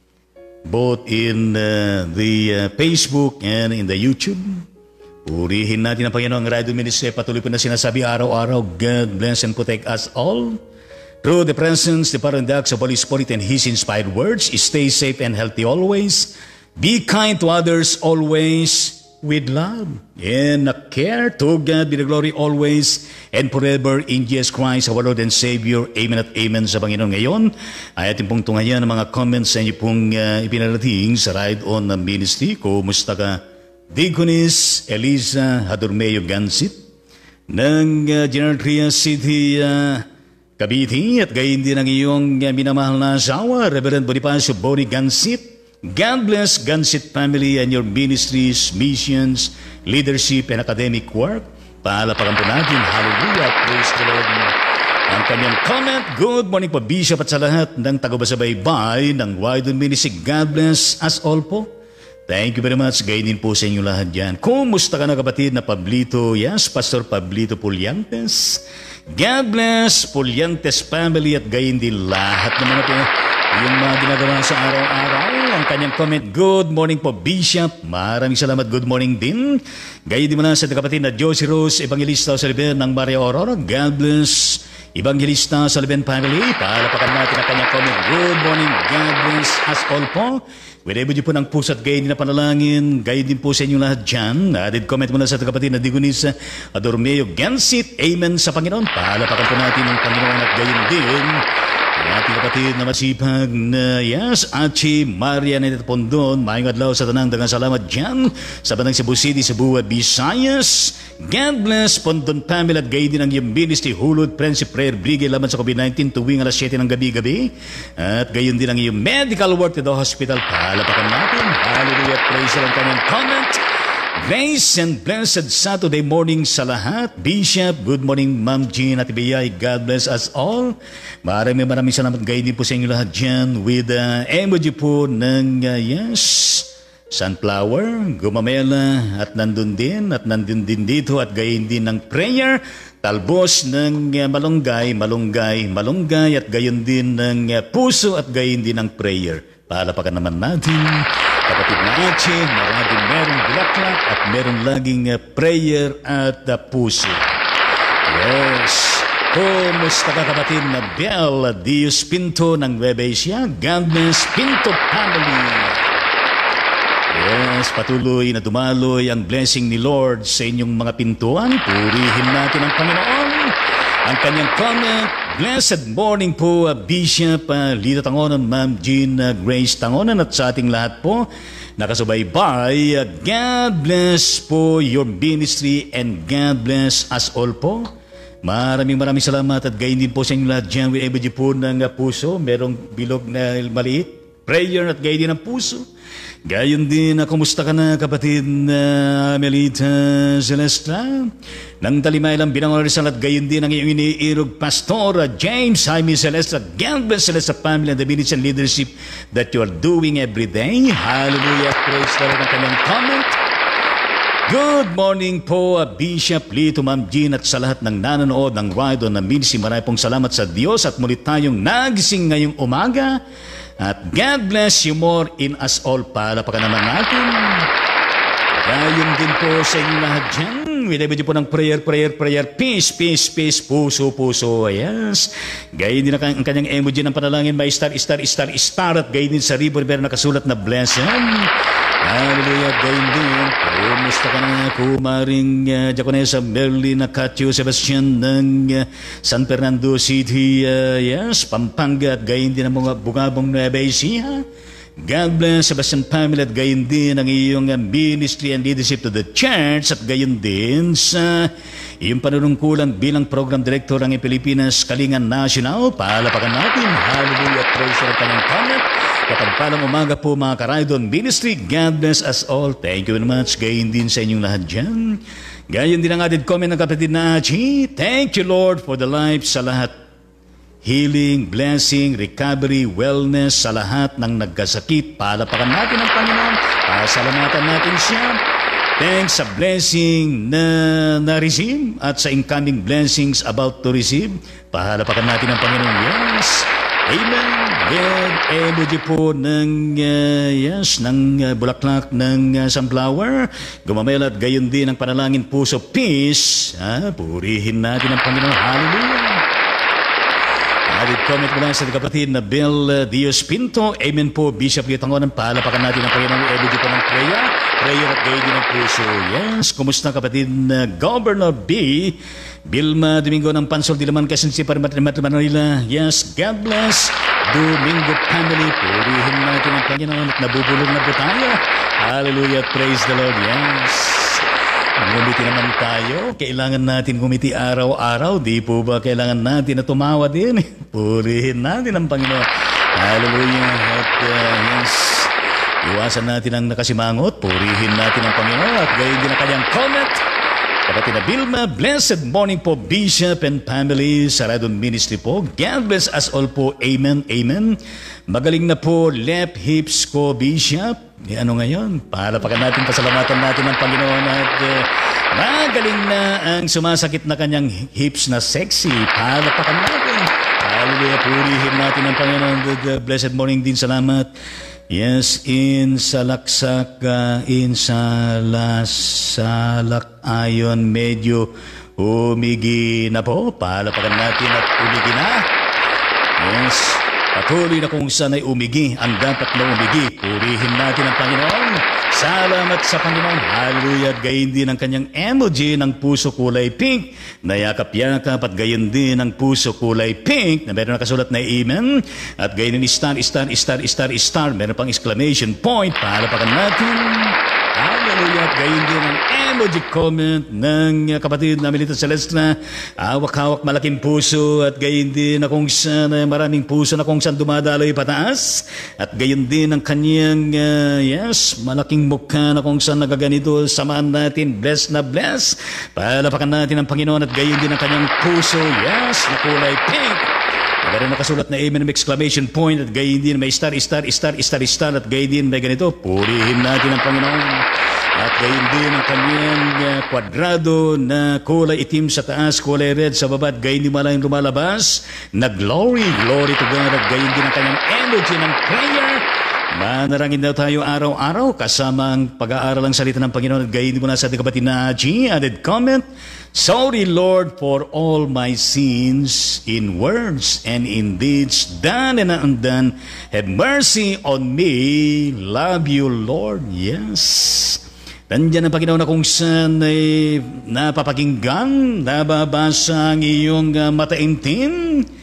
both in uh, the uh, Facebook and in the YouTube. Purihin natin ang Panginoon, ang Radio Ministry. Patuloy po na sinasabi araw-araw, God bless and protect us all. Through the presence, the power and the acts of Holy Spirit and His inspired words, stay safe and healthy always. Be kind to others always, with love and care. To God be the glory always and forever in Jesus Christ, our Lord and Savior. Amen at amen sa Panginoon. Ngayon ay ating pong tungayan ang mga comments sa inyo pong uh, ipinarating sa Ride On Ministry. Kumusta ka, Deaconess Eliza Hadurmeo Gansit ng uh, General Trias City, uh, Cavite, at gayon din ang iyong uh, minamahal na asawa, Reverend Bonifacio Boni Gansit. God bless Gansit family and your ministries, missions, leadership, and academic work. Paalapakan po natin. Hallelujah. Praise the Lord. Ang kanyang comment, good morning po, Bishop, at sa lahat ng taga-basabaybay ng Wide Ministry. God bless us all po. Thank you very much. Gayon din po sa inyo lahat dyan. Kumusta ka na kapatid na Pablito? Yes, Pastor Pablito Pulyantes. God bless Pulyantes family at gayon din lahat ng mga po yung mga ginagawa sa araw-araw. Ang kanyang comment, good morning po, Bishop. Maraming salamat, good morning din. Gayon din mo na sa kapatid na Josie Rose Evangelista sa Liben ng Maria Aurora. God bless Evangelista sa Liben family. Paalapakan natin ang kanyang comment, good morning, God bless us all po. Whenever niyo po ng puso at gayon din na panalangin, gayon din po sa inyong lahat dyan. Added comment muna sa kapatid na Digonisa Adormeo Gansit. Amen sa Panginoon. Paalapakan po natin ang Panginoon at gayon din ang ating kapatid na masipag na, yes, Achi Maria Nenet Pondon. Mayong adlaw sa tanang dagang salamat dyan sa Bandang Cebu City, Cebu at Visayas. God bless Pondon family at gayon din ang iyong ministry, Hulud Friendship Prayer Brigade laban sa COVID nineteen tuwing alas siyete ng gabi-gabi. At gayon din ang iyong medical work at the hospital. Palapakan natin. Hallelujah. Praise ang kanyang comment. Grace and blessed Saturday morning sa lahat. Bishop, good morning Ma'am Jean at Ibiyay. God bless us all. Maraming maraming salamat gayon din po sa inyo lahat dyan with uh, emoji po ng uh, yes, sunflower, gumamela at nandun din at nandun din dito at gayon din ng prayer. Talbos ng uh, malunggay, malunggay, malunggay at gayon din ng uh, puso at gayon din ng prayer. Palapakan naman natin kapatid na Ache, maraming merong bulaklak at meron laging uh, prayer at uh, puso. Yes. Kumusta ka kapatid na Bel Dios Pinto ng Webesia? God bless Pinto family. Yes, patuloy na dumaloy ang blessing ni Lord sa inyong mga pintuan. Purihin natin ang Panginoon. Ang kanyang comment, Blessed morning po, uh, Bishop uh, Lito Tangonan, Ma'am Jean uh, Grace Tangonan, at sa ating lahat po nakasubaybay. Uh, God bless po your ministry and God bless us all po. Maraming maraming salamat at gayon din po sa inyo lahat dyan with every po ng uh, puso. Merong bilog na maliit, prayer at gayon din ang puso. Gayon din, uh, kumusta ka na kapatid na uh, Melita Celestra? Nang talimay lang binangorisal at gayon din ang iyong iniirog Pastor uh, James Jaime Celestra. God bless Celestra family and the ministry and leadership that you are doing every day. Hallelujah. Praise the Lord ang kanyang comment. Good morning po, uh, Bishop Lito, Ma'am Jean at sa lahat ng nanonood ng Ride on the Ministry. Maraming pong salamat sa Diyos at muli tayong nagising ngayong umaga. At God bless you more in us all. Palapakan naman natin. Gayon din po sa inyo lahat dyan. Winabidyo po ng prayer, prayer, prayer. Peace, peace, peace. Puso, puso. Yes. Gayon din ang kanyang emoji ng panalangin. May star, star, star, star. At gayon din sa ribbon pero nakasulat na blessing. Hallelujah. Gayon din. Kumusta ka na kumaring uh, Jaconesa Merlin Acatio Sebastian ng uh, San Fernando City. Uh, yes, Pampanga at gayon din ang mga bugabong Nueva Ecija. God bless Sebastian family at gayon din ang iyong uh, ministry and leadership to the church at gayon din sa iyong panunungkulan bilang program director ng Pilipinas Kalingan National. Palapakan natin. Hallelujah. Praise the kanyang comment. Kapagpalang umaga po mga Karaydon Ministry. God bless us all. Thank you very much. Gayon din sa inyong lahat dyan. Gayon din ang added comment ng kapatid na Achi. Thank you Lord for the life sa lahat. Healing, blessing, recovery, wellness sa lahat ng nagkasakit. Palapakan natin ang Panginoon. Pasalamatan natin siya. Thanks sa blessing na na-receive at sa incoming blessings about to receive. Palapakan natin ang Panginoon. Yes. Amen. With emoji po ng uh, yes, ng uh, bulaklak ng uh, sunflower. Gumamela at gayon din ang panalangin puso. Peace. Ah, purihin natin ang Panginoon. Hallelujah. Added comment mula sa kapatid na Bill uh, Dios Pinto. Amen po, Bishop Litangonan. Palapakan natin ang Panginoon. Emoji po ng prayer. Prayer at gayon din ang puso. Yes. Kumusta kapatid na Governor B. Bilma Domingo ng Pansol Dilaman Quezon City Manila. Yes, God bless Domingo family. Purihin natin ang Panginoon at nabubulong na po tayo. Hallelujah, praise the Lord. Yes. Ngumiti naman tayo. Kailangan natin ngumiti araw-araw. Di po ba kailangan natin na tumawa din? Purihin natin ang Panginoon. Hallelujah. At uh, yes, iwasan natin ang nakasimangot. Purihin natin ang Panginoon. At gayon din ang kanyang comment. Kapatid na Vilma, blessed morning po Bishop and family sa Radon Ministry po. God bless us all po. Amen, amen. Magaling na po left hips ko Bishop. E, ano ngayon? Palapakan natin, pasalamatan natin ang Panginoon at uh, magaling na ang sumasakit na kanyang hips na sexy. Palapakan natin. Hallelujah, purihin natin ang Panginoon. Good, uh, blessed morning din, salamat. Yes, in salaksak, uh, in salasalak ayon medyo umigi na po. Palapakan natin at umigi na. Yes, patuloy na kung saan ay umigi ang dapat na umigi. Purihin natin ang Panginoon. Salamat sa Panginoon. Hallelujah. At gayon din ang kanyang emoji ng puso kulay pink. Nayakap-yakap at gayon din ang puso kulay pink na meron nakasulat na amen. At gayon din star, star, star, star, star. Meron pang exclamation point. Palapakan natin. Hallelujah. At gayon din ang emoji comment ng kapatid na Melita Celestra. Hawak-hawak malaking puso at gayon din na kung saan maraming puso na kung saan dumadaloy pataas. At gayon din ang kanyang uh, yes, malaking mukha na kung saan nagaganito. Samahan natin, bless na bless. Palapakan natin ang Panginoon at gayon din ang kanyang puso. Yes, na kulay pink. Meron nakasulat na amen, may exclamation point at gayon din may star, star, star, star, star at gayon din may ganito. Purihin natin ang Panginoon. At gayon din ang kanyang uh, kwadrado na kulay itim sa taas, kulay red sa baba at gayon din malang lumalabas na glory, glory to God at gayon din ang kanyang energy ng prayer. Manarangin daw tayo araw-araw kasama ang pag-aaral ng salita ng Panginoon at gayon din mo na sa ating kapatid na G. Added comment, sorry Lord for all my sins in words and in deeds done and undone. Have mercy on me. Love you Lord. Yes. Nandiyan ang Panginoon na kung saan ay napapakinggan, nababasa ang iyong uh, mataimtim.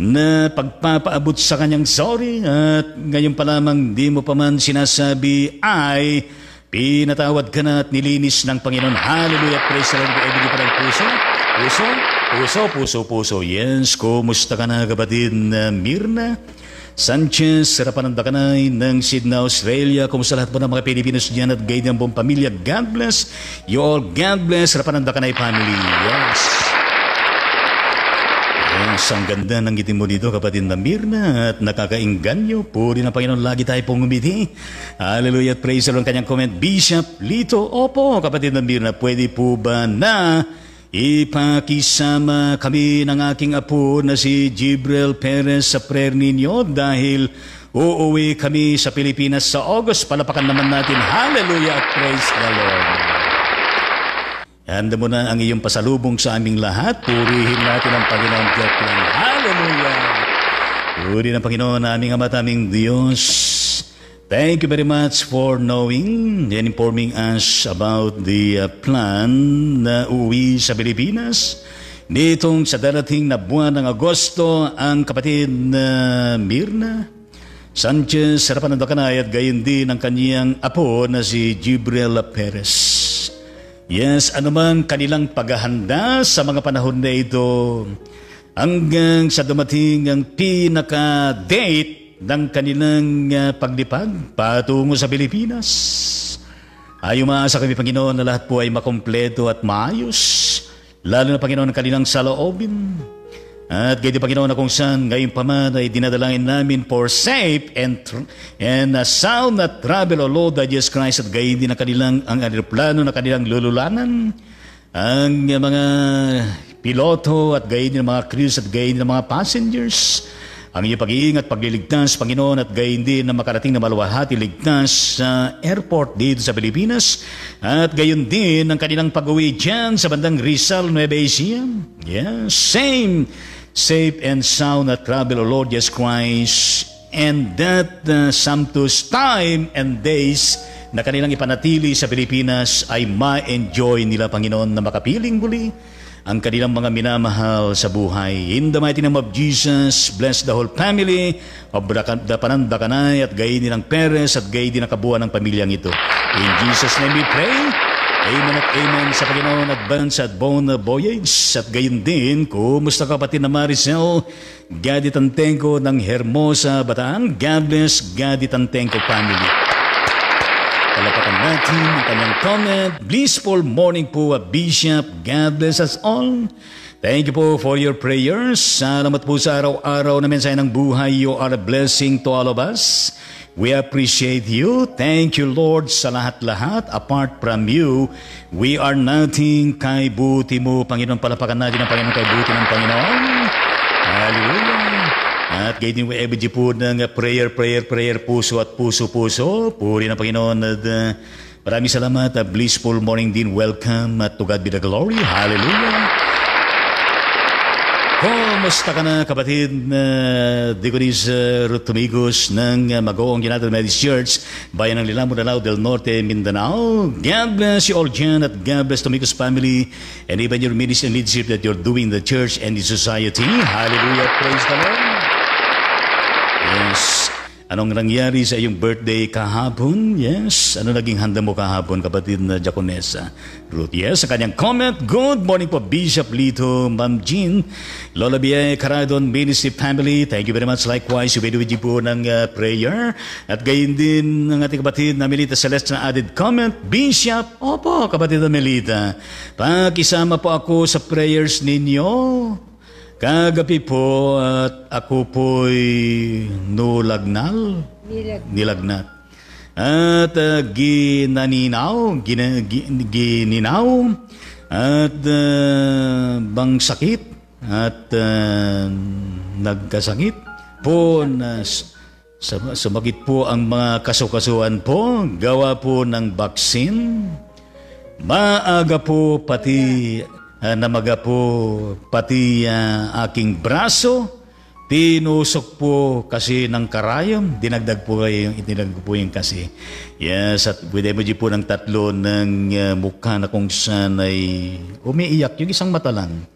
na pagpapaabot sa kanyang sorry at ngayon pa lamang di mo pa man sinasabi ay pinatawad ka na at nilinis ng Panginoon. Hallelujah, praise the Lord. Everybody pa ng puso, puso, puso, puso, puso. Yes, kumusta ka na kapatid na Mirna Sanchez, harapan ng Dakanay ng Sydney, Australia. Kumusta lahat po ng mga Pilipinos dyan at gayud ng buong pamilya. God bless you all. God bless, harapan ng Dakanay family. Yes. Yes, ang ganda ng ngiti mo dito, kapatid na Mirna, at nakakainganyo. Puri ng Panginoon, lagi tayo pong umiti. Hallelujah, praise the Lord. Kanyang comment, Bishop Lito, opo, kapatid na Mirna, pwede po ba na ipakisama kami ng aking apo na si Jibril Perez sa prayer ninyo dahil uuwi kami sa Pilipinas sa August. Palapakan naman natin. Hallelujah at praise the Lord. Handa mo na ang iyong pasalubong sa aming lahat. Purihin natin ang Panginoon. Joke lang. Hallelujah. Purihin ang Panginoon, aming Ama, aming Diyos. Thank you very much for knowing and informing us about the uh, plan na uwi sa Pilipinas. Nitong sa darating na buwan ng Agosto, ang kapatid na Mirna Sanchez, harapan ng Dakanay at gayon din ang kanyang apo na si Jibril Perez. Yes, anuman kanilang paghahanda sa mga panahon na ito hanggang sa dumating ang pinaka-date ng kanilang uh, paglipad patungo sa Pilipinas. Ay umaasa kami, Panginoon, na lahat po ay makompleto at maayos, lalo na, Panginoon, ang kanilang saloobin. At gayon din, Panginoon, na kung saan ngayon pa man ay dinadalangin namin for safe and, and uh, sound na travel, O Lord, of Jesus Christ, at gayon din ang kanilang ang aeroplano na kanilang lululanan, ang uh, mga piloto at gayon din ang mga crews at gayon din ang mga passengers. Ang iyong pag-iingat, pagliligtas, Panginoon, at gayon din na makarating na maluwalhati ligtas sa airport dito sa Pilipinas. At gayon din ang kanilang pag-uwi dyan sa bandang Rizal, Nueva Ecija. Yes, same, safe and sound na travel, O Lord Jesus Christ. And that uh, sumptuous time and days na kanilang ipanatili sa Pilipinas ay ma-enjoy nila, Panginoon, na makapiling muli ang kanilang mga minamahal sa buhay. In the mighty name of Jesus, bless the whole family of Dapanan Dakanay at gayon din ang Perez at gayon din ang kabuuan ng pamilyang ito. In Jesus' name we pray. Amen at amen sa Panginoon. Advance at bon voyage. At gayon din, kumusta kapatid na Maricel Gadi Tantenko ng Hermosa, Bataan? God bless Gadi Tantenko family. Palapakan natin ang kanyang comment. Blissful morning po, Bishop. God bless us all. Thank you po for your prayers. Salamat po sa araw-araw na mensahe ng buhay. You are a blessing to all of us. We appreciate you. Thank you, Lord, sa lahat-lahat. Apart from you, we are nothing. Kay buti mo, Panginoon. Palapakan natin ang Panginoon kay buti ng Panginoon. Hallelujah. At gayon din po, every po ng prayer, prayer, prayer, puso at puso-puso. Puri ng Panginoon. At uh, maraming salamat. A blissful morning din. Welcome. At to God be the glory. Hallelujah. Kumusta ka na, kapatid na uh, Diconis uh, Ruth Tumigos ng uh, Magoong United Methodist Church, Bayan ng Lilamo, Danao del Norte, Mindanao. God bless you all dyan at God bless Tumigos family and even your ministry and leadership that you're doing in the church and the society. Hallelujah. Praise the Lord. Yes. Anong nangyari sa iyong birthday kahapon? Yes. Ano naging handa mo kahapon, kapatid na Diaconessa Ruth? Yes. Ang kanyang comment. Good morning po, Bishop Lito, Ma'am Jean, Lola Bia Caradon, Ministry Family. Thank you very much. Likewise, ibinibigay po ng uh, prayer. At gayon din ng ating kapatid na Melita Celeste na added comment. Bishop, opo, kapatid na Melita, pakisama po ako sa prayers ninyo. Kagabi po at ako po'y nulagnal, Nilag. nilagnat. At uh, ginaninaw, gina, gininaw, at uh, bang sakit, at uh, nagkasakit po na sumakit po ang mga kasukasuan po, gawa po ng baksin. Maaga po pati Uh, namaga po pati uh, aking braso, tinusok po kasi ng karayom, dinagdag po yung itinagdag po yung kasi. Yes, at with emoji po ng tatlo ng uh, mukha na kung saan ay umiiyak, yung isang mata lang.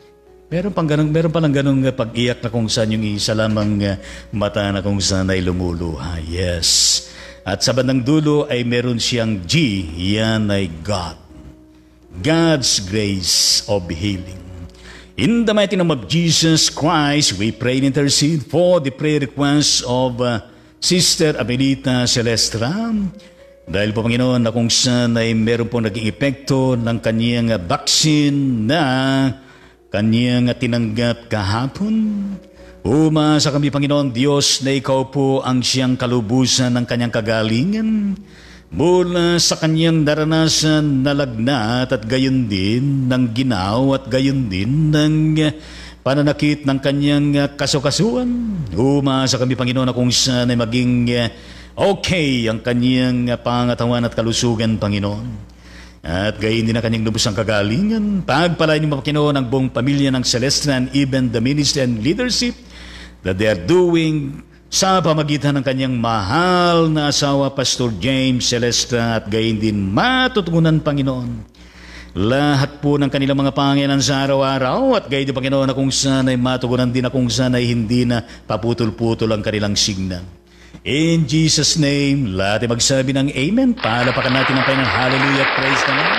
Meron pang ganun, meron palang ganung uh, pag-iyak na kung saan yung isa lamang uh, mata na kung saan ay lumuluha. Yes. At sa bandang dulo ay meron siyang G, yan ay God. God's grace of healing. In the mighty name of Jesus Christ, we pray and intercede for the prayer requests of uh, Sister Abilita Celestra. Dahil po, Panginoon, na kung saan ay meron po naging epekto ng kanyang uh, vaccine na kanyang tinanggap kahapon. Umasa kami, Panginoon Diyos, na ikaw po ang siyang kalubusan ng kanyang kagalingan mula sa kanyang naranasan na lagnat at gayon din ng ginaw at gayon din ng pananakit ng kanyang kasukasuan. Umasa kami, Panginoon, na kung saan ay maging okay ang kanyang pangatawan at kalusugan, Panginoon. At gayon din ang kanyang lubos ang kagalingan. Pagpalain niyo, Panginoon, ang buong pamilya ng Celestia and even the ministry and leadership that they are doing sa pamagitan ng kanyang mahal na asawa, Pastor James Celestia, at gayon din matutugunan, Panginoon, lahat po ng kanilang mga pangailangan sa araw-araw, at gayon din, Panginoon, na kung saan ay matugunan din na kung saan ay hindi na paputol-putol ang kanilang signal. In Jesus' name, lahat ay magsabi ng Amen. Palapakan natin ang Panginoon. Hallelujah. Praise the Lord.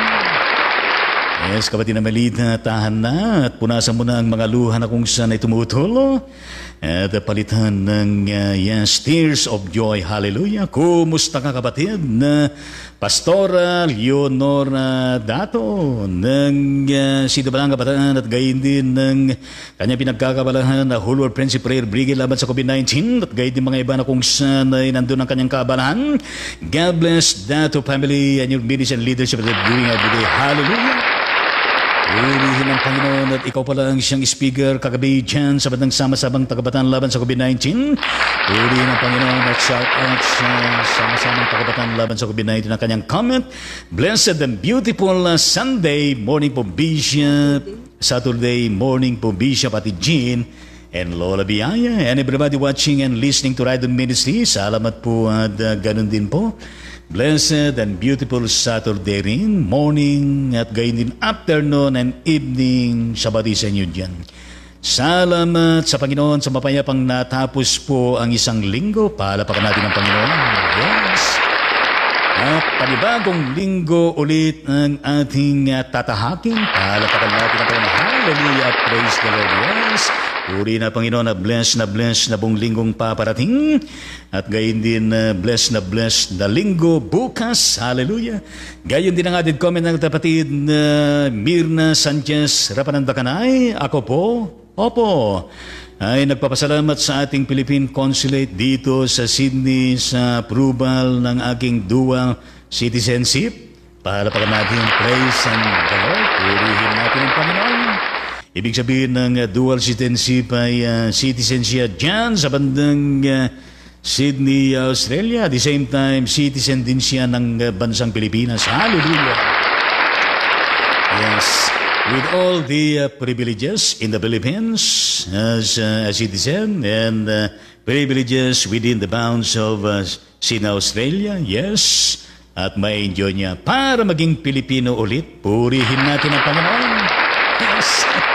Yes, kapatid na Melita, tahan na at punasan mo na ang mga luha na kung saan ay tumutulo. At palitan ng uh, yes, tears of joy. Hallelujah. Kumusta ka, kapatid na Pastora Leonora Dato ng uh, Sidabalang Kabataan at gayon din ng kanyang pinagkakabalahan na Whole World Friendship Prayer Brigade laban sa COVID nineteen at gayon din mga iba na kung saan ay nandun ang kanyang kabalahan. God bless Dato family and your ministry and leadership that are doing every day. Hallelujah. Purihin ng Panginoon at ikaw pala ang siyang speaker kagabi dyan sa bandang sama-sabang tagabataan laban sa COVID nineteen. Purihin ng Panginoon at shout out sa sama-sabang tagabataan laban sa COVID nineteen ang kanyang comment. Blessed and beautiful uh, Sunday morning po Bishop, Saturday morning po Bishop Ati Jean and Lola Biaya and everybody watching and listening to Ride on Ministry. Salamat po at uh, ganun din po. Blessed and beautiful Saturday rin, morning at gayon din afternoon and evening, sabati sa inyo dyan. Salamat sa Panginoon sa mapayapang natapos po ang isang linggo. Palapakan natin ang Panginoon. Yes. At panibagong linggo ulit ang ating uh, tatahakin. Palapakan natin ang Panginoon. Hallelujah, praise the Lord. Yes. Puri na Panginoon na bless na bless na buong linggong paparating. At gayon din uh, bless na bless na linggo bukas. Hallelujah. Gayon din ang added comment ng kapatid na uh, Mirna Sanchez Rapanandakanay. Ako po, opo, ay nagpapasalamat sa ating Philippine Consulate dito sa Sydney sa approval ng aking dual citizenship. Palapakan natin praise and the Lord. Purihin natin ang Panginoon. Ibig sabihin ng uh, dual citizenship ay uh, citizen siya dyan sa bandang uh, Sydney, Australia. At the same time, citizen din siya ng uh, bansang Pilipinas. Hallelujah! Yes. With all the uh, privileges in the Philippines as uh, a citizen and uh, privileges within the bounds of uh, Sydney, Australia. Yes. At may enjoy niya para maging Pilipino ulit. Purihin natin ang Panginoon. Yes.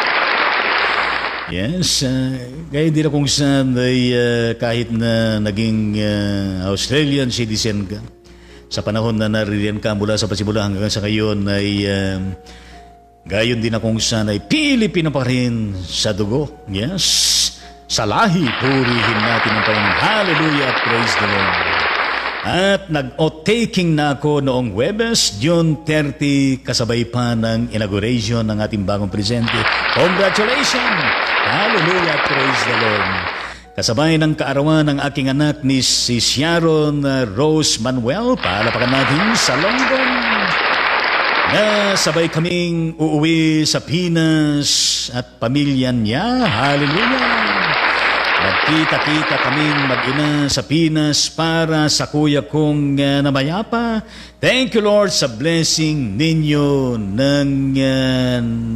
Yes, uh, gaya din na kung saan ay uh, kahit na naging uh, Australian citizen ka, sa panahon na naririyan ka mula sa pasimula hanggang sa ngayon ay uh, gayon din na kung saan ay Pilipino pa rin sa dugo. Yes, sa lahi, purihin natin ang Panginoon. Hallelujah, praise the Lord. At nag-o-taking na ako noong Webes, June thirtieth, kasabay pa ng inauguration ng ating bagong presidente. Congratulations! Hallelujah, praise the Lord. Kasabay ng kaarawan ng aking anak ni si Sharon uh, Rose Manuel, palapakan natin sa London. Na sabay kaming uuwi sa Pinas at pamilya niya. Hallelujah. Nagkita-kita kaming mag-ina sa Pinas para sa kuya kong uh, namayapa. Thank you, Lord, sa blessing ninyo ng uh,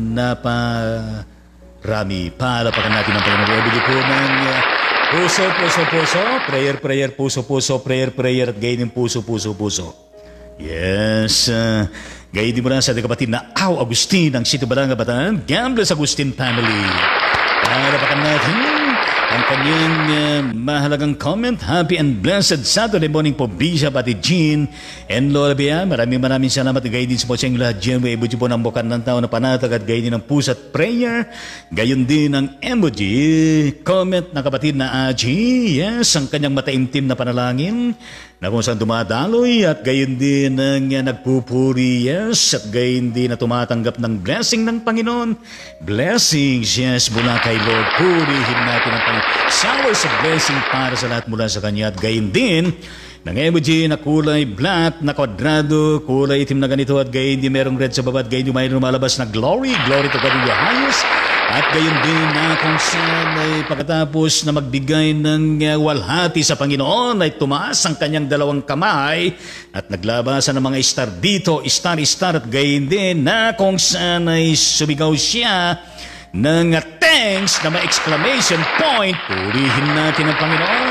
naparami. Palapakan natin ang Panginoon. Ibig po ng uh, puso, puso, puso. Prayer, prayer, puso, puso. Prayer, prayer. At gayon ng puso, puso, puso. Yes. Uh, Gayon din mula sa ating kapatid na Au Agustin ng Sito Balanga Bataan. God bless Agustin family. Palapakan natin ang kanyang uh, mahalagang comment. Happy and blessed Saturday morning po, Bishop Ate Jean and Lola Bea. Maraming maraming salamat. Gayon din sa po sa inyo lahat dyan. May ibuti po ng bukan ng tao na panatag at gayon din ng puso at prayer. Gayon din ang emoji. Comment na kapatid na Aji. Yes, ang kanyang mataimtim na panalangin na kung saan dumadaloy at gayon din ang uh, nagpupuri, yes, at gayon din na tumatanggap ng blessing ng Panginoon. Blessings, yes, mula kay Lord. Purihin natin ang Panginoon. Showers of blessing para sa lahat mula sa Kanya. At gayon din ng emoji na kulay black, na kwadrado, kulay itim na ganito, at gayon din merong red sa baba, at gayon din mayroong lumalabas na glory, glory to God in the highest. At gayon din na kung saan ay pagkatapos na magbigay ng uh, walhati sa Panginoon ay tumaas ang kanyang dalawang kamay at naglabasan ng mga star dito, star, star, at gayon din na kung saan ay sumigaw siya ng uh, thanks na may exclamation point. Purihin natin ang Panginoon.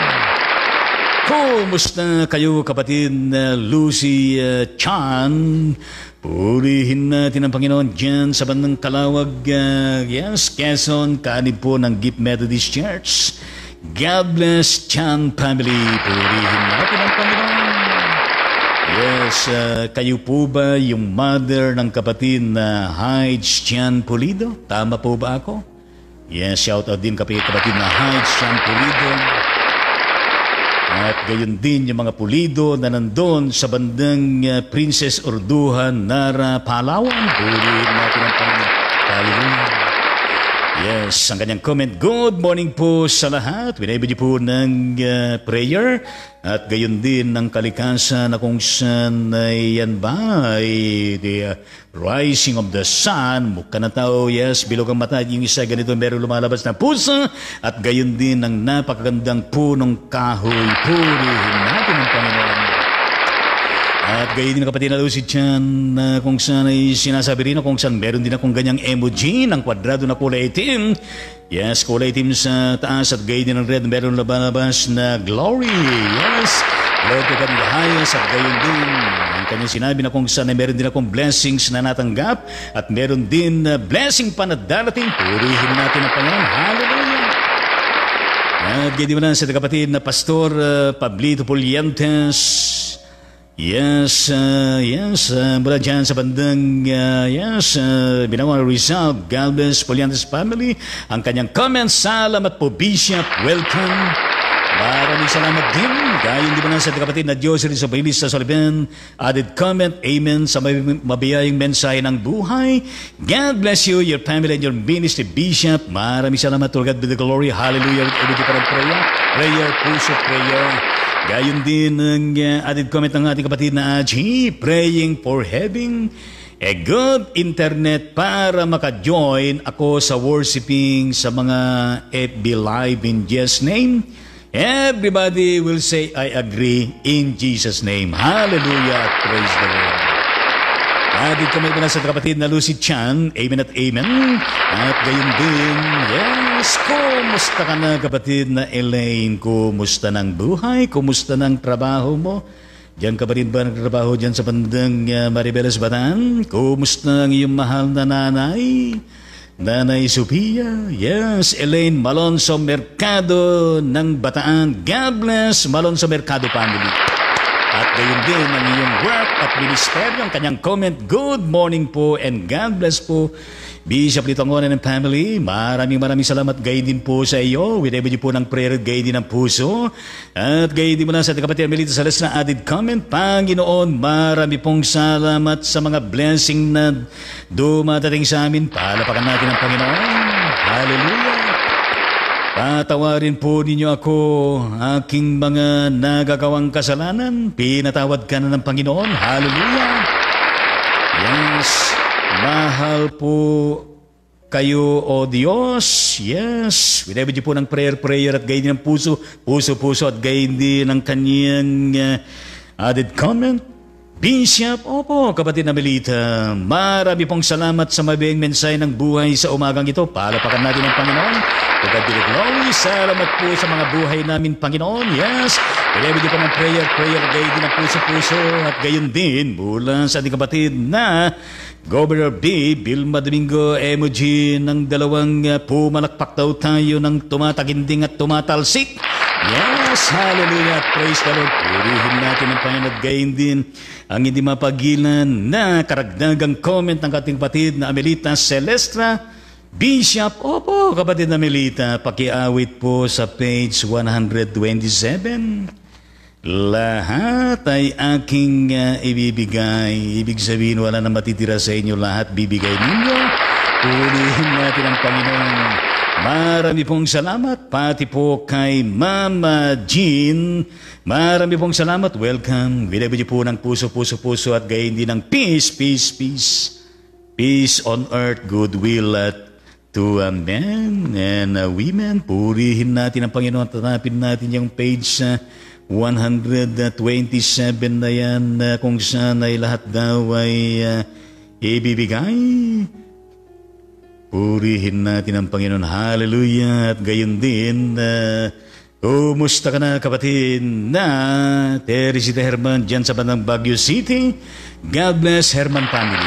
Kumusta kayo kapatid uh, Lucy uh, Chan? Purihin natin ang Panginoon dyan sa bandang Kalawag, uh, yes, Quezon, kaanib po ng Gift Methodist Church. God bless Chan family. Purihin natin ang Panginoon. Yes, uh, kayo po ba yung mother ng kapatid na Hides Chan Pulido? Tama po ba ako? Yes, shout out din kapatid na Hides Chan Pulido. At gayon din yung mga Pulido na nandun sa bandang uh, Princess Orduhan, Nara, Palawan. Purihin natin ang Panginoon. Yes, ang kanyang comment. Good morning po sa lahat. Winabidi po ng uh, prayer. At gayon din ng kalikasan na kung saan ay yan ba ay the uh, rising of the sun. Mukha na tao, yes, bilog ang mata. Yung isa ganito meron lumalabas na pusa. At gayon din ng napakagandang punong kahoy. Purihin natin ang Panginoon. At gayon din kapatid na Lucy Chan na kung saan ay sinasabi rin na kung saan meron din akong ganyang emoji ng kwadrado na kulay itim. Yes, kulay itim sa taas at gayon din ng red meron labalabas na glory. Yes, Lord to God in the highest. At gayon din ang kanyang sinabi na kung saan ay meron din akong blessings na natanggap at meron din na blessing pa na darating. Purihin natin ang Panginoon. Hallelujah. At gayon din mo na sa kapatid na Pastor uh, Pablito Polientes. Yes, uh, yes, uh, mula dyan sa bandang, uh, yes, uh, Binawang Rizal, Galvez, Poliantes family, ang kanyang comments. Salamat po, Bishop, welcome. Maraming salamat din. Gayon di ba na sa kapatid na Diyos rin sa Bailis sa Soliben, added comment, amen, sa mabiyayang mensahe ng buhay. God bless you, your family, and your ministry, Bishop. Maraming salamat, to God be the glory, hallelujah, every different prayer, prayer, puso, prayer. Gayon din ang uh, added comment ng ating kapatid na Aji, praying for having a good internet para maka-join ako sa worshiping sa mga F B Live in Jesus' name. Everybody will say, I agree in Jesus' name. Hallelujah, praise the Lord. Added comment na sa kapatid na Lucy Chan, amen at amen. At gayon din, yes, kumusta ka na kapatid na Elaine? Kumusta ng buhay? Kumusta ng trabaho mo? Diyan ka pa rin ba nagtrabaho dyan sa bandang uh, Maribeles, Bataan? Kumusta ang iyong mahal na nanay? Nanay Sophia? Yes, Elaine Malonzo Mercado ng Bataan. God bless Malonzo Mercado family. At gayon din ang iyong work at ministeryo, ang kanyang comment. Good morning po and God bless po, Bishop Litongonan and family. Maraming maraming salamat gayon din po sa iyo. Winabid po ng prayer, gayon din ng puso. At gayon din mo na sa kapatid Melita Salas na added comment. Panginoon, marami pong salamat sa mga blessing na dumadating sa amin. Palapakan natin ang Panginoon. Hallelujah. Patawarin po ninyo ako, aking mga nagagawang kasalanan. Pinatawad ka na ng Panginoon. Hallelujah. Yes. Mahal po kayo, O Diyos. Yes. Winabid niyo po ng prayer, prayer at gayon din ng puso, puso, puso at gayon din ng kanyang uh, added comment. Bishop, opo, kapatid na Melita, marami pong salamat sa mabiyang mensahe ng buhay sa umagang ito. Palapakan natin ang Panginoon. Pagkatilig glory, salamat po sa mga buhay namin, Panginoon. Yes, pinabili po ng prayer, prayer, gayon din ang puso-puso. At gayon din, mula sa ating kapatid na Governor B. Vilma Domingo, emoji ng dalawang uh, pumalakpak daw tayo ng tumataginding at tumatalsik. Yes, hallelujah, praise the Lord. Purihin natin ang Panginoon at gayon din ang hindi mapagilan na karagdagang comment ng ating kapatid na Amelita Celestra. Bishop, opo, kapatid na Amelita, pakiawit po sa page one twenty-seven. Lahat ay aking uh, ibibigay. Ibig sabihin, wala na matitira sa inyo, lahat bibigay ninyo. Purihin natin ang Panginoon. Marami pong salamat, pati po kay Mama Jean. Marami pong salamat, welcome. Binabidyo po ng puso, puso, puso at gayon din ng peace, peace, peace. Peace on earth, goodwill at to uh, men and uh, women. Purihin natin ang Panginoon at hanapin natin yung page uh, one twenty-seven na yan uh, kung saan ay lahat daw ay uh, ibibigay. Purihin natin ang Panginoon. Hallelujah. At gayon din, uh, kumusta ka na kapatid na Teresita Herman dyan sa bandang Baguio City? God bless Herman family.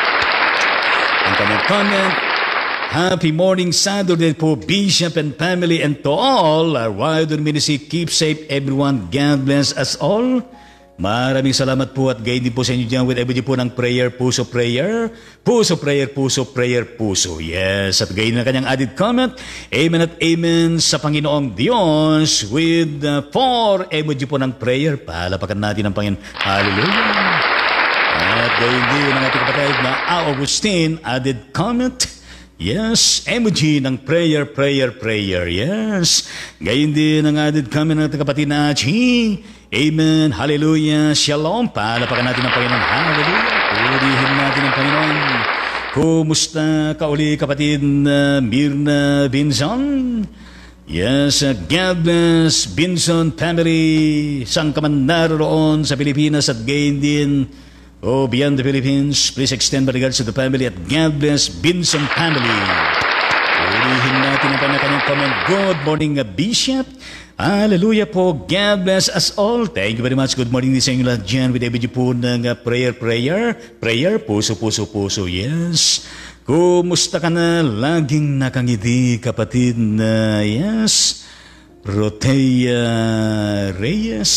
Ang kanyang comment, happy morning Saturday po Bishop and family and to all our wider ministry. Keep safe everyone. God bless us all. Maraming salamat po at gayon din po sa inyo dyan with everybody po ng prayer, puso prayer, puso prayer, puso prayer, puso. Yes, at gayon na kanyang added comment. Amen at amen sa Panginoong Diyos with uh, four emoji po ng prayer. Palapakan natin ang Panginoon. Hallelujah. At gayon din ang ating kapatid na Augustine added comment. Yes, emoji ng prayer, prayer, prayer. Yes. Gayon din ang added comment ng ating kapatid na Achi. Amen. Hallelujah. Shalom. Palapakan natin ang Panginoon. Hallelujah. Purihin natin ang Panginoon. Kumusta ka uli kapatid na Mirna Binson? Yes, uh, God bless Binson family. Saan ka man naroon sa Pilipinas at gayon din oh, beyond the Philippines, please extend my regards to the family at God bless Binson family. Purihin natin ang kanyang comment. Good morning, uh, Bishop. Hallelujah po. God bless us all. Thank you very much. Good morning din sa inyo lahat dyan. With every po ng uh, prayer, prayer, prayer, puso, puso, puso. Yes. Kumusta ka na? Laging nakangiti, kapatid na, yes, Rotea Reyes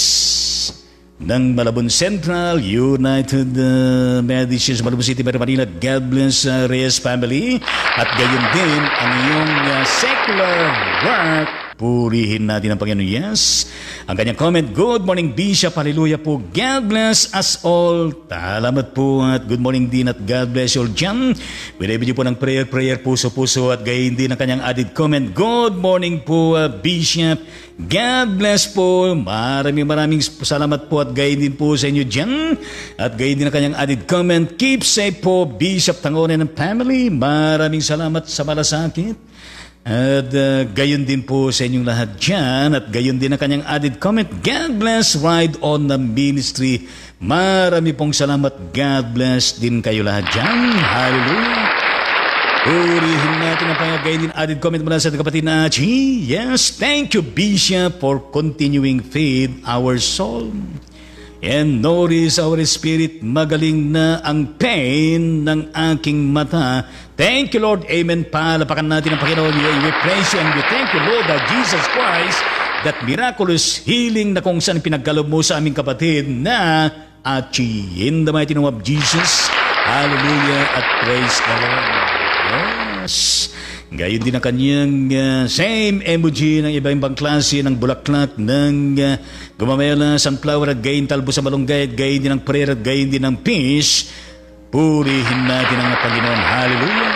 ng Malabon Central, United uh, Medicines, Malabon City, Manila. God bless uh, Reyes family. At gayon din ang iyong uh, secular work. Purihin natin ang Panginoon. Yes. Ang kanyang comment, good morning Bishop. Hallelujah po. God bless us all. Salamat po at good morning din at God bless you all dyan. Binibigyan po ng prayer, prayer, puso, puso at gayon din ang kanyang added comment. Good morning po uh, Bishop. God bless po. Maraming maraming salamat po at gayon din po sa inyo dyan. At gayon din ang kanyang added comment. Keep safe po Bishop Tangonen and family. Maraming salamat sa malasakit. At uh, gayon din po sa inyong lahat dyan. At gayon din ang kanyang added comment. God bless Ride on the Ministry. Marami pong salamat. God bless din kayo lahat dyan. Hallelujah. Purihin natin ang pangyayon. Gayon din added comment mula sa kapatid na Achi. Yes, thank you Bishop for continuing feed our soul and nourish our spirit. Magaling na ang pain ng aking mata. Thank you, Lord. Amen. Palapakan natin ang Panginoon. We praise you and we thank you, Lord, that Jesus Christ, that miraculous healing na kung saan pinagkalob mo sa aming kapatid na Achi. In the mighty name of Jesus. Hallelujah at praise the Lord. Yes. Gayon din ang kanyang uh, same emoji ng iba-ibang klase ng bulaklak ng uh, gumamela, sunflower at gayon talbo sa malunggay at gayon din ang prayer at gayon din ang peace. Purihin natin ang Panginoon. Hallelujah.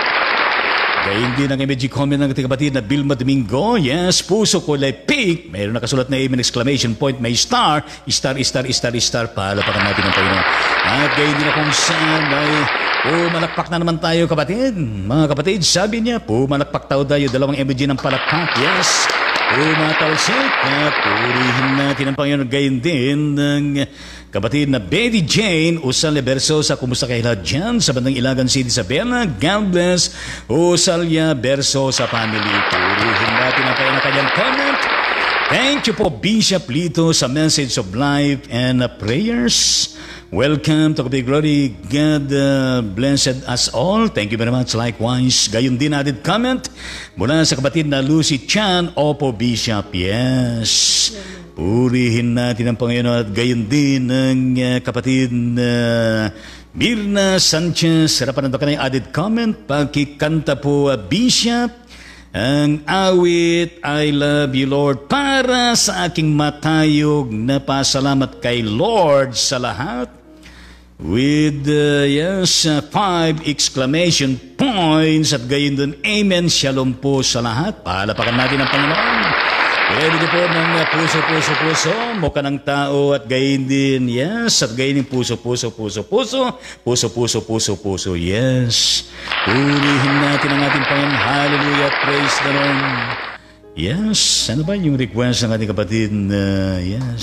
Gayon din ang emoji comment ng ating kapatid na Vilma Domingo. Yes, puso ko like pink. Mayroon nakasulat na amen, exclamation point, may star, star, star, star, star. Palapakan natin ang Panginoon. At gayon din akong saan ay pumalakpak na naman tayo kapatid. Mga kapatid, sabi niya, pumalakpak tayo tayo. Dalawang emoji ng palakpak. Yes. umatalsik at purihin natin ang Panginoon. Gayon din ng kapatid na Betty Jane Usalya Bersosa. Kumusta kayo lahat dyan sa bandang Ilagan City, Isabela? God bless Usalya Bersosa family. Purihin natin ang Panginoon kanyang comment. Thank you po Bishop Lito sa message of life and uh, prayers. Welcome to Kapatid Glory. God uh, blessed us all. Thank you very much. Likewise, gayon din natin comment mula sa kapatid na Lucy Chan. Opo, Bishop. Yes. Purihin natin ang Panginoon at gayon din ng uh, kapatid na uh, Mirna Sanchez. Harapan na kanyang added comment. Pakikanta po, uh, Bishop, ang awit, I love you Lord, para sa aking matayog na pasalamat kay Lord sa lahat. With, uh, yes, uh, five exclamation points at gayon dun, Amen, Shalom po sa lahat. Palapakan natin ang Panginoon. Pwede po ng uh, puso, puso, puso, mukha ng tao at gayon din, yes, at gayon din puso, puso, puso, puso, puso, puso, puso, puso, yes. Purihin natin ang ating Panginoon. Hallelujah, praise the Lord. Yes, ano ba yung request ng ating kapatid? Uh, yes.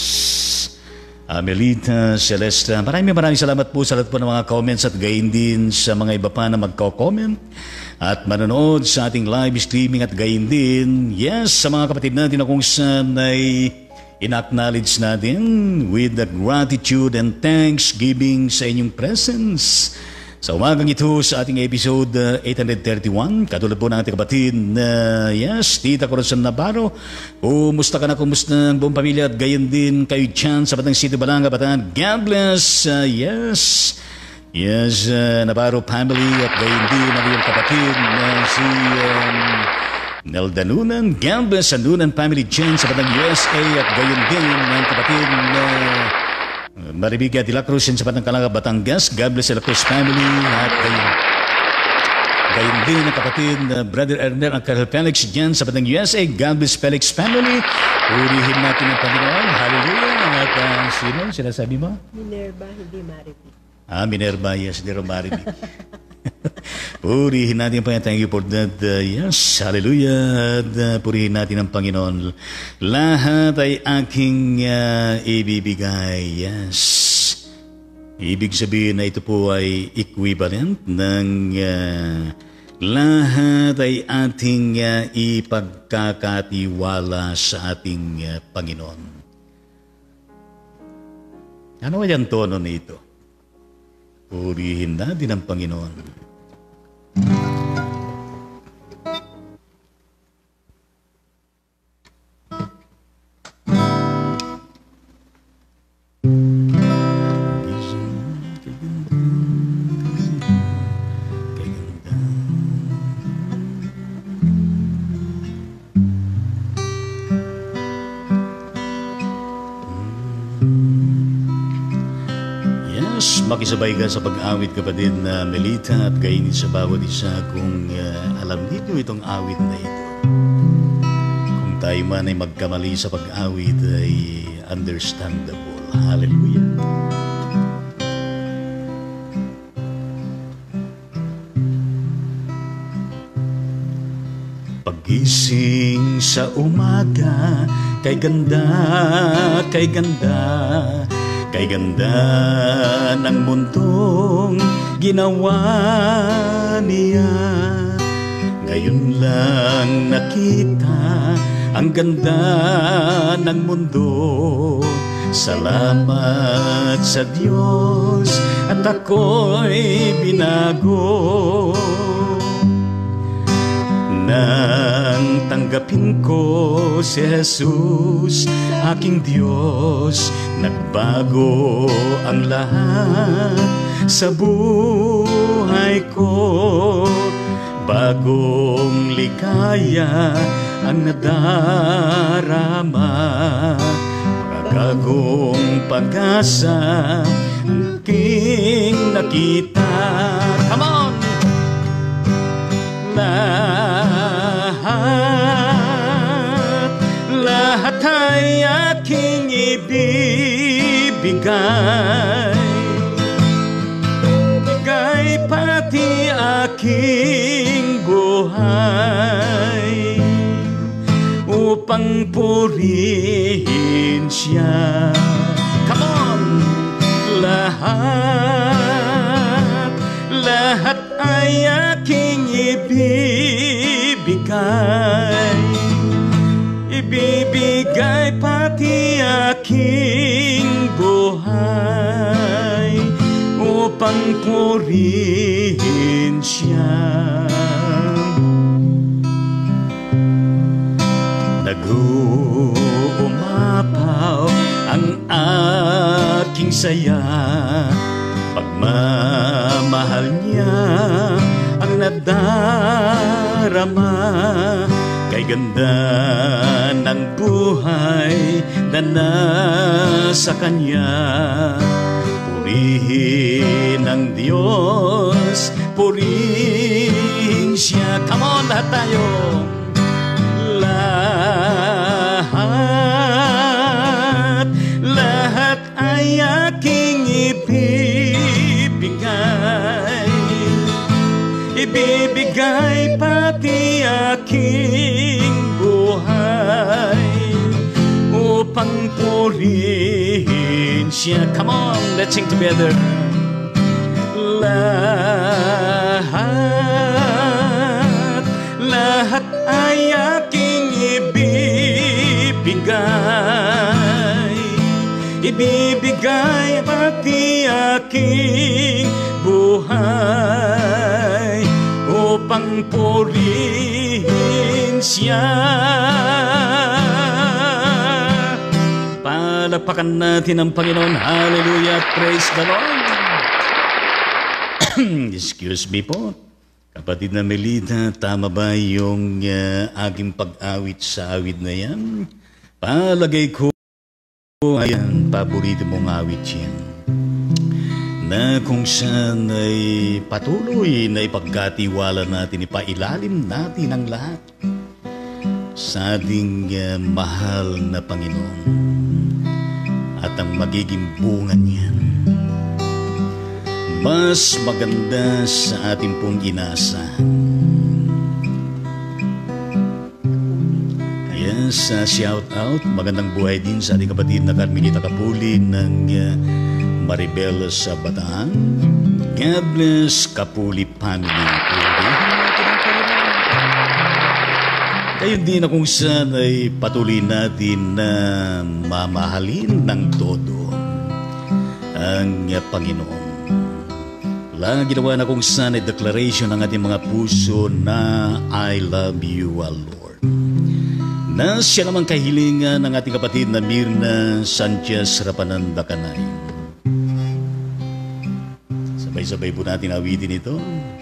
Amelita Celesta, maraming maraming salamat po sa lahat po ng mga comments at gayon din sa mga iba pa na magko-comment at manonood sa ating live streaming at gayon din, yes, sa mga kapatid natin na kung saan ay in-acknowledge natin with the gratitude and thanksgiving sa inyong presence. Sa umagang ito sa ating episode uh, eight thirty-one, katulad po ng ating kapatid na, uh, yes, Tita Corazon Navarro. Kumusta ka na, kumusta ang buong pamilya at gayon din kayo dyan sa Batang City, Balanga, Bataan. God bless, uh, yes, yes, uh, Navarro family at gayon din ang iyong kapatid na si um, Nelda Nunan. God bless sa Nunan family dyan sa Batang U S A at gayon din ang kapatid na uh, Maribiga de la Cruz sa Batang Calaga, Batangas. God bless the la Cruz family at gayon, gayon din ang kapatid na uh, Brother Ernest Uncle Felix dyan sa Batang U S A. God bless Felix family. Purihin natin ang Panginoon. Hallelujah. At uh, sino sinasabi mo? Minerva, hindi Maribig. Ah, Minerva, yes, hindi rin Maribig. Purihin natin ang Panginoon. Thank you for that. Uh, yes, hallelujah. At uh, purihin natin ang Panginoon. Lahat ay aking uh, ibibigay. Yes. Ibig sabihin na ito po ay equivalent ng uh, lahat ay ating uh, ipagkakatiwala sa ating uh, Panginoon. Ano ay ang tono nito? Purihin natin ang Panginoon. Makisabay ka sa pag-awit, kapatid na Melita, at gayon sa bawat isa kung uh, alam dito itong awit na ito. Kung tayo man ay magkamali sa pag-awit ay understandable. Hallelujah. Pagising sa umaga, kay ganda, kay ganda, kay ganda ng mundong ginawa niya. Ngayon lang nakita ang ganda ng mundo. Salamat sa Diyos at ako'y binago. Nang tanggapin ko si Jesus, aking Diyos, nagbago ang lahat sa buhay ko. Bagong ligaya ang nadarama, bagong pag-asa aking nakita. Come on! Lahat, lahat ay aking ibibigay, bigay pati aking buhay, upang purihin siya. Come on! Lahat, lahat ay aking ibibigay. Ibibigay pati aking buhay upang purihin siya. Nag-uumapaw ang aking saya, pagmamahal niya ang nadarama. Kay ganda ng buhay na nasa kanya, purihin ng Diyos, purihin siya. Come on, lahat tayo! Lahat, lahat ay aking ibibigay. Ibibigay pati aking buhay upang purihin siya. Come on, let's sing together. Lahat, lahat ay aking ibibigay. Ibibigay pati aking buhay upang purihin siya. Palakpakan natin ang Panginoon. Hallelujah, praise the Lord. Excuse me po, kapatid na Melita, tama ba yung uh, aking pag-awit sa awit na yan? Palagay ko, ayan, paborito mong awit yan, na kung saan ay patuloy na ipagkatiwala natin, ipailalim natin ang lahat sa ating uh, mahal na Panginoon at ang magiging bunga niyan. Mas maganda sa ating pong inaasahan. Kaya sa shout out, magandang buhay din sa ating kapatid na Carmelita Kapuli ng uh, Maribel sa Bataan. God bless Kapuli family. Kayo din na kung saan ay patuloy natin na mamahalin ng todo ang uh, Panginoon. Lang ginawa na kung saan ay declaration ng ating mga puso na I love you, O Lord. Na siya naman kahilingan ng ating kapatid na Mirna Sanchez Rapananda Kanay. Sabay-sabay po natin awitin ito.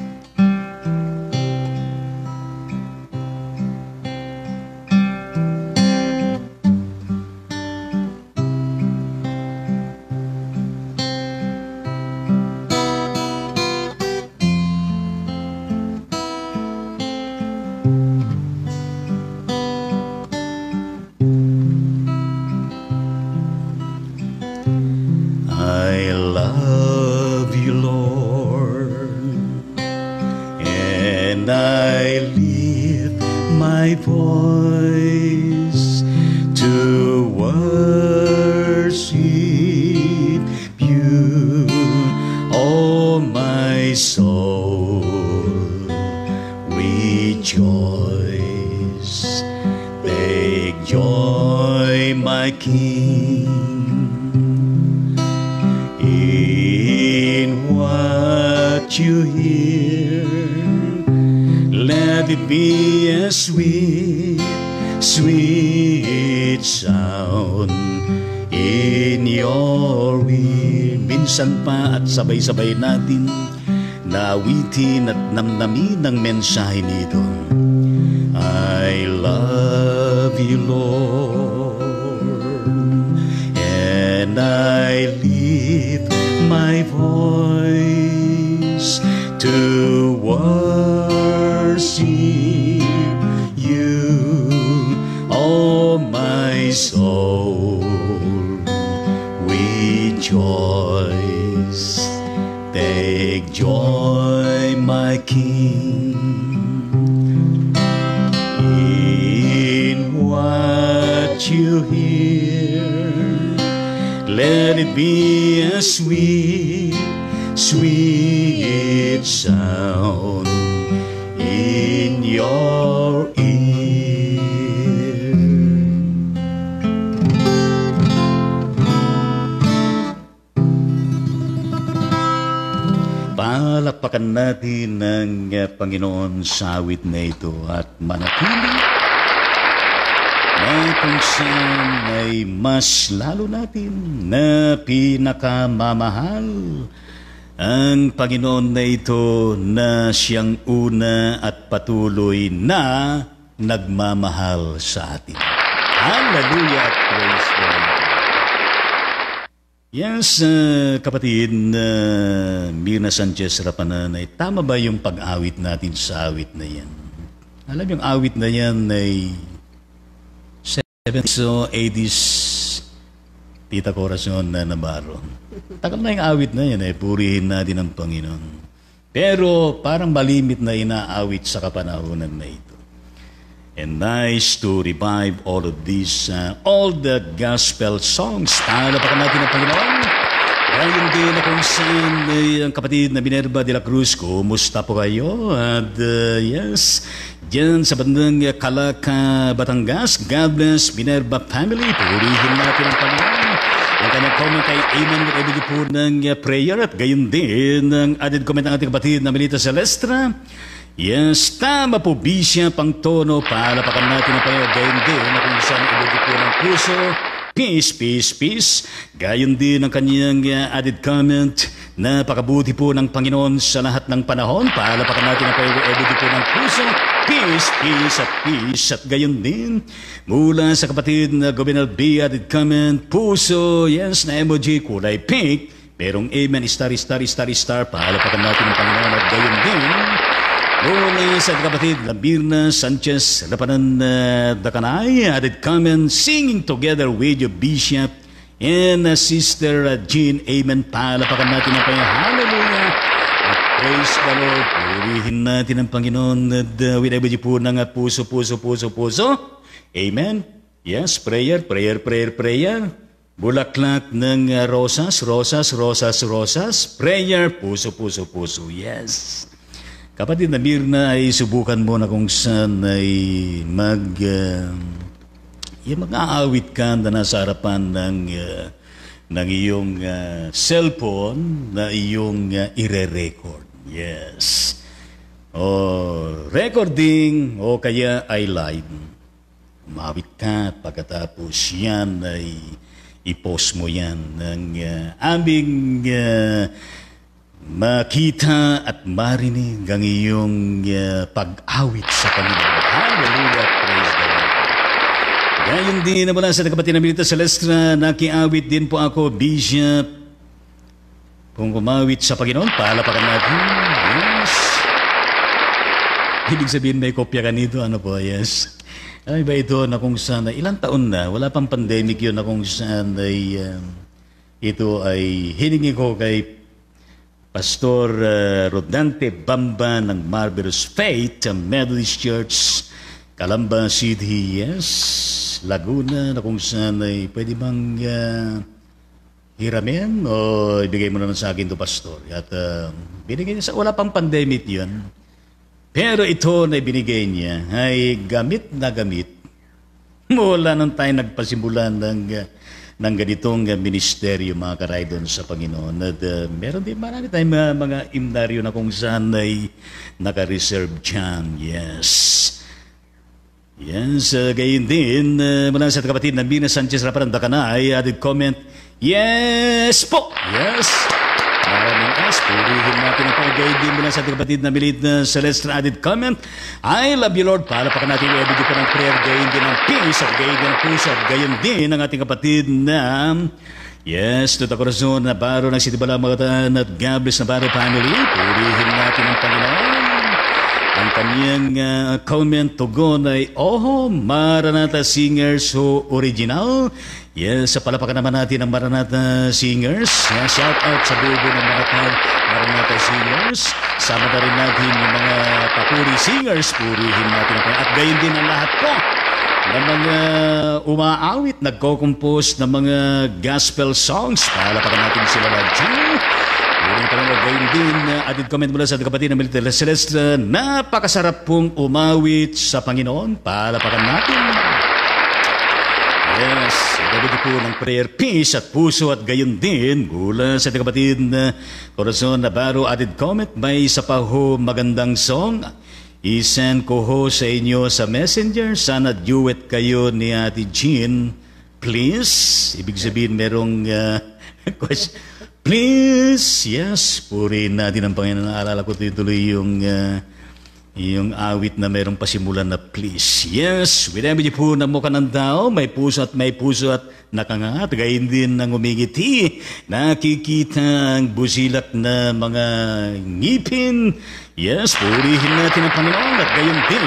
Sabay-sabay natin naawitin at namnamin ang mensahe nito. I love you, Lord, and I lift my voice to worship you, oh my soul, rejoice. Take joy, my King, in what what you hear, let it be a sweet, sweet sound in your ear. Palakpakan natin ng uh, Panginoon sa awit na ito at manatili na kung saan ay mas lalo natin na pinakamamahal ang Panginoon na ito na siyang una at patuloy na nagmamahal sa atin. Hallelujah! Praise God! Yes, uh, kapatid na uh, Mirna Sanchez Rapananay, tama ba yung pag-awit natin sa awit na yan? Alam yung awit na yan ay seventies o eighties Tita Corazon na Navarro. Tagal na yung awit na yan eh, purihin natin ang Panginoon. Pero parang malimit na inaawit sa kapanahonan na ito. And nice to revive all of these, uh, all the gospel songs. Palapakan natin ang Panginoon. Ngayon din na kung saan uh, ang kapatid na Minerva de la Cruz, kumusta po kayo? At uh, yes, dyan sa bandang uh, Calaca, Batangas, God bless Minerva family. Purihin natin ang Panginoon. Ang kanyang comment ay amen with every po ng uh, prayer. At gayon din ang added comment ng ating kapatid na Melita Celestra. Yes, tama po, bisya, pang tono, palapakan natin ang Panginoon. Gayon din na kung saan ibigay po ng puso, peace, peace, peace. Gayon din ang kanyang uh, added comment, napakabuti po ng Panginoon sa lahat ng panahon. Palapakan natin ang Panginoon, ibigay po ng puso, peace, peace, at peace. At gayon din, mula sa kapatid na Gobernal B, added comment, puso, yes, na emoji, kulay pink, merong amen, star, star, star, star. Palapakan natin ang Panginoon. At gayon din, mula sa kapatid na Mirna Sanchez Rapanan uh, Dakanay, added comment, singing together with your bishop and uh, sister uh, Jean, amen. Palapakan natin ang Panginoon. Hallelujah! At praise the Lord. Purihin natin ang Panginoon at uh, with every po ng uh, puso, puso, puso, puso. Amen. Yes, prayer, prayer, prayer, prayer. Bulaklak ng uh, rosas, rosas, rosas, rosas. Prayer, puso, puso, puso. Yes. Kapatid na Mirna, ay subukan mo na kung saan ay mag, uh, yung mag-aawit ka na nasa harapan ng, uh, ng iyong uh, cellphone na iyong uh, ire-record. Yes. O recording o kaya ay live. Umawit ka at pagkatapos yan ay i-post mo yan ng uh, aming uh, makita at marinig ang iyong uh, pag-awit sa Panginoon. Hallelujah, praise the Lord. Gayon din na mula sa kapatid na Melita Celestra, nakiawit din po ako, Bishop. Kung kumawit sa Panginoon, palapakan natin. Yes. Ibig sabihin may kopya ka nito, ano po, yes. Ay ba ito na kung saan, ilang taon na, wala pang pandemic yun na kung saan ay, uh, ito ay hiningi ko kay Pastor uh, Rodante Bamba ng Marvelous Faith Methodist Church, Calamba City, yes, Laguna, na kung saan ay pwede bang uh, hiramin o ibigay mo naman sa akin to, Pastor. At uh, binigay niya sa, wala pang pandemic yun. Pero ito na binigay niya ay gamit na gamit. Mula nang tayo nagpasimula ng uh, ng ganitong uh, ministeryo, mga karaydon sa Panginoon. At uh, meron din marami tayong mga, mga imnaryo na kung saan ay naka-reserve dyan. Yes. Yes, uh, gayon din, uh, mula sa kapatid na Mirna Sanchez Rapanan Dakanay, added comment, yes po! Yes! Maraming S, purihin natin ang pag-gayon din mula sa kapatid na Melita Celestra, added comment, I love you Lord, para pa natin i-ebig po ng prayer, gayon din ang peace at gayon din ang puso at gayon din ang ating kapatid na yes, Tita Corazon Navarro ng City Balamagatan at God bless Navarro family, purihin natin ang Panginoon. Ang kanyang uh, comment tugon ay, oh, Maranatha Singers who original. Yes, sa palapakan naman natin ang Maranatha Singers. Yeah, shout out sa bubo ng mga Maranatha Singers. Sama na rin natin yung mga papuri singers. Purihin natin. At gayon din ang lahat po ng mga umaawit, nagko-compose ng mga gospel songs. Palapakan natin sila lahat dyan. Uling pa naman gayon din, uh, added comment mula sa kapatid ng Military Celeste, napakasarap pong umawit sa Panginoon. Palapakan natin. Yes, gabi po ng prayer, peace at puso at gayon din mula sa kapatid na Corazon Navarro, added comment, may isa pa ho magandang song. I-send ko ho sa inyo sa messenger. Sana duet kayo ni Ate Jean. Please. Ibig sabihin merong uh, question. Please. Yes. Purihin natin ang Panginoon. Naalala ko tuloy yung, uh, yung awit na merong pasimulan na please. Yes. Whenever you po na mukha ng tao, may puso at may puso at nakangat. Gayon din ng umigiti. Nakikita ang busilak na mga ngipin. Yes, purihin natin ang Panginoon at gayon din.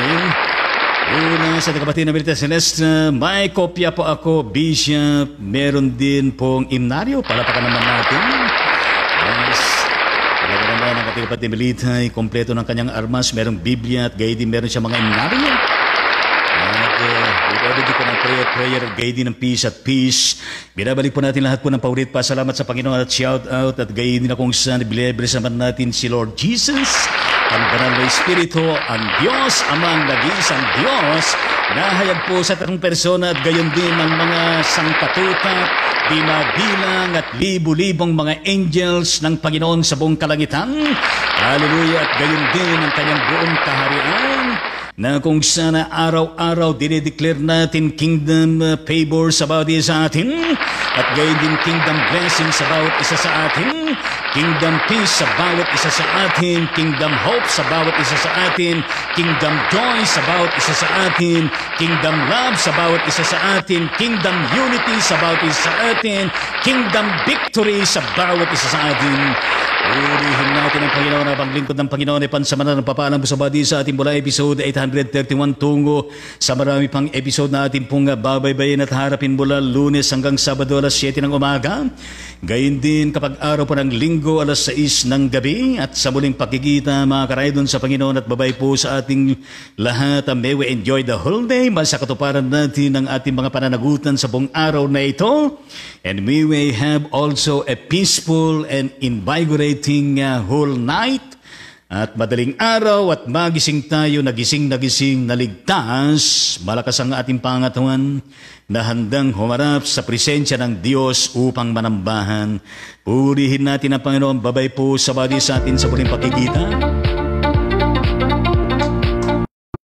Una sa kapatid na Military Celeste, may kopya po ako, Bishop. Meron din pong imnaryo. Palapakan naman natin. Yes. Talaga naman ang ating kapatid Military, kompleto ng kanyang armas. Merong Biblia at gayon din meron siya mga imnaryo. At uh, binabalik po ng prayer, prayer, gayon din ng peace at peace. Binabalik po natin lahat po ng paulit pa. Salamat sa Panginoon at shout out. At gayon din akong saan, bilibres naman natin si Lord Jesus. Ang banal na Espiritu, ang Diyos, amang nag-iisang Diyos, nahayag po sa tatlong persona at gayon din ng mga sangkatutak, di mabilang at libu-libong mga angels ng Panginoon sa buong kalangitan. Hallelujah! At gayon din ang kanyang buong kaharian, na kung sana araw-araw dinideclare natin kingdom favor sa bawat isa sa atin, at gayon din kingdom blessing sa bawat isa sa atin, kingdom peace sa bawat isa sa atin, kingdom hope sa bawat isa sa atin, kingdom joy sa bawat isa sa atin, kingdom love sa bawat isa sa atin, kingdom unity sa bawat isa sa atin, kingdom victory sa bawat isa sa atin. Urihin natin ang Panginoon na paglingkod ng Panginoon ay pansamana ng papalang sa badi sa ating mula episode eight thirty-one tungo sa marami pang episode na ating pong babaybayin at harapin mula Lunes hanggang Sabado alas siyete ng umaga. Gayun din kapag araw po ng Linggo alas sais ng gabi at sa muling pakikita mga karaydon sa Panginoon at babay po sa ating lahat. May we enjoy the whole day sa katuparan natin ng ating mga pananagutan sa buong araw na ito. And we may have also a peaceful and invigorating uh, whole night. At madaling araw at magising tayo, nagising nagising, naligtas, malakas ang ating pangatawan na handang humarap sa presensya ng Diyos upang manambahan. Purihin natin ang Panginoon, babay po sa badi sa atin sa muling pakikita.